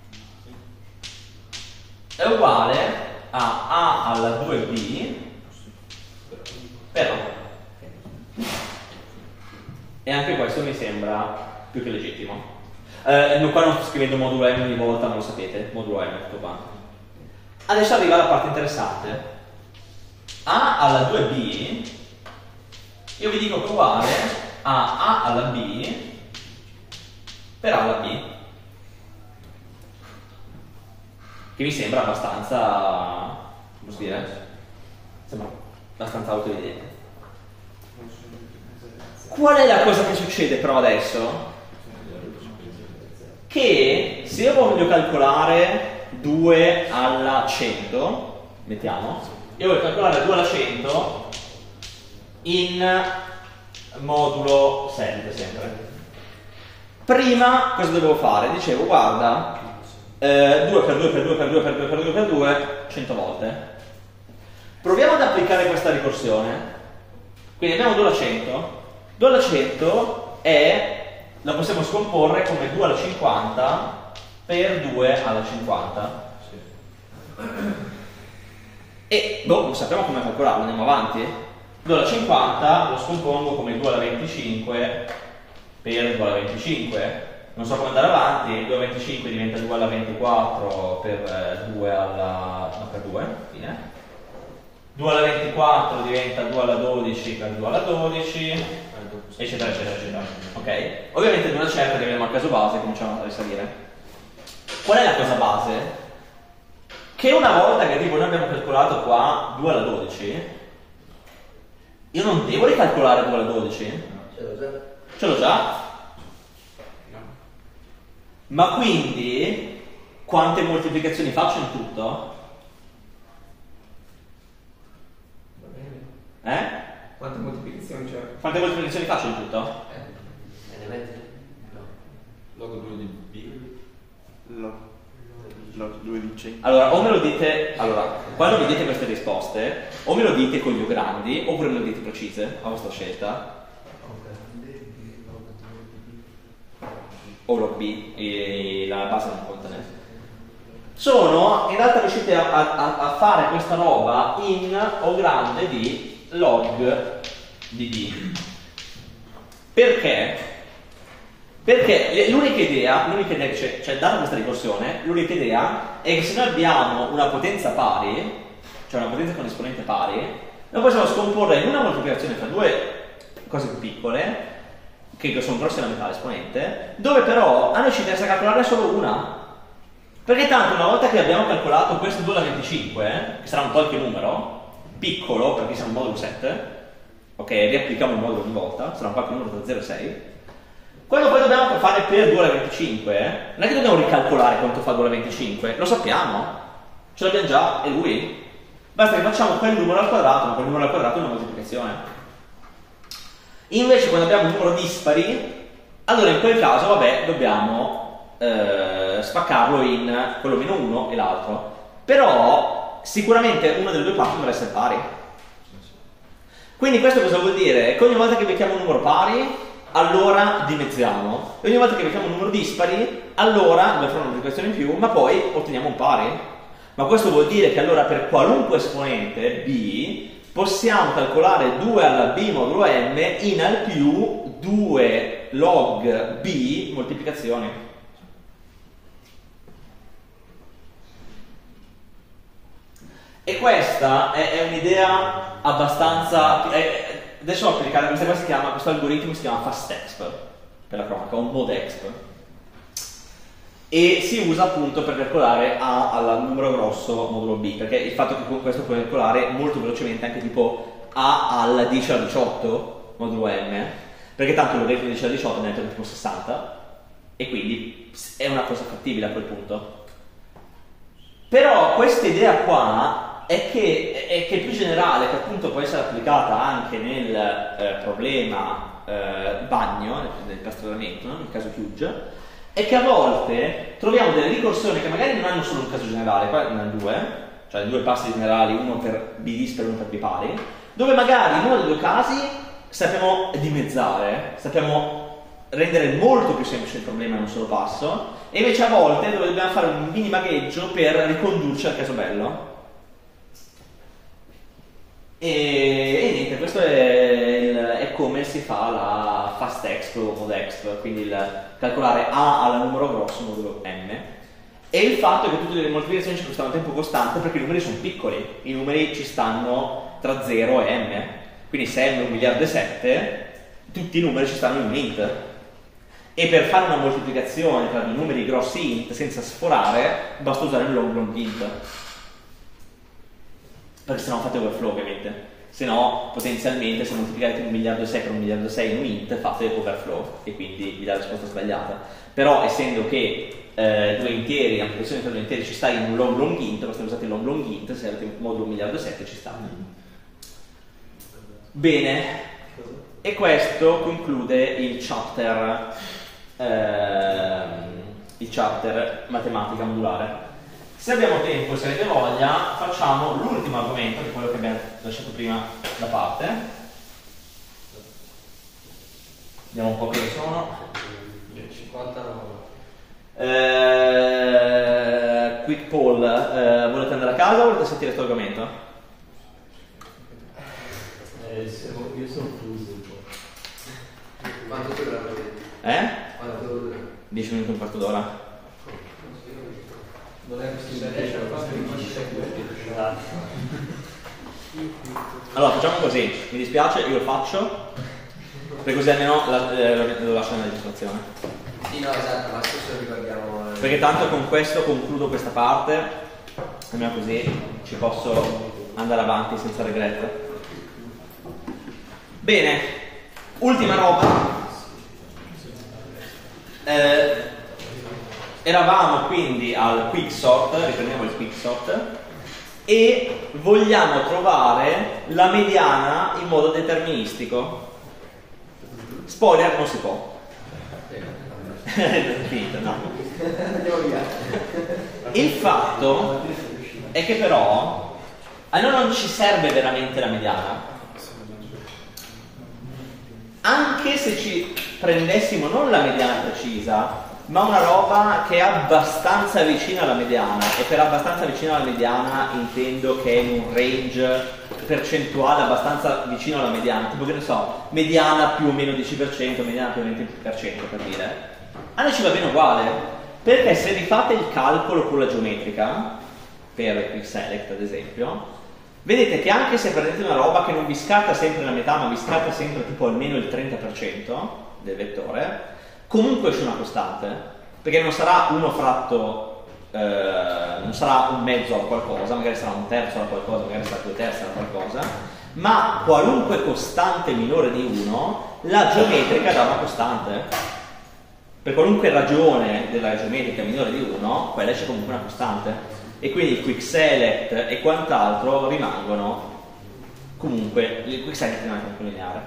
è uguale a A alla 2B per 1. E anche questo mi sembra più che legittimo. Qua non sto scrivendo modulo M ogni volta, non lo sapete, modulo M tutto quanto. Adesso arriva la parte interessante. A alla 2B io vi dico che è uguale a A alla B per A alla B, che mi sembra abbastanza, come posso dire, sembra abbastanza autoevidente. Qual è la cosa che succede però adesso? Che se io voglio calcolare 2 alla 100, mettiamo, io voglio calcolare 2 alla 100 in modulo 7 sempre. Prima cosa dovevo fare? Dicevo, guarda, 2 per 2 per 2 per 2 per 2 per 2 per 2, 100 volte. Proviamo ad applicare questa ricorsione. Quindi abbiamo 2 alla 100. 2 alla 100 la possiamo scomporre come 2 alla 50 per 2 alla 50. E non sappiamo come calcolarlo, andiamo avanti. 2 alla 50 lo scompongo come 2 alla 25 per 2 alla 25. Non so come andare avanti, 2 alla 25 diventa 2 alla 24 per 2 alla... no, per 2, fine. 2 alla 24 diventa 2 alla 12 per 2 alla 12, eccetera, eccetera, eccetera. Ok? Ovviamente ad una certa arriviamo al caso base e cominciamo a risalire. Qual è la cosa base? Che una volta che tipo noi abbiamo calcolato qua 2 alla 12, io non devo ricalcolare 2 alla 12? Ce l'ho già? Ma quindi quante moltiplicazioni faccio in tutto? Quante moltiplicazioni c'è? Quante moltiplicazioni faccio in tutto? Log 2 di B. Log 2 di C. Allora, o me lo dite, quando mi dite queste risposte, o me lo dite con gli O grandi, oppure me lo dite precise, a vostra scelta. O log B, e la base non conta neanche. In realtà riuscite a fare questa roba in O grande di log di B. Perché? Perché l'unica idea che c'è data questa ricorsione, l'unica idea è che se noi abbiamo una potenza pari, cioè una potenza con esponente pari, noi possiamo scomporre in una moltiplicazione tra due cose più piccole, che sono grosse la metà l'esponente, dove però a noi ci interessa calcolare solo una. Perché tanto una volta che abbiamo calcolato questo 2 alla 25, che sarà un qualche numero, piccolo perché siamo in modulo 7, ok, riapplichiamo il modulo ogni volta, sarà un qualche numero tra 0 e 6. Quando poi dobbiamo fare per 2 alla 25, non è che dobbiamo ricalcolare quanto fa 2 alla 25, lo sappiamo, ce l'abbiamo già, è lui. Basta che facciamo quel numero al quadrato, ma quel numero al quadrato è una moltiplicazione. Invece quando abbiamo un numero dispari, allora in quel caso, vabbè, dobbiamo spaccarlo in quello meno 1 e l'altro. Però sicuramente una delle due parti dovrà essere pari. Quindi questo cosa vuol dire? Che ogni volta che becchiamo un numero pari, allora dimezziamo. E ogni volta che becchiamo un numero dispari, allora dobbiamo fare una moltiplicazione in più, ma poi otteniamo un pari. Ma questo vuol dire che allora per qualunque esponente b possiamo calcolare 2 alla b modulo m in al più 2 log b moltiplicazioni. E questa è un'idea abbastanza... adesso ho applicare questa cosa, questo algoritmo si chiama FastExp, per la cronaca, un ModExp. E si usa appunto per calcolare A al numero grosso modulo B, perché il fatto che con questo puoi calcolare molto velocemente anche tipo A al 10 alla 18 modulo M, perché tanto l'ho detto 10 alla 18 ne è tipo 60, e quindi è una cosa fattibile a quel punto. Però questa idea qua è che è più generale, che appunto può essere applicata anche nel problema bagno, nel pasteuramento, no? Nel caso Hughes, è che a volte troviamo delle ricorsioni che magari non hanno solo un caso generale, qua ne hanno due, cioè due passi generali, uno per b dispari e uno per b pari, dove magari in uno dei due casi sappiamo dimezzare, sappiamo rendere molto più semplice il problema in un solo passo, e invece a volte dove dobbiamo fare un mini magheggio per ricondurci al caso bello. E niente, questo è come si fa la FastExp o ModExp, quindi il calcolare A al numero grosso modulo m, e il fatto che tutte le moltiplicazioni ci costano tempo costante perché i numeri sono piccoli, i numeri ci stanno tra 0 e m, quindi se m è 1 miliardo e 7, tutti i numeri ci stanno in un int. E per fare una moltiplicazione tra due numeri grossi int senza sforare, basta usare il long int. Perché se no fate overflow ovviamente. Se no, potenzialmente, se moltiplicate 1 miliardo e 6 per 1 miliardo e 6 in un int, fate overflow e quindi vi dà la risposta sbagliata. Però, essendo che due interi, l'amplificazione tra due interi ci sta in un long int, basta usare il long int, se avete un modulo 1 miliardo e 7 ci sta. Bene, e questo conclude il chapter matematica modulare. Se abbiamo tempo, se avete voglia, facciamo l'ultimo argomento, che è quello che abbiamo lasciato prima da parte. Vediamo un po' che sono. 59. Quick poll, volete andare a casa o volete sentire questo argomento? Io sono fuso un po'. Quanto dura? Quanto dura? 10 minuti, un quarto d'ora. Non è così riesce a fare Allora facciamo così, mi dispiace, io lo faccio, perché così almeno lo lascio nella registrazione. Sì, no, esatto, ma spesso ricordiamo. Perché tanto con questo concludo questa parte, almeno così ci posso andare avanti senza regret. Bene, ultima roba. Eravamo quindi al quicksort, riprendiamo il quicksort, e vogliamo trovare la mediana in modo deterministico. Spoiler, non si può. Finito, no. Il fatto è che però a noi non ci serve veramente la mediana. Anche se ci prendessimo non la mediana precisa, ma una roba che è abbastanza vicina alla mediana, e per abbastanza vicina alla mediana intendo che è in un range percentuale abbastanza vicino alla mediana, tipo che ne so, mediana più o meno 10%, mediana più o meno 20%, per dire. A noi ci va bene uguale, perché se rifate il calcolo con la geometrica, per il quick select ad esempio, vedete che anche se prendete una roba che non vi scatta sempre la metà, ma vi scatta sempre tipo almeno il 30% del vettore, comunque c'è una costante, perché non sarà uno fratto, non sarà un mezzo a qualcosa, magari sarà un terzo a qualcosa, magari sarà 2/3 a qualcosa, ma qualunque costante minore di 1, la geometrica dà una costante. Per qualunque ragione della geometrica minore di 1, quella c'è comunque una costante. E quindi il quick select e quant'altro rimangono comunque, il quick select rimane comunque lineare.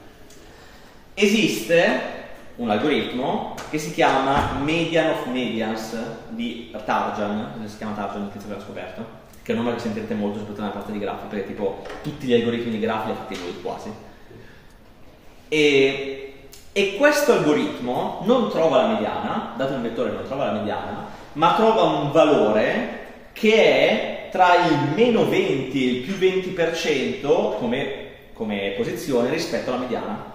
Esiste un algoritmo che si chiama median of medians di Tarjan, si chiama Tarjan, che aveva scoperto, che è un nome che sentirete molto soprattutto nella parte di grafi, perché tipo tutti gli algoritmi di grafi li ha fatti lui quasi. E questo algoritmo non trova la mediana, dato il vettore non trova la mediana, ma trova un valore che è tra il meno 20 e il più 20% come posizione rispetto alla mediana.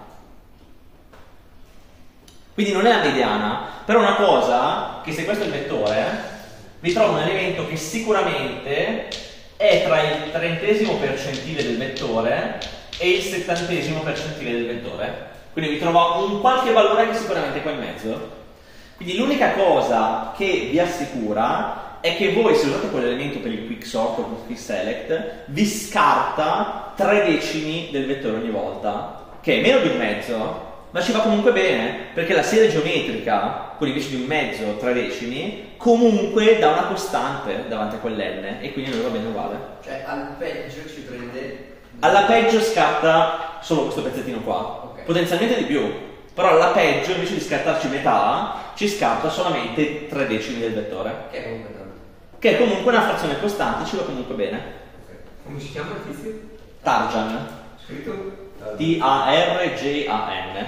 Quindi non è la mediana, però una cosa che se questo è il vettore, vi trova un elemento che sicuramente è tra il 30° percentile del vettore e il 70° percentile del vettore. Quindi vi trova un qualche valore che sicuramente è qua in mezzo. Quindi l'unica cosa che vi assicura è che voi, se usate quell'elemento per il quick sort o il quick select, vi scarta 3 decimi del vettore ogni volta, che è meno di un mezzo, ma ci va comunque bene, perché la serie geometrica, con invece di un mezzo, 3 decimi, comunque dà una costante davanti a quell'n, e quindi a noi va bene uguale. Cioè al peggio ci prende... Alla peggio scatta solo questo pezzettino qua, okay. Potenzialmente di più, però alla peggio invece di scattarci metà, ci scatta solamente 3 decimi del vettore. Che è comunque tanto. Che è comunque una frazione costante, ci va comunque bene. Okay. Come si chiama il tizio? Tarjan. Scritto? Tarjan.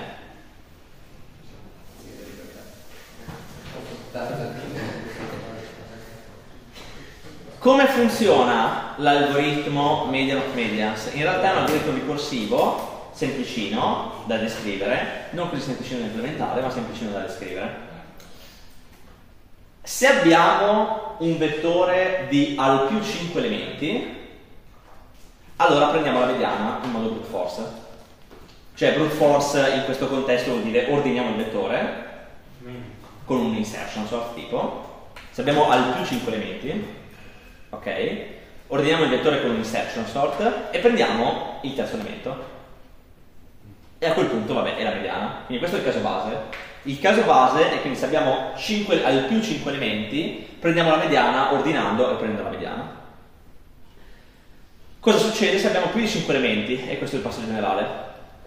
Come funziona l'algoritmo median of medians? In realtà è un algoritmo ricorsivo, semplicino da descrivere, non così semplicino da implementare, ma semplicino da descrivere. Se abbiamo un vettore di al più 5 elementi, allora prendiamo la mediana in modo brute force. Cioè brute force in questo contesto vuol dire ordiniamo il vettore con un insertion sort tipo. Se abbiamo al più 5 elementi, ok, ordiniamo il vettore con un insertion sort e prendiamo il terzo elemento. E a quel punto, vabbè, è la mediana. Quindi questo è il caso base. Il caso base è quindi se abbiamo al più 5 elementi, prendiamo la mediana ordinando e prendendo la mediana. Cosa succede se abbiamo più di 5 elementi? E questo è il passo generale.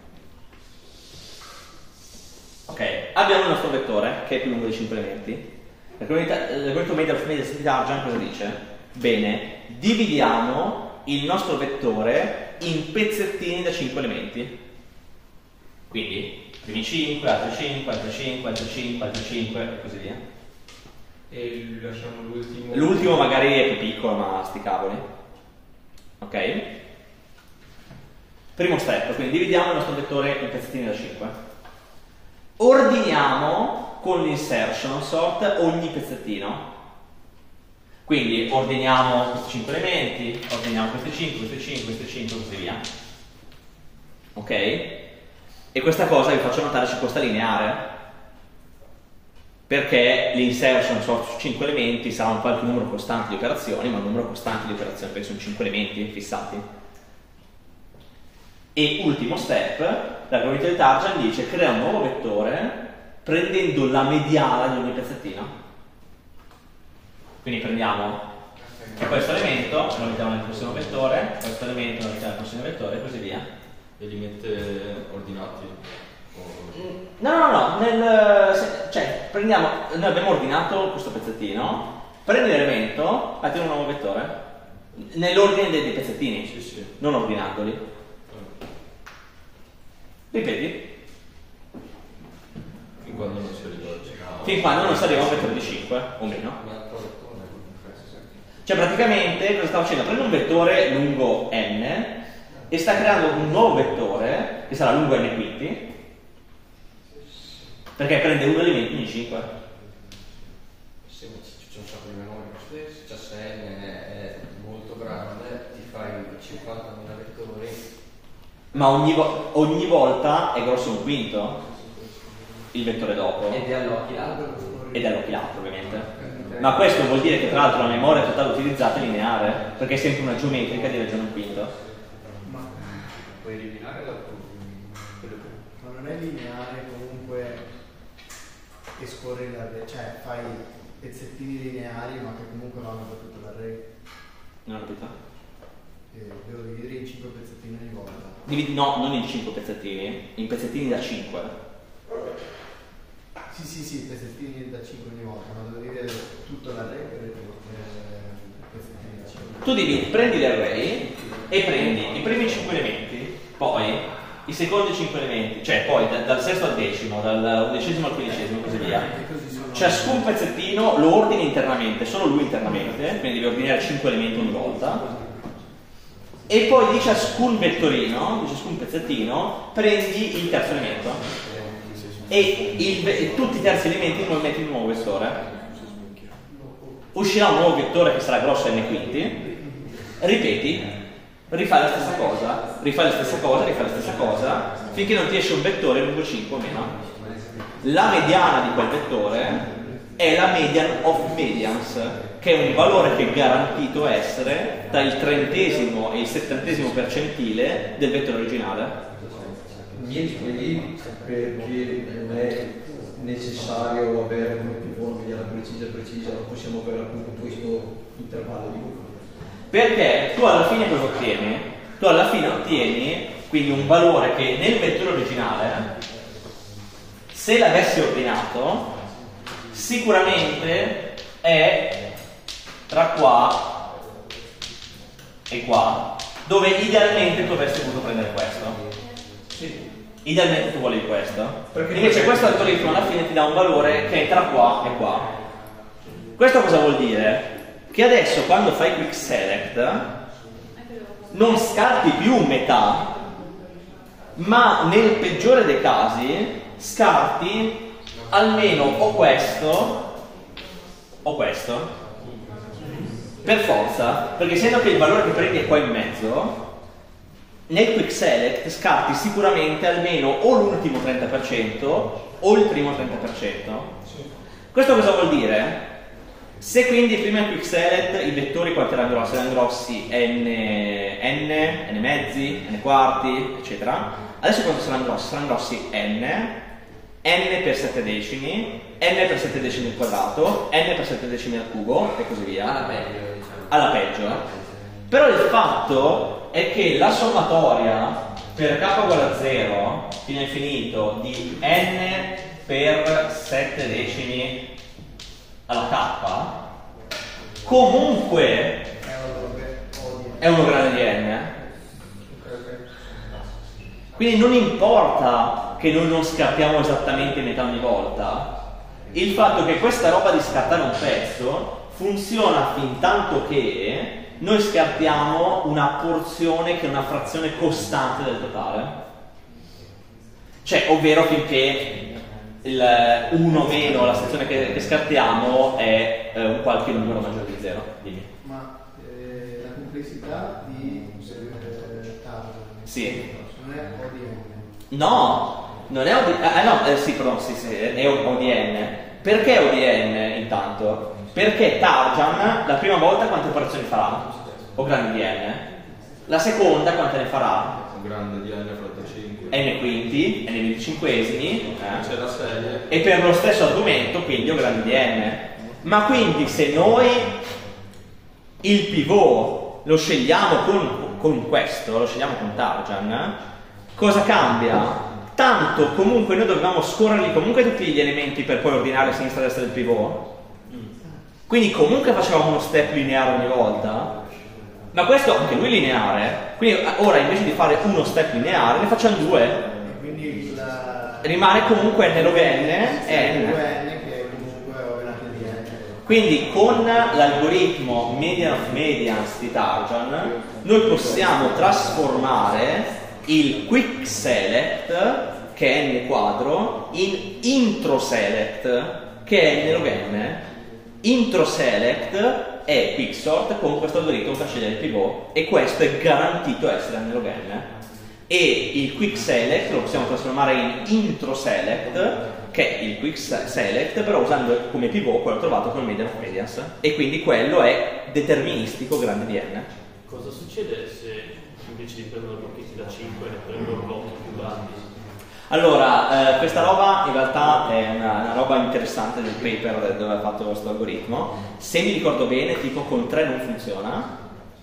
Ok, abbiamo il nostro vettore che è più lungo di 5 elementi. L'algoritmo Meder-Darjan cosa dice? Bene, dividiamo il nostro vettore in pezzettini da 5 elementi. Quindi primi 5, altri 5, altri 5, altri 5, altri 5 e così via. E lasciamo l'ultimo. L'ultimo magari è più piccolo, ma sti cavoli. Ok? Primo step, quindi dividiamo il nostro vettore in pezzettini da 5. Ordiniamo con l'insertion sort ogni pezzettino. Quindi ordiniamo questi 5 elementi, ordiniamo questi 5, questi 5, questi 5 e così via. Ok? E questa cosa vi faccio notare ci costa lineare, perché l'insertion sort su 5 elementi sarà un qualche numero costante di operazioni, ma un numero costante di operazioni perché sono 5 elementi fissati. E ultimo step, l'algoritmo di Darjan dice crea un nuovo vettore prendendo la mediana di ogni pezzettino. Quindi prendiamo questo elemento, lo mettiamo nel prossimo vettore, questo elemento lo mettiamo nel prossimo vettore e così via. E li mette ordinati? No, cioè prendiamo, noi abbiamo ordinato questo pezzettino, prendi l'elemento, metti un nuovo vettore, nell'ordine dei pezzettini, Sì. non ordinandoli. Ripeti? Fin quando non si arriva. Fin quando non si arriva a un vettore di 5 o meno. Cioè praticamente cosa sta facendo? Prende un vettore lungo n e sta creando un nuovo vettore che sarà lungo n quinti, perché prende un elemento ogni 5. Se c'è un sacco di memoria, cioè se n è molto grande ti fai 50.000 vettori. Ma ogni volta è grosso un quinto il vettore dopo. Ed è allochi l'altro. Ed è allochi l'altro ovviamente. Ma questo vuol dire che tra l'altro la memoria totale utilizzata è lineare, perché è sempre una geometrica di ragione un quinto. Ma puoi eliminare ma non è lineare comunque che scorri l'array, cioè fai pezzettini lineari ma che comunque vanno per tutto l'array. Non ho capito? Devo dividere in 5 pezzettini ogni volta. No, non in 5 pezzettini, in pezzettini da 5. Sì, pezzettini da 5 ogni volta, ma devo dividere tutto l'array per pezzettini da 5. Tu dividi, prendi l'array e prendi i primi 5 elementi, poi i secondi 5 elementi, cioè poi dal sesto al decimo, dal undicesimo al quindicesimo e così via. Ciascun pezzettino lo ordini internamente, solo lui internamente, quindi devi ordinare 5 elementi ogni volta. E poi di ciascun vettorino, di ciascun pezzettino, prendi il terzo elemento. E tutti i terzi elementi li metti in un nuovo vettore. Uscirà un nuovo vettore che sarà grosso n quinti. Ripeti, rifai la stessa cosa, rifai la stessa cosa, rifai la stessa cosa, finché non ti esce un vettore lungo 5 o meno. La mediana di quel vettore è la median of medians, che è un valore che è garantito essere tra il 30° e il 70° percentile del vettore originale. Mi spieghi perché non è necessario avere come pivot una mediana precisa, ma possiamo avere appunto questo intervallo di gruppo? Perché tu alla fine cosa ottieni? Tu alla fine ottieni quindi un valore che nel vettore originale, se l'avessi ordinato, sicuramente è tra qua e qua, dove idealmente tu avresti voluto prendere questo. Sì. Idealmente tu volevi questo. Invece questo algoritmo alla fine ti dà un valore che è tra qua e qua. Questo cosa vuol dire? Che adesso quando fai quick select non scarti più metà, ma nel peggiore dei casi scarti almeno o questo o questo, per forza, perché essendo che il valore che prendi è qua in mezzo, nel quick select scarti sicuramente almeno o l'ultimo 30% o il primo 30%. Questo cosa vuol dire? Se quindi prima il quick select i vettori quanti erano grossi? Erano grossi n mezzi, n quarti, eccetera. Adesso quanto saranno grossi? Saranno grossi n per 7 decimi, n per 7 decimi al quadrato, n per 7 decimi al cubo e così via. Alla peggio, diciamo. Alla peggio. Però il fatto è che la sommatoria per k uguale a 0 fino a infinito di n per 7 decimi alla k comunque è 1 grande di n. Quindi non importa che noi non scattiamo esattamente metà ogni volta, il fatto che questa roba di scattare un pezzo funziona fin tanto che noi scartiamo una porzione che è una frazione costante del totale. Cioè, ovvero finché il 1 meno la sezione che scartiamo è un qualche numero maggiore di 0. Dimmi. Ma la complessità di Tarzan sì. non è ODN? No, non è ODN. Sì, pardon, sì, è ODN. Perché ODN intanto? Perché Tarzan la prima volta quante operazioni farà? O grande di n? La seconda quante ne farà? Grande di n fratto 5. N quinti, n 25esimi. C'è la serie. E per lo stesso argomento, quindi O grande di n. Ma quindi se noi il pivot lo scegliamo con questo, lo scegliamo con Tarzan, cosa cambia? Tanto comunque noi dobbiamo scorrerli comunque tutti gli elementi per poi ordinare a sinistra e a destra del pivot. Quindi comunque facevamo uno step lineare ogni volta. Ma questo anche lui lineare. Quindi ora invece di fare uno step lineare ne facciamo due. Quindi rimane comunque n log n e n. che comunque ho una di n. Quindi con l'algoritmo median of medians di Tarzan noi possiamo trasformare il quick select, che è n quadro, in intro select, che è n log n. Intro select è quicksort con questo algoritmo per scegliere il pivot, e questo è garantito essere n log n. E il quick select lo possiamo trasformare in intro select, che è il quick select, però usando come pivot quello trovato con il median of medians, e quindi quello è deterministico grande di n. Cosa succede se invece di prendere blocchetti da 5 ne prendo blocchi più grandi? Allora, questa roba in realtà è una roba interessante del paper dove ha fatto questo algoritmo. Se mi ricordo bene, tipo con 3 non funziona,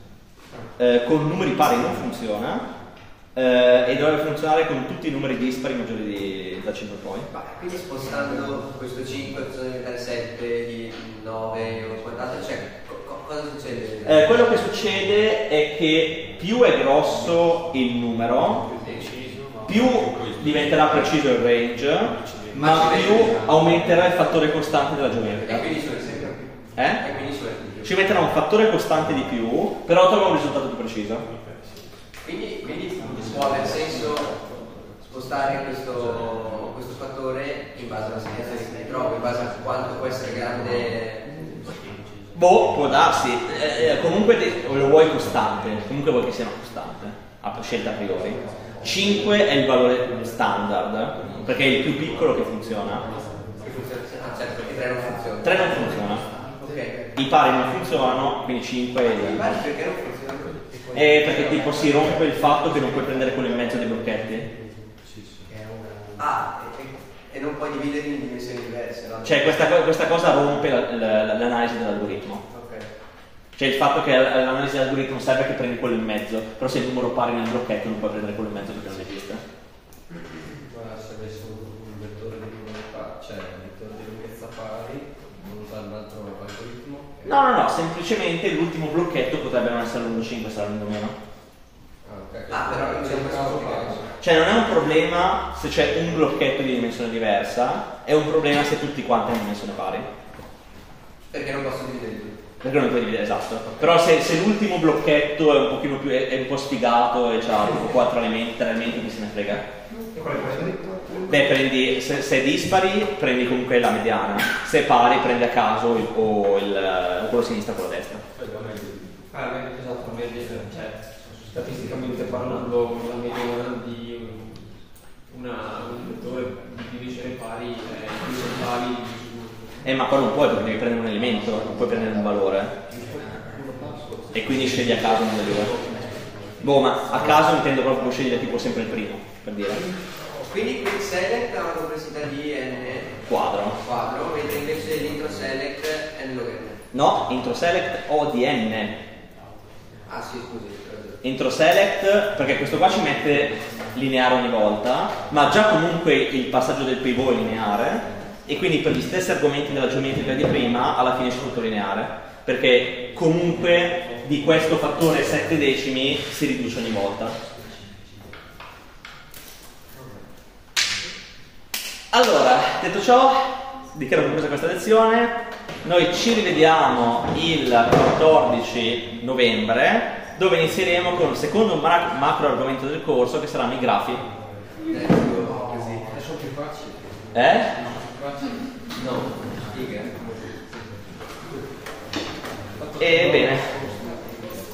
con numeri pari non funziona, e dovrebbe funzionare con tutti i numeri dispari maggiori da 5 poi. Quindi spostando questo 5 bisogna diventare 7, 9 o quant'altro, cioè cosa succede? Quello che succede è che più è grosso il numero, più diventerà preciso il range, ma più aumenterà il fattore costante della geometria. E quindi sulle sempre più. E quindi sulle più. Ci metterà un fattore costante di più, però troverà un risultato più preciso. Quindi può aver senso spostare questo fattore in base alla sequenza che si trova, in base a quanto può essere grande. Boh, può darsi. Comunque lo vuoi costante, comunque vuoi che sia una costante, a scelta a priori. 5 è il valore standard, perché è il più piccolo che funziona. Certo, perché 3 non funziona. 3 non funziona. Okay. I pari non funzionano, quindi 5 è I pari perché non funzionano? Perché tipo si rompe il fatto che non puoi prendere quello in mezzo dei blocchetti. E non puoi dividere in dimensioni diverse, no? Cioè questa cosa rompe l'analisi dell'algoritmo. Cioè il fatto che l'analisi dell'algoritmo serve che prendi quello in mezzo, però se il numero pari nel blocchetto non puoi prendere quello in mezzo perché non esiste. Ma se avessi un vettore di lunghezza, cioè un vettore di lunghezza pari, non usare un altro algoritmo? No, semplicemente l'ultimo blocchetto potrebbe non essere lungo 5, sarà lungo meno. Però c'è un caso. Cioè non è un problema se c'è un blocchetto di dimensione diversa, è un problema se tutti quanti hanno dimensione pari. Perché non posso dividere tutti. Perché non puoi dividere, esatto. Però se l'ultimo blocchetto è un pochino più, è un po' sfigato e c'ha tipo 4 elementi, 3 elementi, chi se ne frega? Beh, prendi, se è dispari prendi comunque la mediana, se è pari prendi a caso quello a sinistra o quello a destra. Esatto, cioè statisticamente parlando, la mediana di un vettore di divisione pari è orizzontali. Ma poi non puoi, perché devi prendere un elemento, non puoi prendere un valore. E quindi scegli a caso uno dei due. Boh, ma a caso intendo proprio che scegliere tipo sempre il primo, per dire. Quindi quick select ha una complessità di n Quadro, mentre invece l'intro select è n log n. No, intro select O di n. Ah sì, scusi. Intro select, perché questo qua ci mette lineare ogni volta, ma già comunque il passaggio del pivot è lineare, e quindi per gli stessi argomenti della geometria di prima, alla fine è tutto lineare, perché comunque di questo fattore 7 decimi si riduce ogni volta. Allora, detto ciò, dichiaro conclusa questa lezione. Noi ci rivediamo il 14 novembre, dove inizieremo con il secondo macro argomento del corso, che saranno i grafi. Sono più facili. No, E bene.